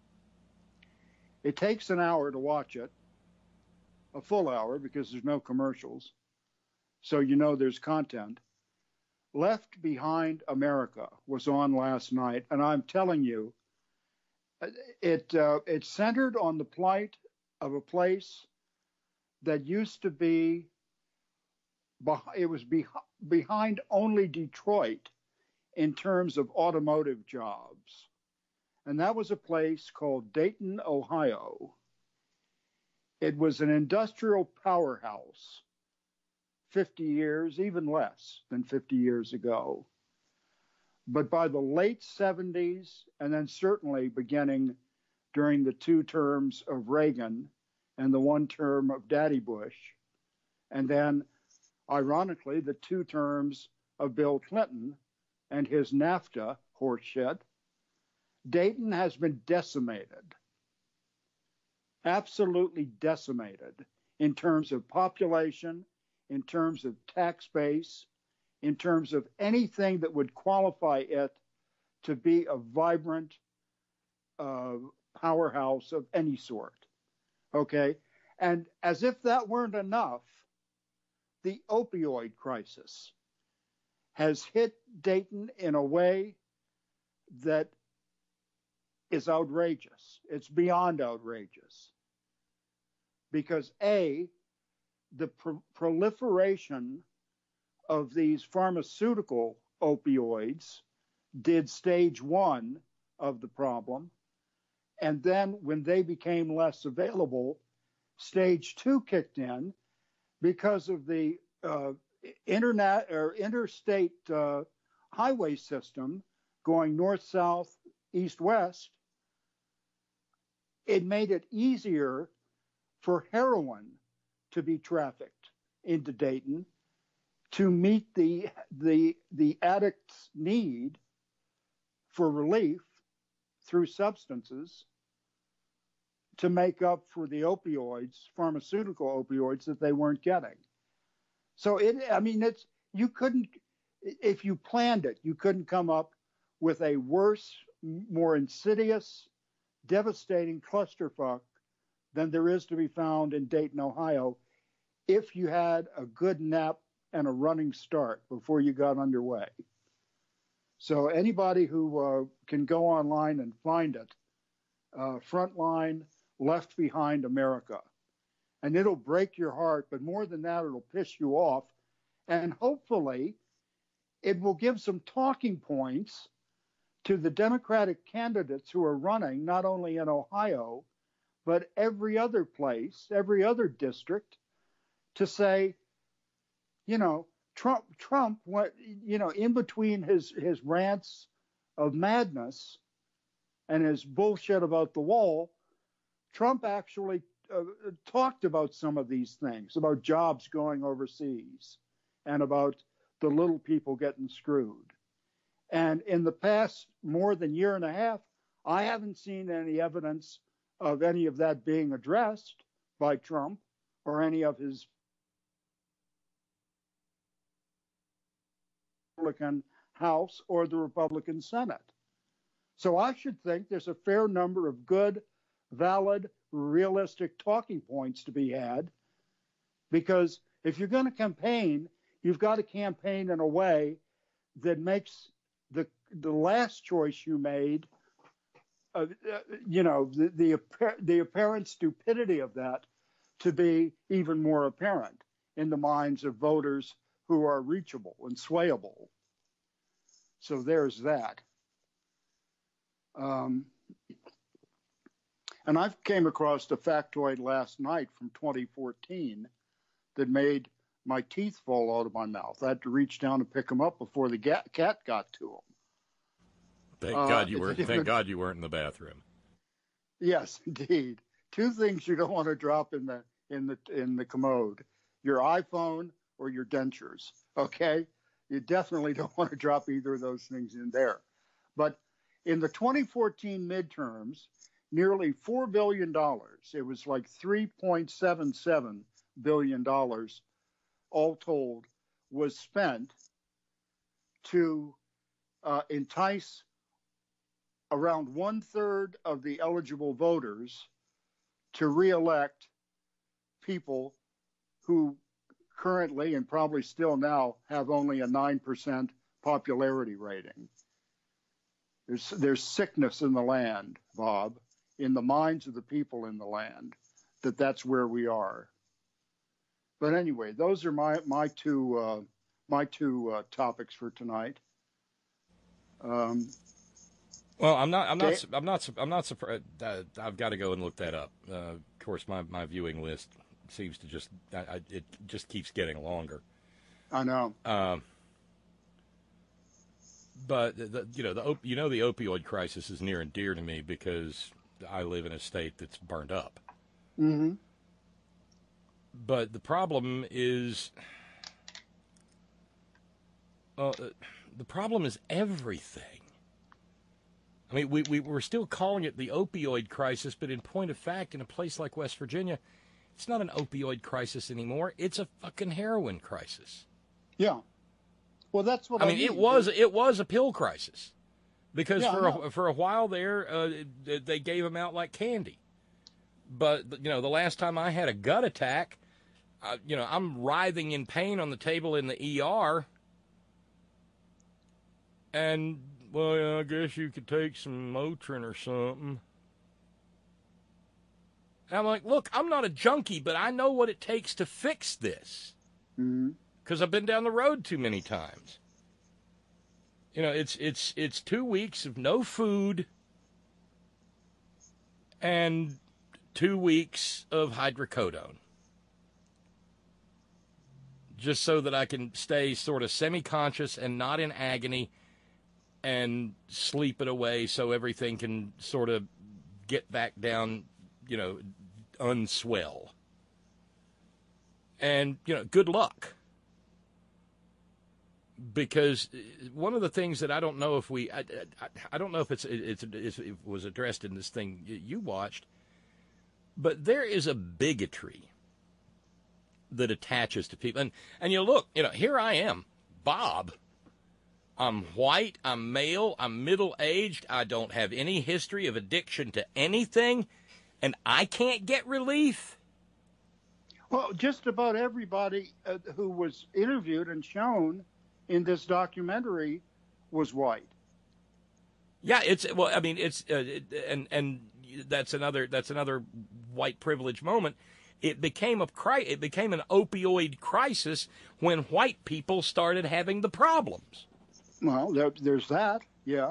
It takes an hour to watch it, a full hour because there's no commercials, so you know there's content. Left Behind America was on last night, and I'm telling you, it uh, it centered on the plight of a place that used to be, it was behind only Detroit in terms of automotive jobs. And that was a place called Dayton, Ohio. It was an industrial powerhouse fifty years, even less than fifty years ago. But by the late seventies, and then certainly beginning during the two terms of Reagan and the one term of Daddy Bush, and then, ironically, the two terms of Bill Clinton and his NAFTA horseshit, Dayton has been decimated, absolutely decimated in terms of population, in terms of tax base, in terms of anything that would qualify it to be a vibrant uh, powerhouse of any sort. Okay? And as if that weren't enough, the opioid crisis has hit Dayton in a way that is outrageous. It's beyond outrageous. Because A, the pro- proliferation of these pharmaceutical opioids did stage one of the problem. And then when they became less available, stage two kicked in because of the uh, internet or interstate uh, highway system going north, south, east, west. It made it easier for heroin to be trafficked into Dayton to meet the the the addict's need for relief through substances to make up for the opioids, pharmaceutical opioids that they weren't getting. So it, I mean, it's, you couldn't, if you planned it, you couldn't come up with a worse, more insidious, devastating clusterfuck than there is to be found in Dayton, Ohio, if you had a good nap and a running start before you got underway. So anybody who uh, can go online and find it, uh, Frontline, Left Behind America. And it'll break your heart, but more than that, it'll piss you off. And hopefully, it will give some talking points to the Democratic candidates who are running, not only in Ohio, but every other place, every other district, to say, you know, Trump, Trump, what, you know, in between his, his rants of madness and his bullshit about the wall, Trump actually uh, talked about some of these things, about jobs going overseas and about the little people getting screwed. And in the past more than year and a half, I haven't seen any evidence of any of that being addressed by Trump or any of his Republican House or the Republican Senate. So I should think there's a fair number of good, valid, realistic talking points to be had, because if you're going to campaign, you've got to campaign in a way that makes the the last choice you made, uh, uh, you know, the, the the apparent stupidity of that to be even more apparent in the minds of voters who are reachable and swayable. So there's that. Um, and I came across a factoid last night from twenty fourteen that made my teeth fall out of my mouth. I had to reach down and pick them up before the cat got to them. Thank uh, God you weren't. Thank God you weren't in the bathroom. Yes, indeed. Two things you don't want to drop in the in the in the commode: your iPhone or your dentures. Okay, you definitely don't want to drop either of those things in there. But in the twenty fourteen midterms, nearly four billion dollars, it was like three point seven seven billion dollars, all told, was spent to uh, entice around one third of the eligible voters to reelect people who currently and probably still now have only a nine percent popularity rating. There's, there's sickness in the land, Bob, in the minds of the people in the land, that that's where we are. But anyway, those are my, my two, uh, my two uh, topics for tonight. Um, well, I'm not, I'm not, I'm not, I'm not surprised. Uh, I've got to go and look that up. Uh, of course, my, my viewing list seems to just, I, I, it just keeps getting longer. I know. Um, but the, the, you know, the op- you know, the opioid crisis is near and dear to me because I live in a state that's burned up. Mm-hmm. But the problem is, uh, the problem is everything. I mean, we, we, we're still calling it the opioid crisis, but in point of fact, in a place like West Virginia, it's not an opioid crisis anymore. It's a fucking heroin crisis. Yeah. Well, that's what I, I mean. mean. It was it was a pill crisis because yeah, for a, for a while there, uh, they gave them out like candy. But you know, the last time I had a gut attack, uh, you know, I'm writhing in pain on the table in the E R, and well, yeah, I guess you could take some Motrin or something. And I'm like, look, I'm not a junkie, but I know what it takes to fix this. Mm-hmm. Because I've been down the road too many times. You know, it's it's it's two weeks of no food and two weeks of hydrocodone. Just so that I can stay sort of semi-conscious and not in agony and sleep it away so everything can sort of get back down, you know, unswell. And, you know, good luck. Because one of the things that I don't know if we, I, I, I don't know if it's, it's, it's, it was addressed in this thing you watched, but there is a bigotry that attaches to people. And, and you look, you know, here I am, Bob. I'm white, I'm male, I'm middle-aged, I don't have any history of addiction to anything, and I can't get relief. Well, just about everybody uh, who was interviewed and shown in this documentary was white. Yeah, it's well. I mean, it's uh, it, and and that's another that's another white privilege moment. It became a cri- It became an opioid crisis when white people started having the problems. Well, there, there's that, yeah.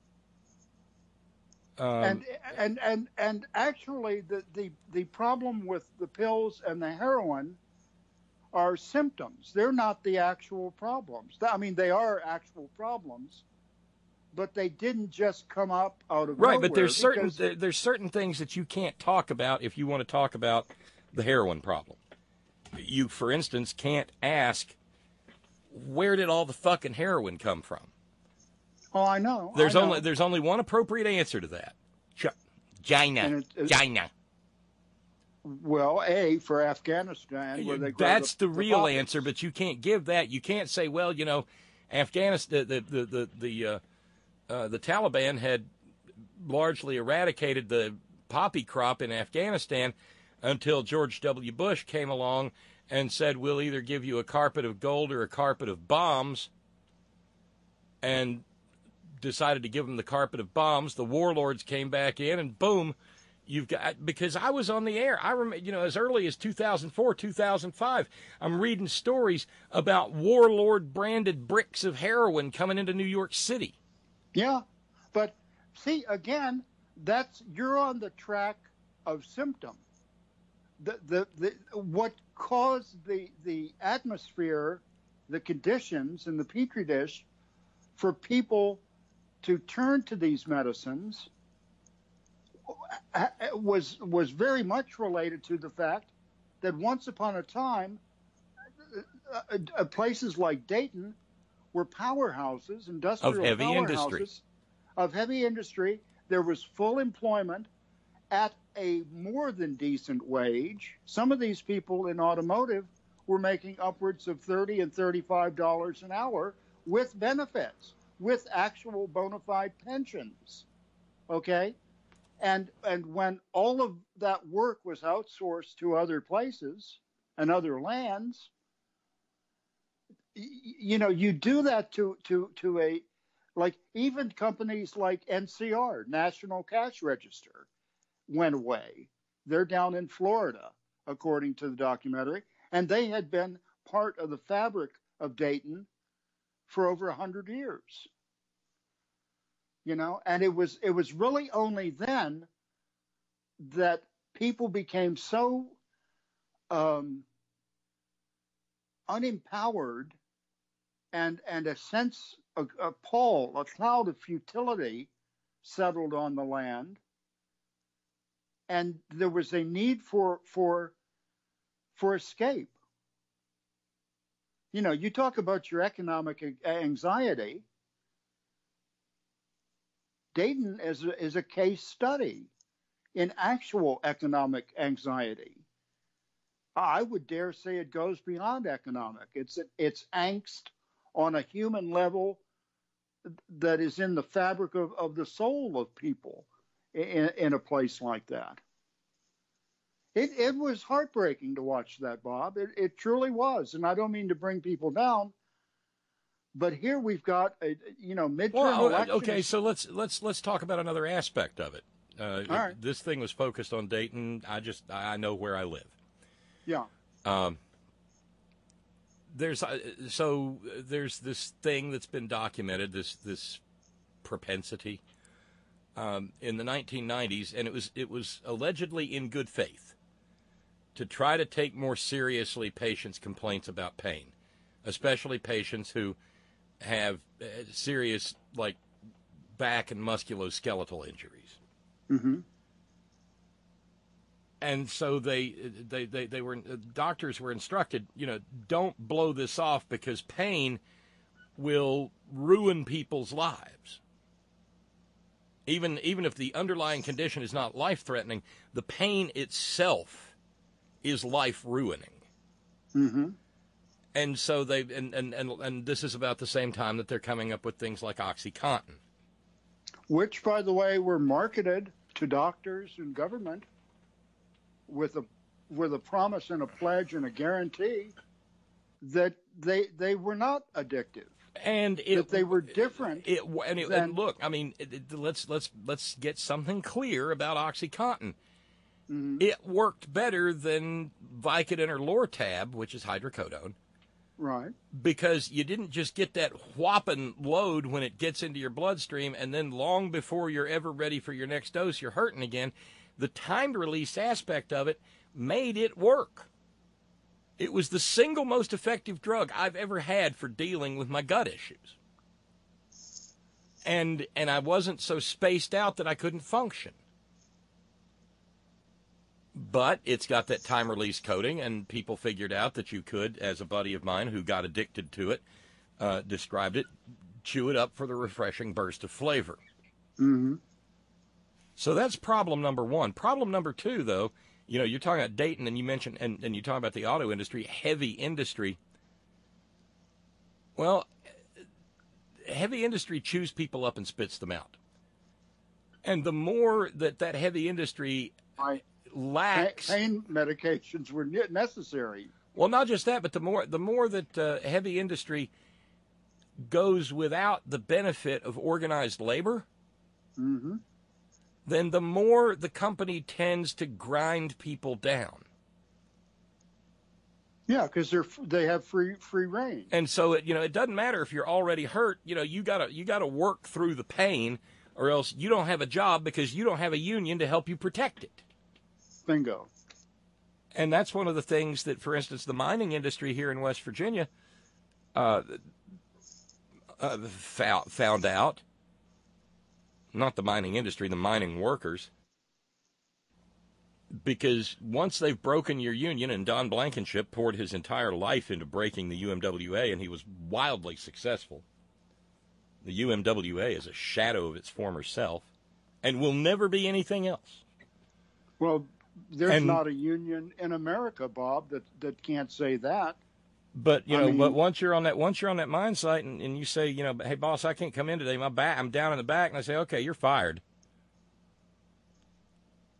Um, and and and and actually, the, the the problem with the pills and the heroin are symptoms. They're not the actual problems. I mean, they are actual problems, but they didn't just come up out of right. nowhere. But there's certain because... there, there's certain things that you can't talk about if you want to talk about the heroin problem. You, for instance, can't ask, where did all the fucking heroin come from? Oh, I know. There's I know. only there's only one appropriate answer to that. China, it, it, China. Well, A, for Afghanistan, where they that's the, the, the real answer, but you can't give that. You can't say, well, you know, Afghanistan, the the the the, uh, uh, the Taliban had largely eradicated the poppy crop in Afghanistan until George W. Bush came along and said, we'll either give you a carpet of gold or a carpet of bombs, and decided to give them the carpet of bombs. The warlords came back in, and boom, you've got, because I was on the air. I remember, you know, as early as two thousand four, two thousand five, I'm reading stories about warlord branded bricks of heroin coming into New York City. Yeah, but see, again, that's, you're on the track of symptom. The, the, the, what caused the, the atmosphere, the conditions in the Petri dish for people to turn to these medicines was was very much related to the fact that once upon a time, uh, uh, places like Dayton were powerhouses, industrial of heavy powerhouses industry. of heavy industry. There was full employment at a more than decent wage. Some of these people in automotive were making upwards of thirty and thirty-five dollars an hour with benefits, with actual bona fide pensions. okay? And and when all of that work was outsourced to other places and other lands, y- you know, you do that to to to a, like, even companies like N C R, National Cash Register, went away. They're down in Florida, according to the documentary, and they had been part of the fabric of Dayton for over a hundred years. You know, and it was it was really only then that people became so um, unempowered, and and a sense, a, a pall, a cloud of futility settled on the land, and there was a need for for for escape. You know, you talk about your economic anxiety. Dayton is a, is a case study in actual economic anxiety. I would dare say it goes beyond economic. It's it's angst on a human level that is in the fabric of, of the soul of people in, in a place like that. It it was heartbreaking to watch that, Bob. It, it truly was, and I don't mean to bring people down. But here we've got a, you know, midterm well, election. Okay, so let's let's let's talk about another aspect of it. Uh, All it, right. This thing was focused on Dayton. I just I know where I live. Yeah. Um. There's uh, so there's this thing that's been documented. This this propensity um, in the nineteen nineties, and it was it was allegedly in good faith to try to take more seriously patients' complaints about pain, especially patients who have uh, serious, like, back and musculoskeletal injuries. Mm-hmm. And so they, they, they, they were, doctors were instructed, you know, don't blow this off because pain will ruin people's lives. Even, even if the underlying condition is not life-threatening, the pain itself is life-ruining. Mm-hmm. And so they, and, and, and, and this is about the same time that they're coming up with things like OxyContin. Which, by the way, were marketed to doctors and government with a with a promise and a pledge and a guarantee that they they were not addictive, and it, that they were different. It, and, it, than, and look, I mean, it, it, let's let's let's get something clear about OxyContin. Mm-hmm. It worked better than Vicodin or Lortab, which is hydrocodone. Right. Because you didn't just get that whopping load when it gets into your bloodstream, and then long before you're ever ready for your next dose, you're hurting again. The timed release aspect of it made it work. It was the single most effective drug I've ever had for dealing with my gut issues. And and I wasn't so spaced out that I couldn't function. But it's got that time release coating, and people figured out that you could, as a buddy of mine who got addicted to it uh, described it, chew it up for the refreshing burst of flavor. Mm-hmm. So that's problem number one. Problem number two, though, you know, you're talking about Dayton, and you mentioned, and, and you talk about the auto industry, heavy industry. Well, heavy industry chews people up and spits them out. And the more that that heavy industry I, lacks... Pain medications were necessary. Well, not just that, but the more, the more that uh, heavy industry goes without the benefit of organized labor... Mm-hmm. then the more the company tends to grind people down. Yeah, because they're they have free free reign. And so it you know it doesn't matter if you're already hurt. You know you gotta you gotta work through the pain, or else you don't have a job because you don't have a union to help you protect it. Bingo. And that's one of the things that, for instance, the mining industry here in West Virginia uh, uh, found found out. Not the mining industry, the mining workers. Because once they've broken your union, and Don Blankenship poured his entire life into breaking the U M W A, and he was wildly successful. The U M W A is a shadow of its former self, and will never be anything else. Well, there's and, not a union in America, Bob, that, that can't say that. But you I know, mean, but once you're on that, once you're on that mine site, and, and you say, you know, hey boss, I can't come in today. My back, I'm down in the back, and I say, okay, you're fired.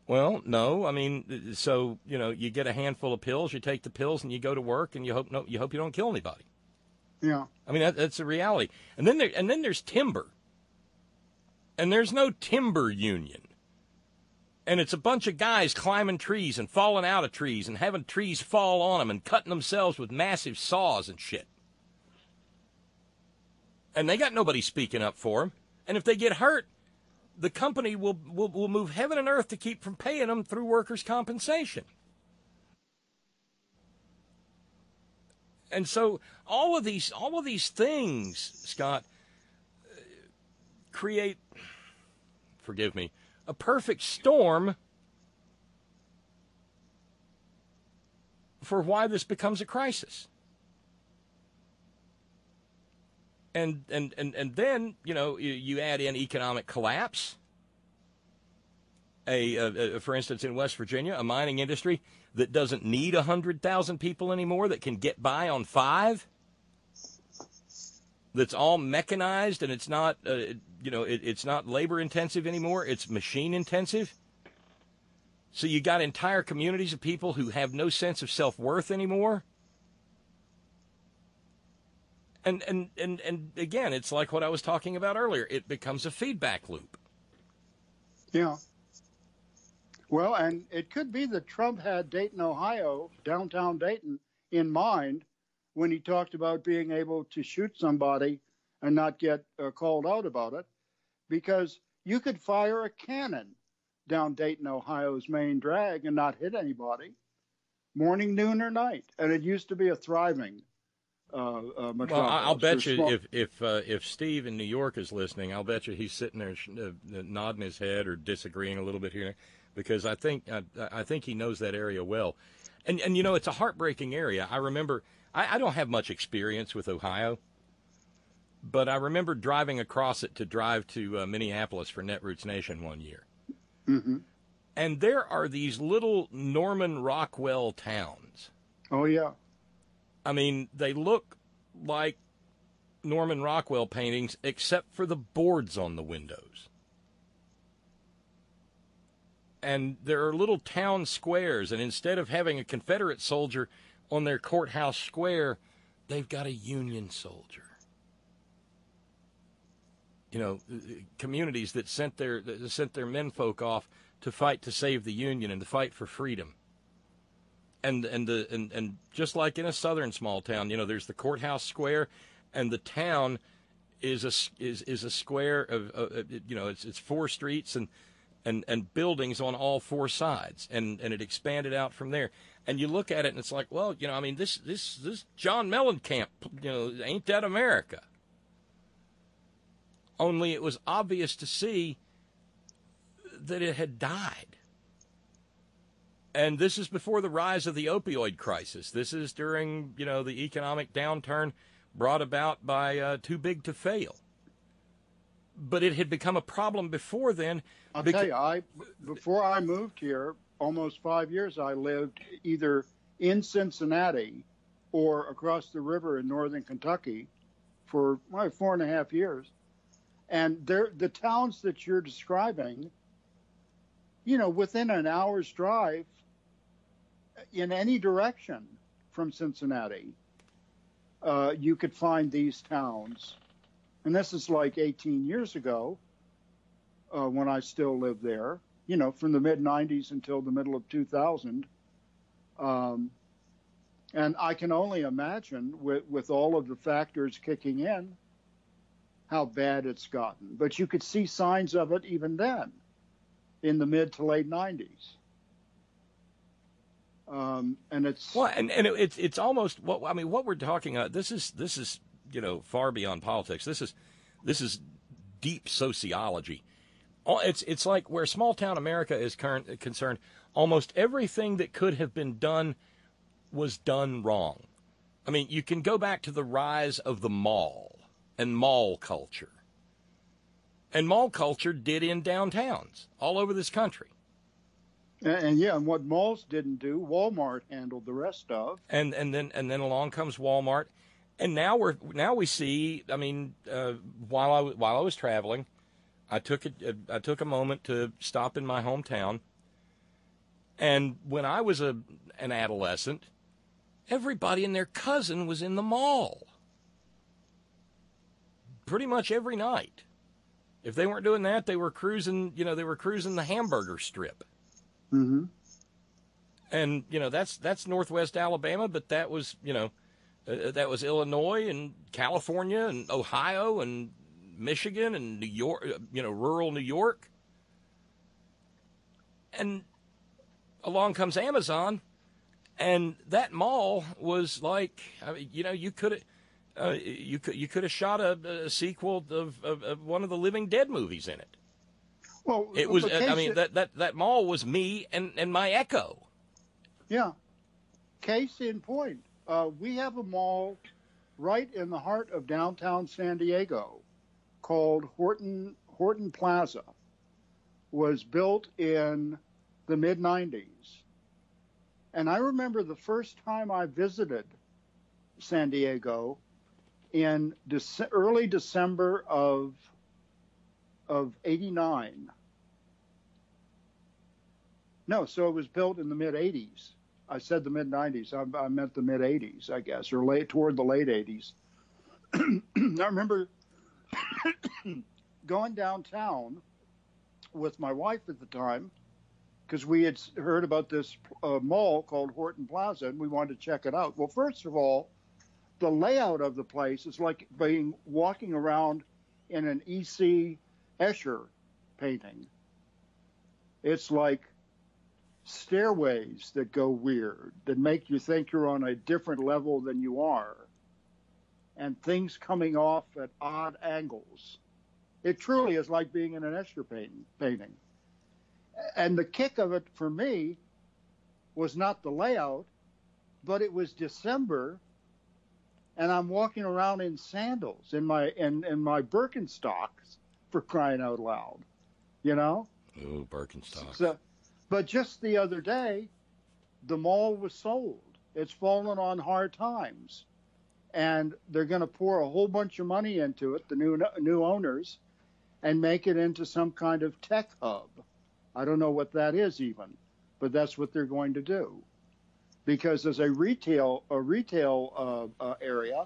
Well, no. I mean, so, you know, you get a handful of pills, you take the pills, and you go to work, and you hope no, you hope you don't kill anybody. Yeah. I mean, that, that's the reality. And then there, and then there's timber. And there's no timber union. And it's a bunch of guys climbing trees and falling out of trees and having trees fall on them and cutting themselves with massive saws and shit. And they got nobody speaking up for them. And if they get hurt, the company will, will will move heaven and earth to keep from paying them through workers' compensation. And so all of these all of these things, Scott, uh, create, forgive me, a perfect storm for why this becomes a crisis. And and, and, and then, you know, you, you add in economic collapse. A, a, a for instance, in West Virginia, a mining industry that doesn't need one hundred thousand people anymore, that can get by on five, that's all mechanized, and it's not, uh, you know, it, it's not labor intensive anymore. It's machine intensive. So you got entire communities of people who have no sense of self-worth anymore. And, and, and, and again, it's like what I was talking about earlier. It becomes a feedback loop. Yeah. Well, and it could be that Trump had Dayton, Ohio, downtown Dayton, in mind when he talked about being able to shoot somebody and not get uh, called out about it, because you could fire a cannon down Dayton, Ohio's main drag and not hit anybody, morning, noon, or night. And it used to be a thriving uh, uh, metropolis. Well, I'll bet you small- if if uh, if Steve in New York is listening, I'll bet you he's sitting there uh, nodding his head or disagreeing a little bit here, because I think I, I think he knows that area well. And and you know, it's a heartbreaking area. I remember I, I don't have much experience with Ohio, but I remember driving across it to drive to uh, Minneapolis for Netroots Nation one year. Mm-hmm. And there are these little Norman Rockwell towns. Oh, yeah. I mean, they look like Norman Rockwell paintings, except for the boards on the windows. And there are little town squares, and instead of having a Confederate soldier on their courthouse square, they've got a Union soldier. You know, communities that sent their that sent their menfolk off to fight to save the Union and to fight for freedom. And and the and, and just like in a southern small town, you know, there's the courthouse square, and the town is a is is a square of, uh, you know, it's it's four streets and and and buildings on all four sides, and and it expanded out from there. And you look at it and it's like, well, you know, I mean, this this this John Mellencamp, you know, ain't that America? Only it was obvious to see that it had died. And this is before the rise of the opioid crisis. This is during, you know, the economic downturn brought about by uh, Too Big to Fail. But it had become a problem before then. I'll beca- tell you, I before I moved here, almost five years, I lived either in Cincinnati or across the river in northern Kentucky for well, four and a half years. And they're, the towns that you're describing, you know, within an hour's drive in any direction from Cincinnati, uh, you could find these towns. And this is like eighteen years ago uh, when I still lived there, you know, from the mid nineties until the middle of two thousand. Um, and I can only imagine with, with all of the factors kicking in, how bad it's gotten. But you could see signs of it even then, in the mid to late nineties. Um, and it's well, and, and it, it's it's almost what I mean. What we're talking about, this is this is you know far beyond politics. This is this is deep sociology. It's it's like where small town America is current, concerned. Almost everything that could have been done was done wrong. I mean, you can go back to the rise of the mall and mall culture. And mall culture did in downtowns all over this country. And, and yeah, and what malls didn't do, Walmart handled the rest of. And and then and then along comes Walmart, and now we're now we see. I mean, uh, while I while I was traveling, I took a, I took a moment to stop in my hometown, And when I was a an adolescent, everybody and their cousin was in the mall. Pretty much every night. If they weren't doing that, they were cruising, you know, they were cruising the hamburger strip. Mm-hmm. And, you know, that's that's Northwest Alabama, but that was, you know, uh, that was Illinois and California and Ohio and Michigan and New York, you know, rural New York. And along comes Amazon, and that mall was like, I mean, you know, you could have, uh, you could you could have shot a, a sequel of, of, of one of the Living Dead movies in it. Well, it was. the I mean, that, that that mall was me and, and my Echo. Yeah. Case in point, uh, we have a mall right in the heart of downtown San Diego called Horton Horton Plaza. Was built in the mid nineties. And I remember the first time I visited San Diego in Dece- early December of of eighty-nine. No, so it was built in the mid eighties. I said the mid nineties. I, I meant the mid eighties, I guess, or late toward the late eighties. I remember going downtown with my wife at the time, because we had heard about this uh, mall called Horton Plaza, and we wanted to check it out. Well, first of all, the layout of the place is like being walking around in an E C Escher painting. It's like stairways that go weird, that make you think you're on a different level than you are, and things coming off at odd angles. It truly is like being in an Escher painting. And the kick of it for me was not the layout, but it was December, and I'm walking around in sandals, in my in, in my Birkenstocks, for crying out loud, you know? Ooh, Birkenstocks. So, but just the other day, the mall was sold. It's fallen on hard times, and they're going to pour a whole bunch of money into it, the new new owners, and make it into some kind of tech hub. I don't know what that is even, but that's what they're going to do. Because as a retail a retail uh, uh, area,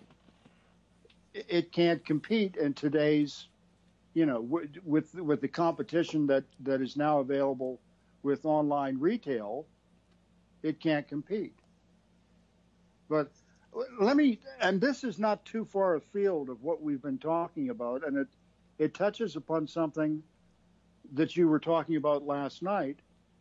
it can't compete in today's, you know, w- with with the competition that, that is now available with online retail. It can't compete. But let me, and this is not too far afield of what we've been talking about, and it it touches upon something that you were talking about last night.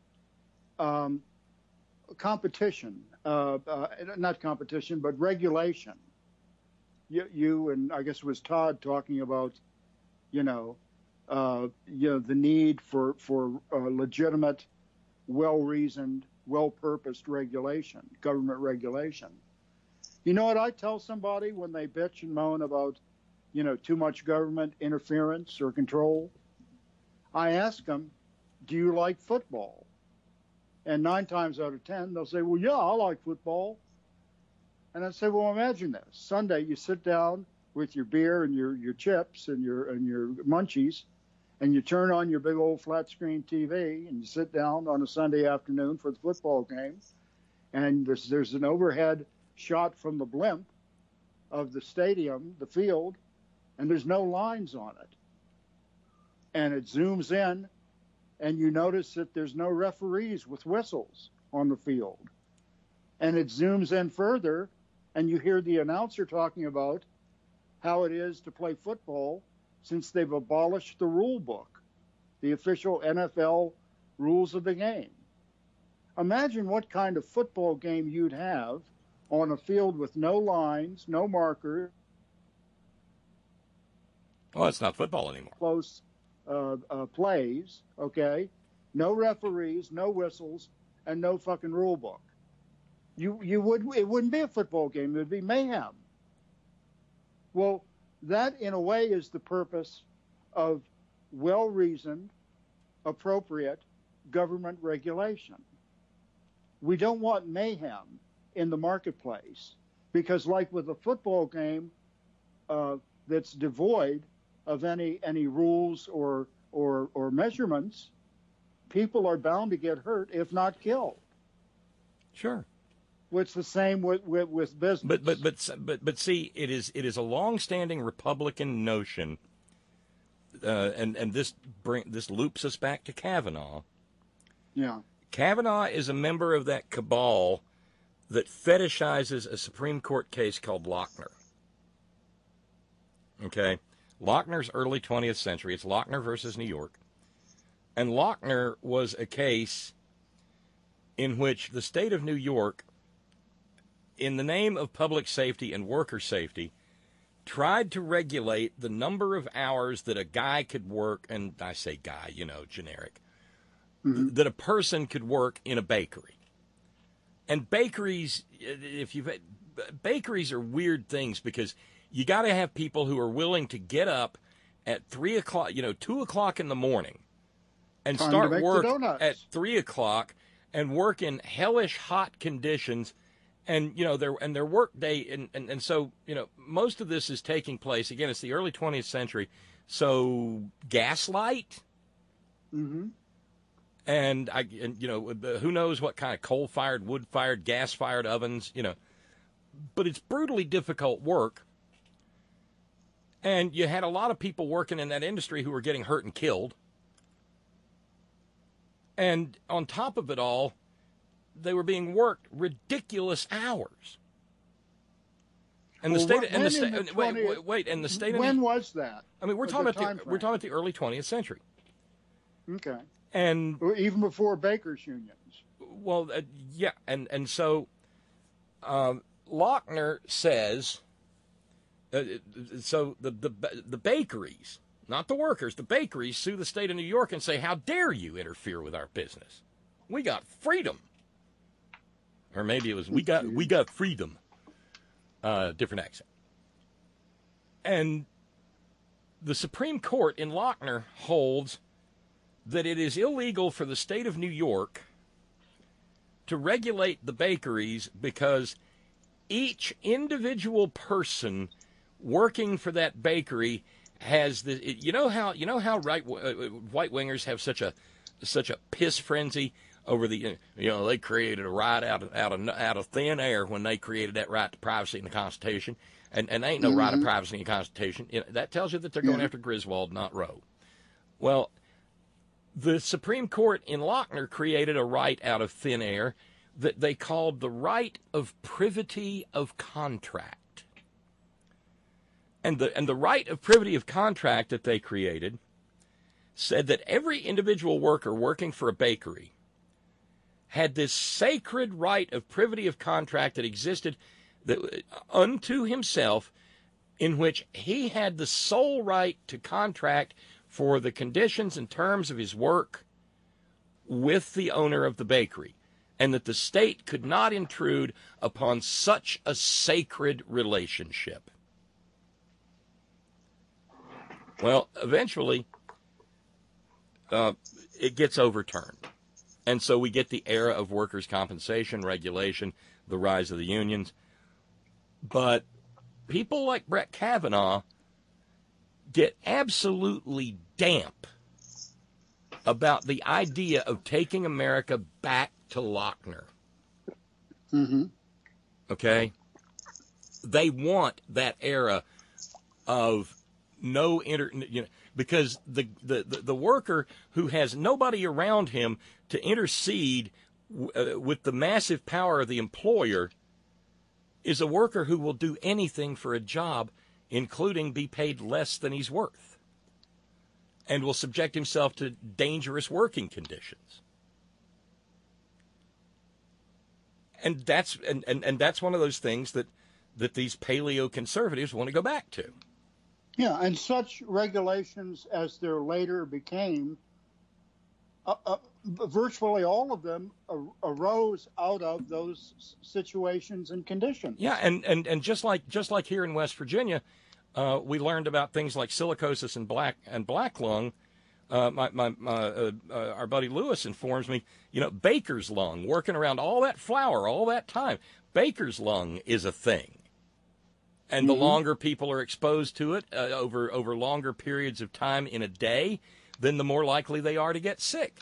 Um, competition, uh, uh, not competition, but regulation. You, you and I guess it was Todd talking about, you know, uh, you know, the need for for uh, legitimate, well-reasoned, well-purposed regulation, government regulation. You know what I tell somebody when they bitch and moan about, you know, too much government interference or control? I ask them, do you like football? And nine times out of ten, they'll say, well, yeah, I like football. And I say, well, imagine this. Sunday, you sit down with your beer and your, your chips and your and your munchies, and you turn on your big old flat screen T V, and you sit down on a Sunday afternoon for the football game, and there's, there's an overhead shot from the blimp of the stadium, the field, and there's no lines on it. And it zooms in, and you notice that there's no referees with whistles on the field. And it zooms in further, and you hear the announcer talking about how it is to play football since they've abolished the rule book, the official N F L rules of the game. Imagine what kind of football game you'd have on a field with no lines, no markers. Well, it's not football anymore. Close uh, uh, plays, okay? No referees, no whistles, and no fucking rule book. You you would it wouldn't be a football game. It would be mayhem. Well, that in a way is the purpose of well-reasoned, appropriate government regulation. We don't want mayhem in the marketplace because, like with a football game uh, that's devoid of any any rules or or or measurements, people are bound to get hurt, if not killed. Sure. Well, it's the same with, with, with business. But but but but but see, it is it is a long-standing Republican notion, uh, and and this bring this loops us back to Kavanaugh. Yeah. Kavanaugh is a member of that cabal that fetishizes a Supreme Court case called Lochner. Okay, Lochner's early twentieth century. It's Lochner versus New York, and Lochner was a case in which the state of New York, in the name of public safety and worker safety, tried to regulate the number of hours that a guy could work, and I say guy, you know, generic, mm-hmm. that a person could work in a bakery. And bakeries, if you've bakeries are weird things because you got to have people who are willing to get up at three o'clock, you know, two o'clock in the morning, and Time start work at three o'clock and work in hellish hot conditions. And, you know, their and their work day, and, and, and so, you know, most of this is taking place, again, it's the early twentieth century, so gaslight, mm-hmm. and, I, and, you know, who knows what kind of coal-fired, wood-fired, gas-fired ovens, you know, but it's brutally difficult work, and you had a lot of people working in that industry who were getting hurt and killed, and on top of it all, they were being worked ridiculous hours. And the well, state, and the state, the wait, wait, wait, and the state. When of, was that? I mean, we're talking about the, we're talking about the early twentieth century. Okay. And or even before bakers' unions. Well, uh, yeah, and and so, um, Lochner says, uh, so the the the bakeries, not the workers, the bakeries sue the state of New York and say, "How dare you interfere with our business? We got freedom." Or maybe it was, we got we got freedom. Uh, different accent. And the Supreme Court in Lochner holds that it is illegal for the state of New York to regulate the bakeries because each individual person working for that bakery has the, you know how, you know how right, uh, white wingers have such a, such a piss frenzy over the, you know, they created a right out of, out of, out of thin air when they created that right to privacy in the Constitution. And, and there ain't no mm-hmm. right of privacy in the Constitution. You know, that tells you that they're going yeah. after Griswold, not Roe. Well, the Supreme Court in Lochner created a right out of thin air that they called the right of privity of contract. And the, and the right of privity of contract that they created said that every individual worker working for a bakery had this sacred right of privity of contract that existed that, unto himself, in which he had the sole right to contract for the conditions and terms of his work with the owner of the bakery, and that the state could not intrude upon such a sacred relationship. Well, eventually, uh, it gets overturned. And so we get the era of workers' compensation regulation, the rise of the unions. But people like Brett Kavanaugh get absolutely damp about the idea of taking America back to Lochner. Mm-hmm. Okay? They want that era of no inter... You know, because the, the, the, the worker who has nobody around him to intercede w- uh, with the massive power of the employer is a worker who will do anything for a job, including be paid less than he's worth, and will subject himself to dangerous working conditions. And that's and, and, and that's one of those things that, that these paleo-conservatives want to go back to. Yeah, and such regulations as there later became, uh, uh, virtually all of them ar- arose out of those situations and conditions. Yeah, and, and, and just like just like here in West Virginia, uh, we learned about things like silicosis and black and black lung. Uh, my, my, my uh, uh, our buddy Lewis informs me, you know, baker's lung, working around all that flour all that time. Baker's lung is a thing. And the mm-hmm. longer people are exposed to it uh, over over longer periods of time in a day, then the more likely they are to get sick.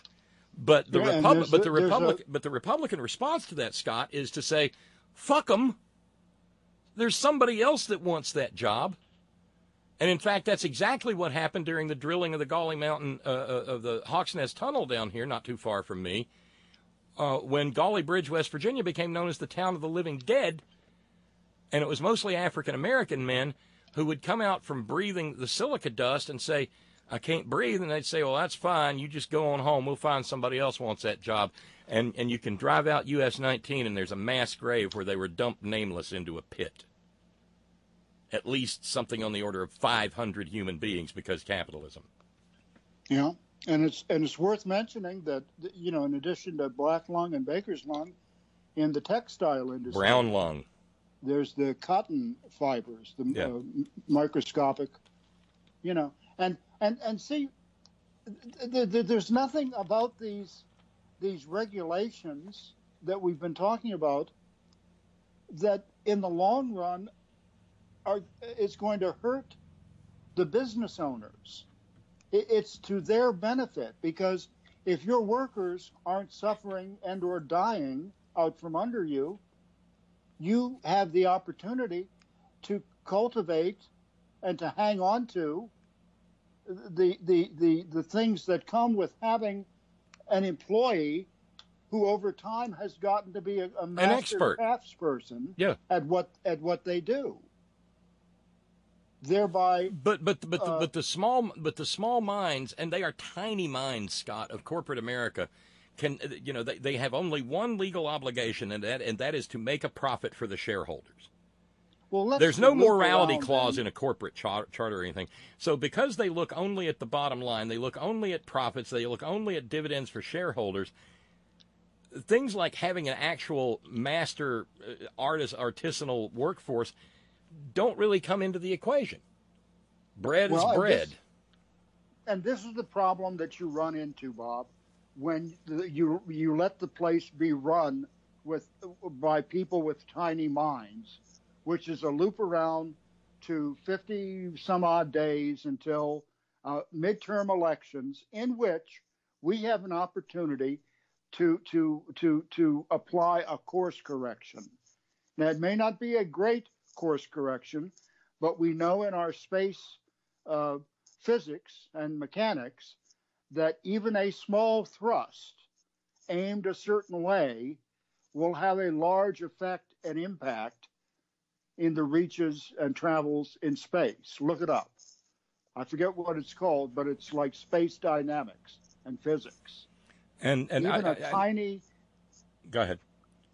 But the Yeah, and Repub- there's but a- the there's Republic, a- but the Republican response to that, Scott, is to say, "Fuck them. There's somebody else that wants that job." And in fact, that's exactly what happened during the drilling of the Gauley Mountain, uh, uh, of the Hawks Nest Tunnel down here, not too far from me, uh, when Gauley Bridge, West Virginia, became known as the town of the living dead. And it was mostly African-American men who would come out from breathing the silica dust and say, "I can't breathe." And they'd say, "Well, that's fine. You just go on home. We'll find somebody else wants that job." And, and you can drive out U S nineteen, and there's a mass grave where they were dumped nameless into a pit. At least something on the order of five hundred human beings because capitalism. Yeah, and it's and it's worth mentioning that, you know, in addition to black lung and baker's lung, in the textile industry, Brown lung. There's the cotton fibers, the Yeah. uh, microscopic, you know, and and and see, th- th- there's nothing about these these regulations that we've been talking about that, in the long run, are it's going to hurt the business owners. It, it's to their benefit, because if your workers aren't suffering and or dying out from under you, you have the opportunity to cultivate and to hang on to the the the, the things that come with having an employee who over time has gotten to be a, a master expert. craftsperson Yeah. at what at what they do. Thereby, But but but the, uh, but the small but the small minds, and they are tiny minds, Scott, of corporate America, can you know they, they have only one legal obligation, and that and that is to make a profit for the shareholders. well, let's There's no loop morality around clause then. in a corporate char- charter or anything. So because they look only at the bottom line, they look only at profits, they look only at dividends for shareholders. Things like having an actual master uh, artist artisanal workforce don't really come into the equation. Bread Well, is and bread. this- And this is the problem that you run into, Bob, when the, you you let the place be run with by people with tiny minds, which is a loop around to fifty some odd days until uh, midterm elections, in which we have an opportunity to to to to apply a course correction. Now, it may not be a great course correction, but we know in our space uh, physics and mechanics that even a small thrust aimed a certain way will have a large effect and impact in the reaches and travels in space. Look it up. I forget what it's called, but it's like space dynamics and physics. And and even I- a I- I- tiny, Go ahead.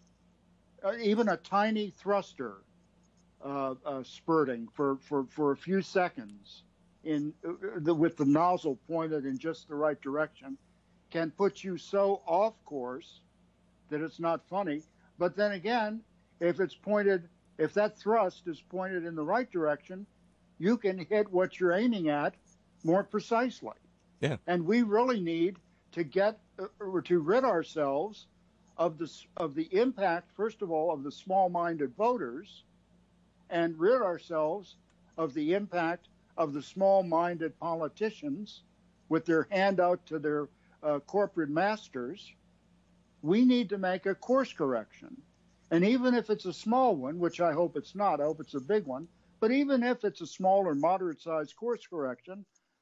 uh, even a tiny thruster uh, uh, spurting for, for, for a few seconds in uh, the, with the nozzle pointed in just the right direction can put you so off course that it's not funny. But then again, if it's pointed, if that thrust is pointed in the right direction, you can hit what you're aiming at more precisely. Yeah. And we really need to get uh, or to rid ourselves of the of the impact, first of all, of the small-minded voters, and rid ourselves of the impact of the small-minded politicians with their handout to their uh, corporate masters. We need to make a course correction. And even if it's a small one, which I hope it's not, I hope it's a big one, but even if it's a small or moderate-sized course correction,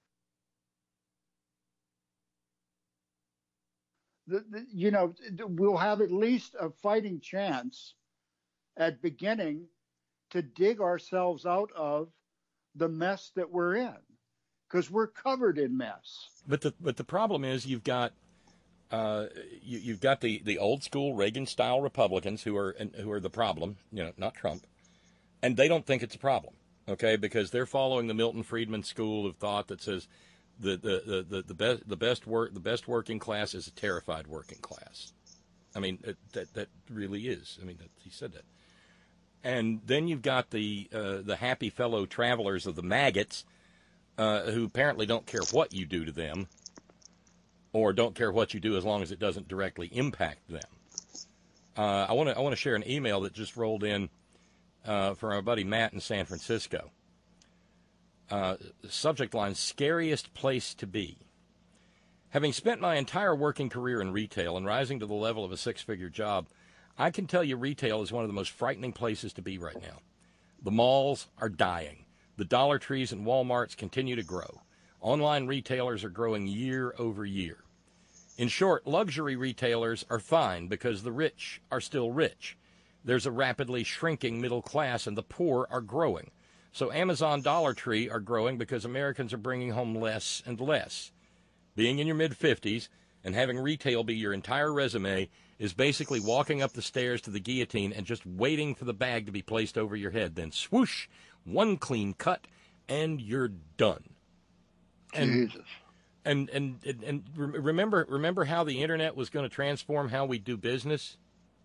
the, the, you know, we'll have at least a fighting chance at beginning to dig ourselves out of the mess that we're in, because we're covered in mess. But the but the problem is you've got uh, you, you've got the, the old school Reagan style Republicans who are who are the problem, you know, not Trump, and they don't think it's a problem, okay, because they're following the Milton Friedman school of thought that says the the, the, the, the best the best work the best working class is a terrified working class. I mean it, that that really is. I mean that, he said that. And then you've got the uh, the happy fellow travelers of the maggots, uh, who apparently don't care what you do to them, or don't care what you do as long as it doesn't directly impact them. Uh, I want to I want to share an email that just rolled in uh, from our buddy Matt in San Francisco. Uh, subject line: scariest place to be. Having spent my entire working career in retail and rising to the level of a six-figure job, I can tell you retail is one of the most frightening places to be right now. The malls are dying. The Dollar Trees and Walmarts continue to grow. Online retailers are growing year over year. In short, luxury retailers are fine because the rich are still rich. There's a rapidly shrinking middle class, and the poor are growing. So Amazon, Dollar Tree are growing because Americans are bringing home less and less. Being in your mid-fifties and having retail be your entire resume is basically walking up the stairs to the guillotine and just waiting for the bag to be placed over your head. Then swoosh, one clean cut, and you're done. And, Jesus. And, and, and, and remember, remember how the internet was going to transform how we do business?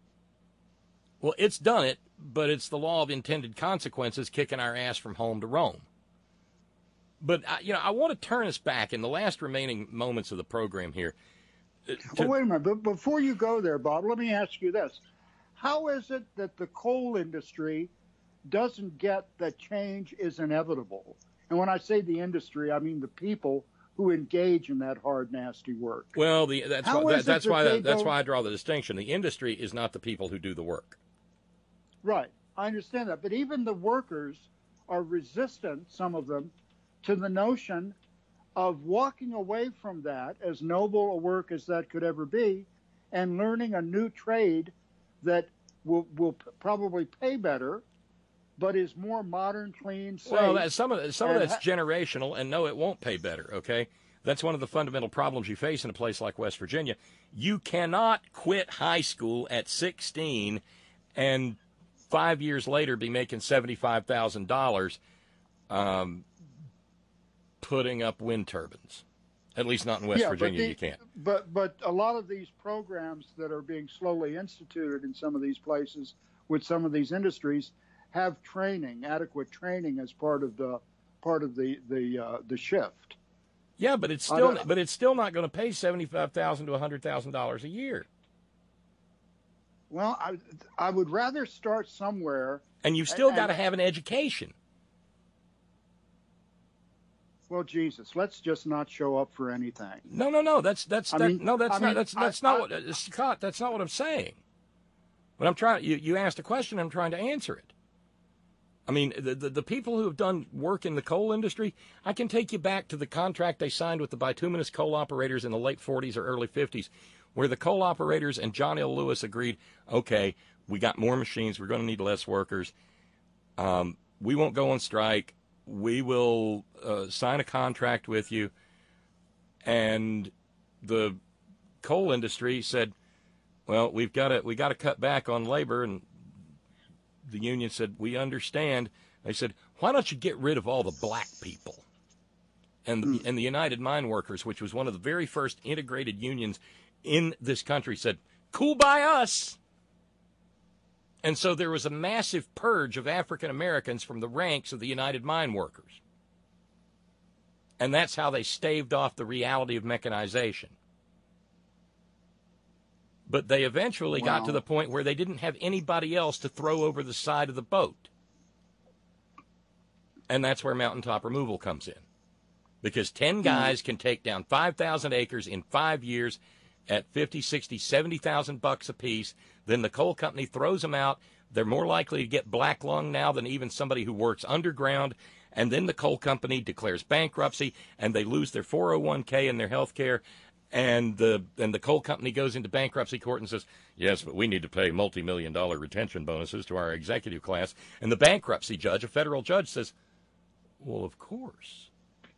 Well, it's done it, but it's the law of intended consequences kicking our ass from home to Rome. But, you know, I want to turn us back in the last remaining moments of the program here. To... Well, wait a minute. But before you go there, Bob, let me ask you this. How is it that the coal industry doesn't get that change is inevitable? And when I say the industry, I mean the people who engage in that hard, nasty work. Well, the, that's How why, that, is it that's that why they that's don't- why I draw the distinction. The industry is not the people who do the work. Right. I understand that. But even the workers are resistant, some of them, to the notion of walking away from that, as noble a work as that could ever be, and learning a new trade that will, will p- probably pay better, but is more modern, clean, safe. Well, that, some of some of and that's ha- generational, and no, it won't pay better. Okay, that's one of the fundamental problems you face in a place like West Virginia. You cannot quit high school at sixteen, and five years later be making seventy-five thousand dollars, um, putting up wind turbines. At least not in West Yeah, but Virginia, the- you can't. But but a lot of these programs that are being slowly instituted in some of these places with some of these industries have training, adequate training as part of the part of the the uh, the shift. Yeah, but it's I still don't- but it's still not going to pay seventy-five thousand to a hundred thousand dollars a year. Well, I I would rather start somewhere. And you've still and- got to have an education. Well, Jesus, let's just not show up for anything. No, no, no. That's that's I that, mean- no. That's I not mean, that's I- that's not I- what uh, Scott. That's not what I'm saying. But I'm trying. You you asked a question. I'm trying to answer it. I mean, the, the the people who have done work in the coal industry, I can take you back to the contract they signed with the bituminous coal operators in the late forties or early fifties, where the coal operators and John L. Lewis agreed, okay, we got more machines. We're going to need less workers. Um, we won't go on strike. We will uh, sign a contract with you. And the coal industry said, well, we've got to we got to cut back on labor. And the union said, we understand. They said, why don't you get rid of all the black people? And the, and the United Mine Workers, which was one of the very first integrated unions in this country, said, cool by us. And so there was a massive purge of African Americans from the ranks of the United Mine Workers. And that's how they staved off the reality of mechanization. But they eventually got Wow. to the point where they didn't have anybody else to throw over the side of the boat. And that's where mountaintop removal comes in. Because ten guys can take down five thousand acres in five years at fifty, sixty, seventy thousand bucks a piece. Then the coal company throws them out. They're more likely to get black lung now than even somebody who works underground. And then the coal company declares bankruptcy, and they lose their four oh one k and their health care. And the and the coal company goes into bankruptcy court and says, yes, but we need to pay multi-million dollar retention bonuses to our executive class. And the bankruptcy judge, a federal judge, says, well, of course.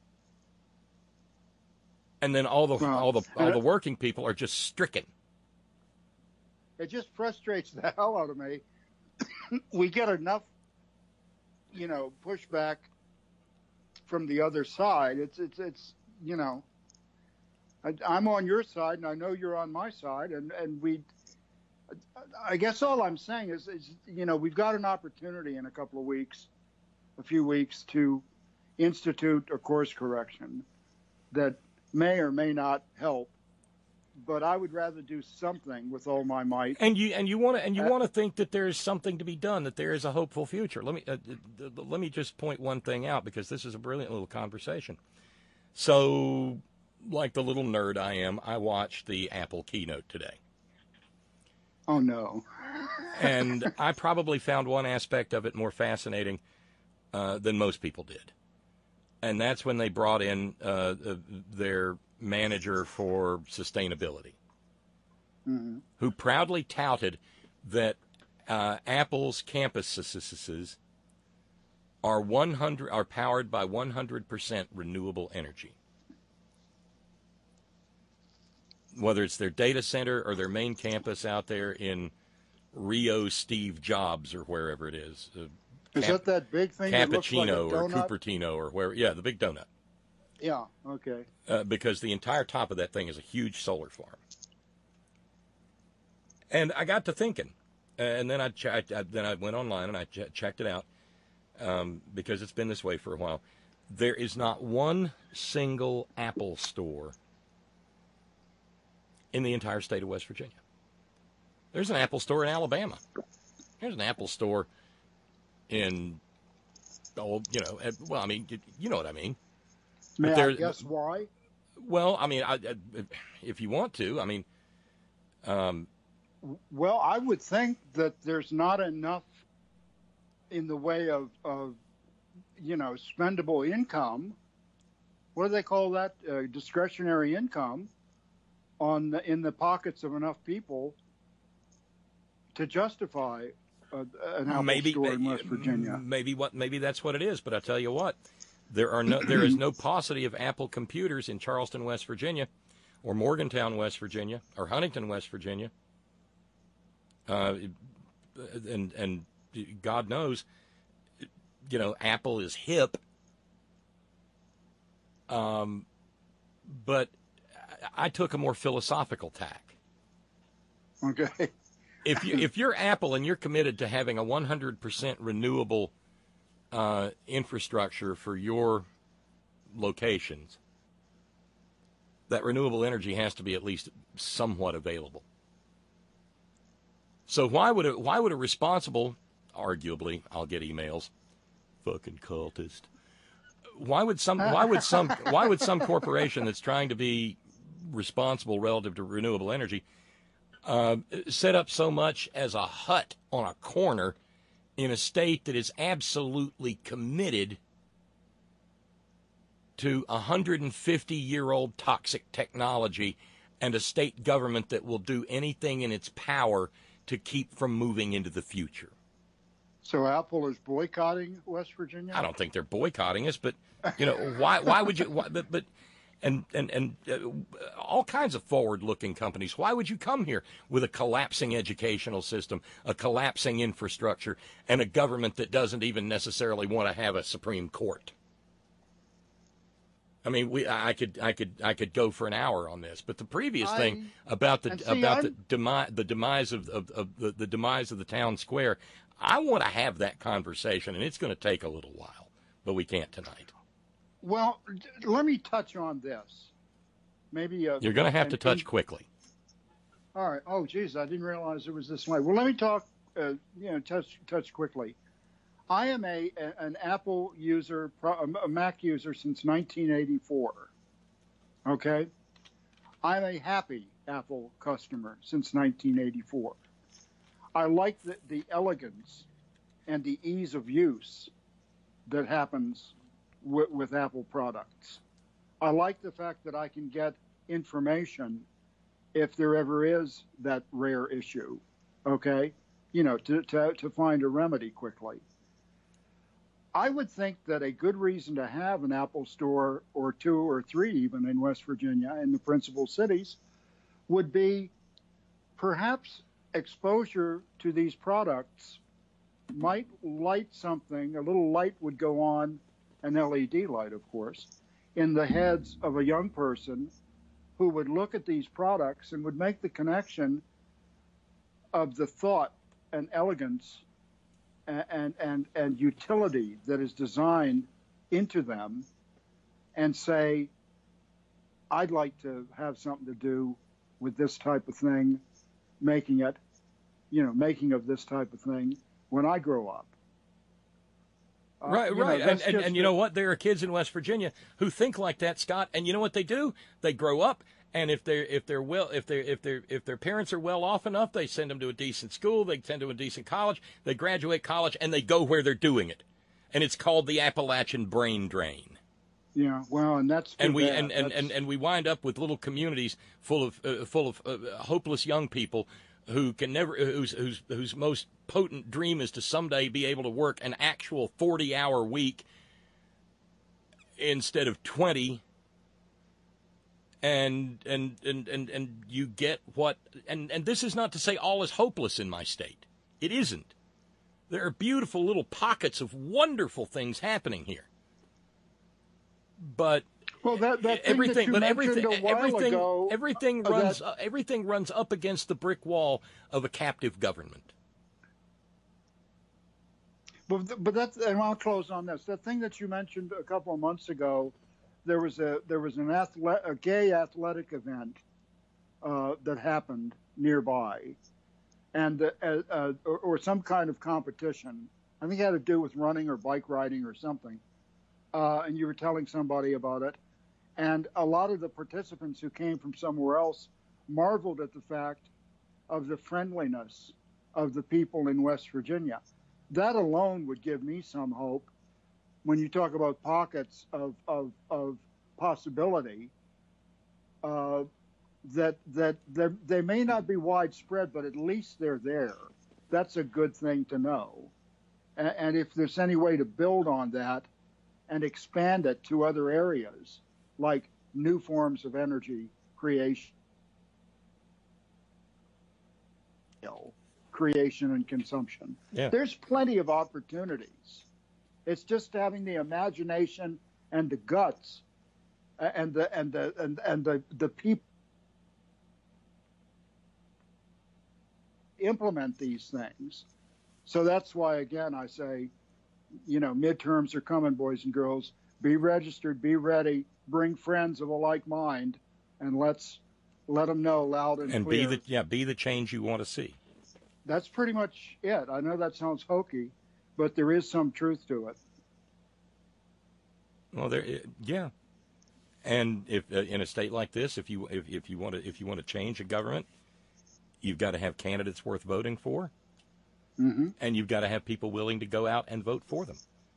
And then all the Well, all the all and- the working people are just stricken. It just frustrates the hell out of me. We get enough, you know, pushback from the other side. It's it's it's you know, I, I'm on your side, and I know you're on my side, and and we. I guess all I'm saying is, is you know, we've got an opportunity in a couple of weeks, a few weeks, to institute a course correction that may or may not help. But I would rather do something with all my might. And you and you want to and you Uh, want to think that there is something to be done, that there is a hopeful future. Let me uh, uh, let me just point one thing out, because this is a brilliant little conversation. So like the little nerd I am, I watched the Apple keynote today. Oh, no. And I probably found one aspect of it more fascinating uh, than most people did. And that's when they brought in uh, their manager for sustainability, mm-hmm. who proudly touted that uh, Apple's campuses are one hundred are powered by one hundred percent renewable energy. Whether it's their data center or their main campus out there in Rio Steve Jobs or wherever it is. Uh, is Cap- that that big thing that looks like a Cappuccino or donut? Cupertino or where? Yeah, the big donut. Yeah, okay. Uh, because the entire top of that thing is a huge solar farm. And I got to thinking, uh, and then I, ch- I then I went online and I ch- checked it out um, because it's been this way for a while. There is not one single Apple store in the entire state of West Virginia. There's an Apple store in Alabama. There's an Apple store in, oh, you know, well, I mean, you, you know what I mean. May but I guess why? Well, I mean, I, I, if you want to, I mean. Um, well, I would think that there's not enough in the way of, of you know, spendable income. What do they call that? Uh, discretionary income on the, in the pockets of enough people to justify uh, an Apple maybe, store in West Virginia. Maybe what maybe that's what it is. But I tell you what, there are no there is no paucity of Apple computers in Charleston, West Virginia, or Morgantown, West Virginia, or Huntington, West Virginia. Uh, and and God knows, you know, Apple is hip. Um, but I took a more philosophical tack. Okay. If you if you're Apple and you're committed to having a one hundred percent renewable uh, infrastructure for your locations, that renewable energy has to be at least somewhat available. So why would a, why would a responsible, arguably, I'll get emails, fucking cultist. Why would some why would some why would some corporation that's trying to be responsible relative to renewable energy Uh, set up so much as a hut on a corner in a state that is absolutely committed to a one hundred fifty year old toxic technology and a state government that will do anything in its power to keep from moving into the future? So Apple is boycotting West Virginia? I don't think they're boycotting us, but you know why? Why would you? Why, but but. And and and uh, all kinds of forward-looking companies. Why would you come here with a collapsing educational system, a collapsing infrastructure, and a government that doesn't even necessarily want to have a Supreme Court? I mean, we I could I could I could go for an hour on this, but the previous I, thing about the see, about I'm, the demise the demise of, of, of the, the demise of the town square, I want to have that conversation, and it's going to take a little while, but we can't tonight. Well, let me touch on this. Maybe uh, you're going to have to touch and, quickly. All right. Oh, geez, I didn't realize it was this way. Well, let me talk. Uh, you know, touch touch quickly. I am a an Apple user, a Mac user since nineteen eighty-four. Okay, I'm a happy Apple customer since nineteen eighty-four. I like the, the elegance and the ease of use that happens with, with Apple products. I like the fact that I can get information if there ever is that rare issue, okay, you know, to, to, to find a remedy quickly. I would think that a good reason to have an Apple store or two or three even in West Virginia in the principal cities would be perhaps exposure to these products might light something, a little light would go on, an L E D light, of course, in the heads of a young person who would look at these products and would make the connection of the thought and elegance and, and, and, and utility that is designed into them and say, I'd like to have something to do with this type of thing, making it, you know, making of this type of thing when I grow up. Uh, right, you right. know, and, that's and, just and you the- know what? There are kids in West Virginia who think like that, Scott. And you know what they do? They grow up, and if they're if they're well if they if they if their parents are well off enough, they send them to a decent school. They send them to a decent college. They graduate college, and they go where they're doing it, and it's called the Appalachian brain drain. Yeah, well, and that's And too we bad. and, and, That's- and, and we wind up with little communities full of uh, full of uh, hopeless young people who can never whose whose whose most potent dream is to someday be able to work an actual forty hour week instead of twenty. And and, and, and and you get what and, and this is not to say all is hopeless in my state. It isn't. There are beautiful little pockets of wonderful things happening here. But well, that, that thing everything, that you but mentioned everything, a while everything, ago, everything uh, runs, that- uh, everything runs up against the brick wall of a captive government. But, but that's, and I'll close on this. That thing that you mentioned a couple of months ago, there was a there was an athlete, a gay athletic event uh, that happened nearby, and uh, uh, or, or some kind of competition. I think it had to do with running or bike riding or something. Uh, and you were telling somebody about it, and a lot of the participants who came from somewhere else marveled at the fact of the friendliness of the people in West Virginia. That alone would give me some hope when you talk about pockets of, of, of possibility, uh, that, that they may not be widespread, but at least they're there. That's a good thing to know. And, and if there's any way to build on that and expand it to other areas, like new forms of energy creation, creation and consumption. Yeah. There's plenty of opportunities. It's just having the imagination and the guts and the and the and, and the, the people implement these things. So that's why, again, I say, you know, midterms are coming, boys and girls. Be registered, be ready, bring friends of a like mind, and let's let them know loud and, And clear. be the yeah, be the change you want to see. That's pretty much it. I know that sounds hokey, but there is some truth to it. Well, there, yeah. And if uh, in a state like this, if you if, if you want to if you want to change a government, you've got to have candidates worth voting for, mm-hmm. and you've got to have people willing to go out and vote for them.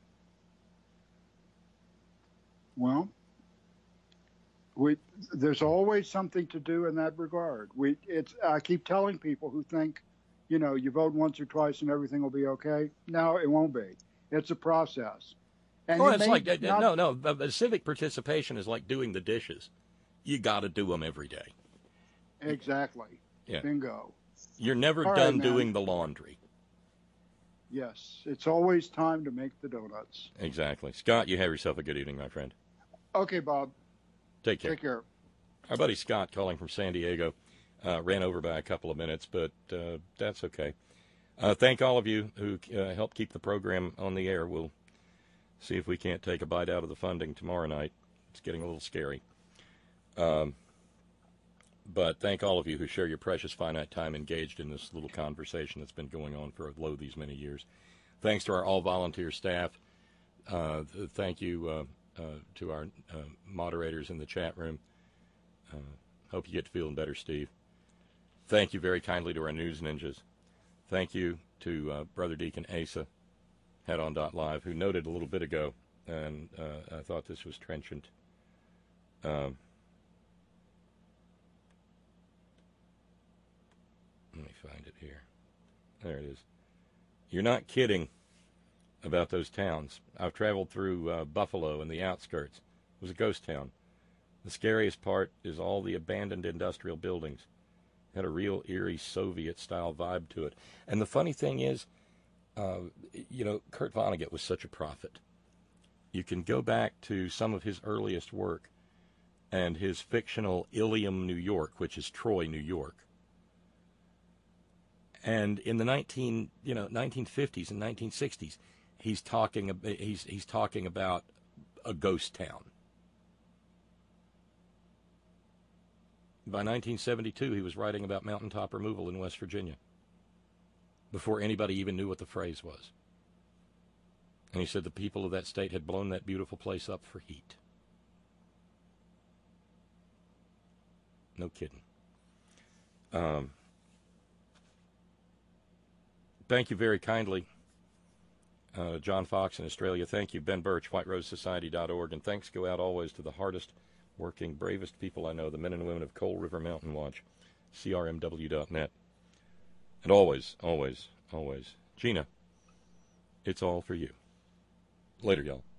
Well, we there's always something to do in that regard. We it's I keep telling people who think, you know, you vote once or twice and everything will be okay. No, it won't be. It's a process. And Well, it it's may like not- no, no. but- but civic participation is like doing the dishes. You got to do them every day. Exactly. Yeah. Bingo. You're never All right, done man. doing the laundry. Yes, it's always time to make the donuts. Exactly. Scott, you have yourself a good evening, my friend. Okay, Bob. Take care. Take care. Our buddy Scott, calling from San Diego, uh, ran over by a couple of minutes, but uh, that's okay. Uh, thank all of you who uh, helped keep the program on the air. We'll see if we can't take a bite out of the funding tomorrow night. It's getting a little scary. Um, but thank all of you who share your precious finite time engaged in this little conversation that's been going on for lo these many years. Thanks to our all-volunteer staff. Uh, th- thank you uh, uh, to our uh, moderators in the chat room. Uh, hope you get to feeling better, Steve. Thank you very kindly to our news ninjas. Thank you to uh, Brother Deacon Asa, headon.live, who noted a little bit ago, and uh, I thought this was trenchant. Um, let me find it here. There it is. You're not kidding about those towns. I've traveled through uh, Buffalo and the outskirts. It was a ghost town. The scariest part is all the abandoned industrial buildings. It had a real eerie Soviet-style vibe to it. And the funny thing is, uh, you know, Kurt Vonnegut was such a prophet. You can go back to some of his earliest work and his fictional Ilium, New York, which is Troy, New York. And in the nineteen, you know, nineteen fifties and nineteen sixties, he's talking he's he's talking about a ghost town. By nineteen seventy-two, he was writing about mountaintop removal in West Virginia, before anybody even knew what the phrase was. And he said the people of that state had blown that beautiful place up for heat. No kidding. Um, thank you very kindly, uh, John Fox in Australia. Thank you, Ben Birch, white rose society dot org. And thanks go out always to the hardest working, bravest people I know, the men and women of Coal River Mountain Watch, C R M W dot net. And always, always, always, Gina, it's all for you. Later, y'all.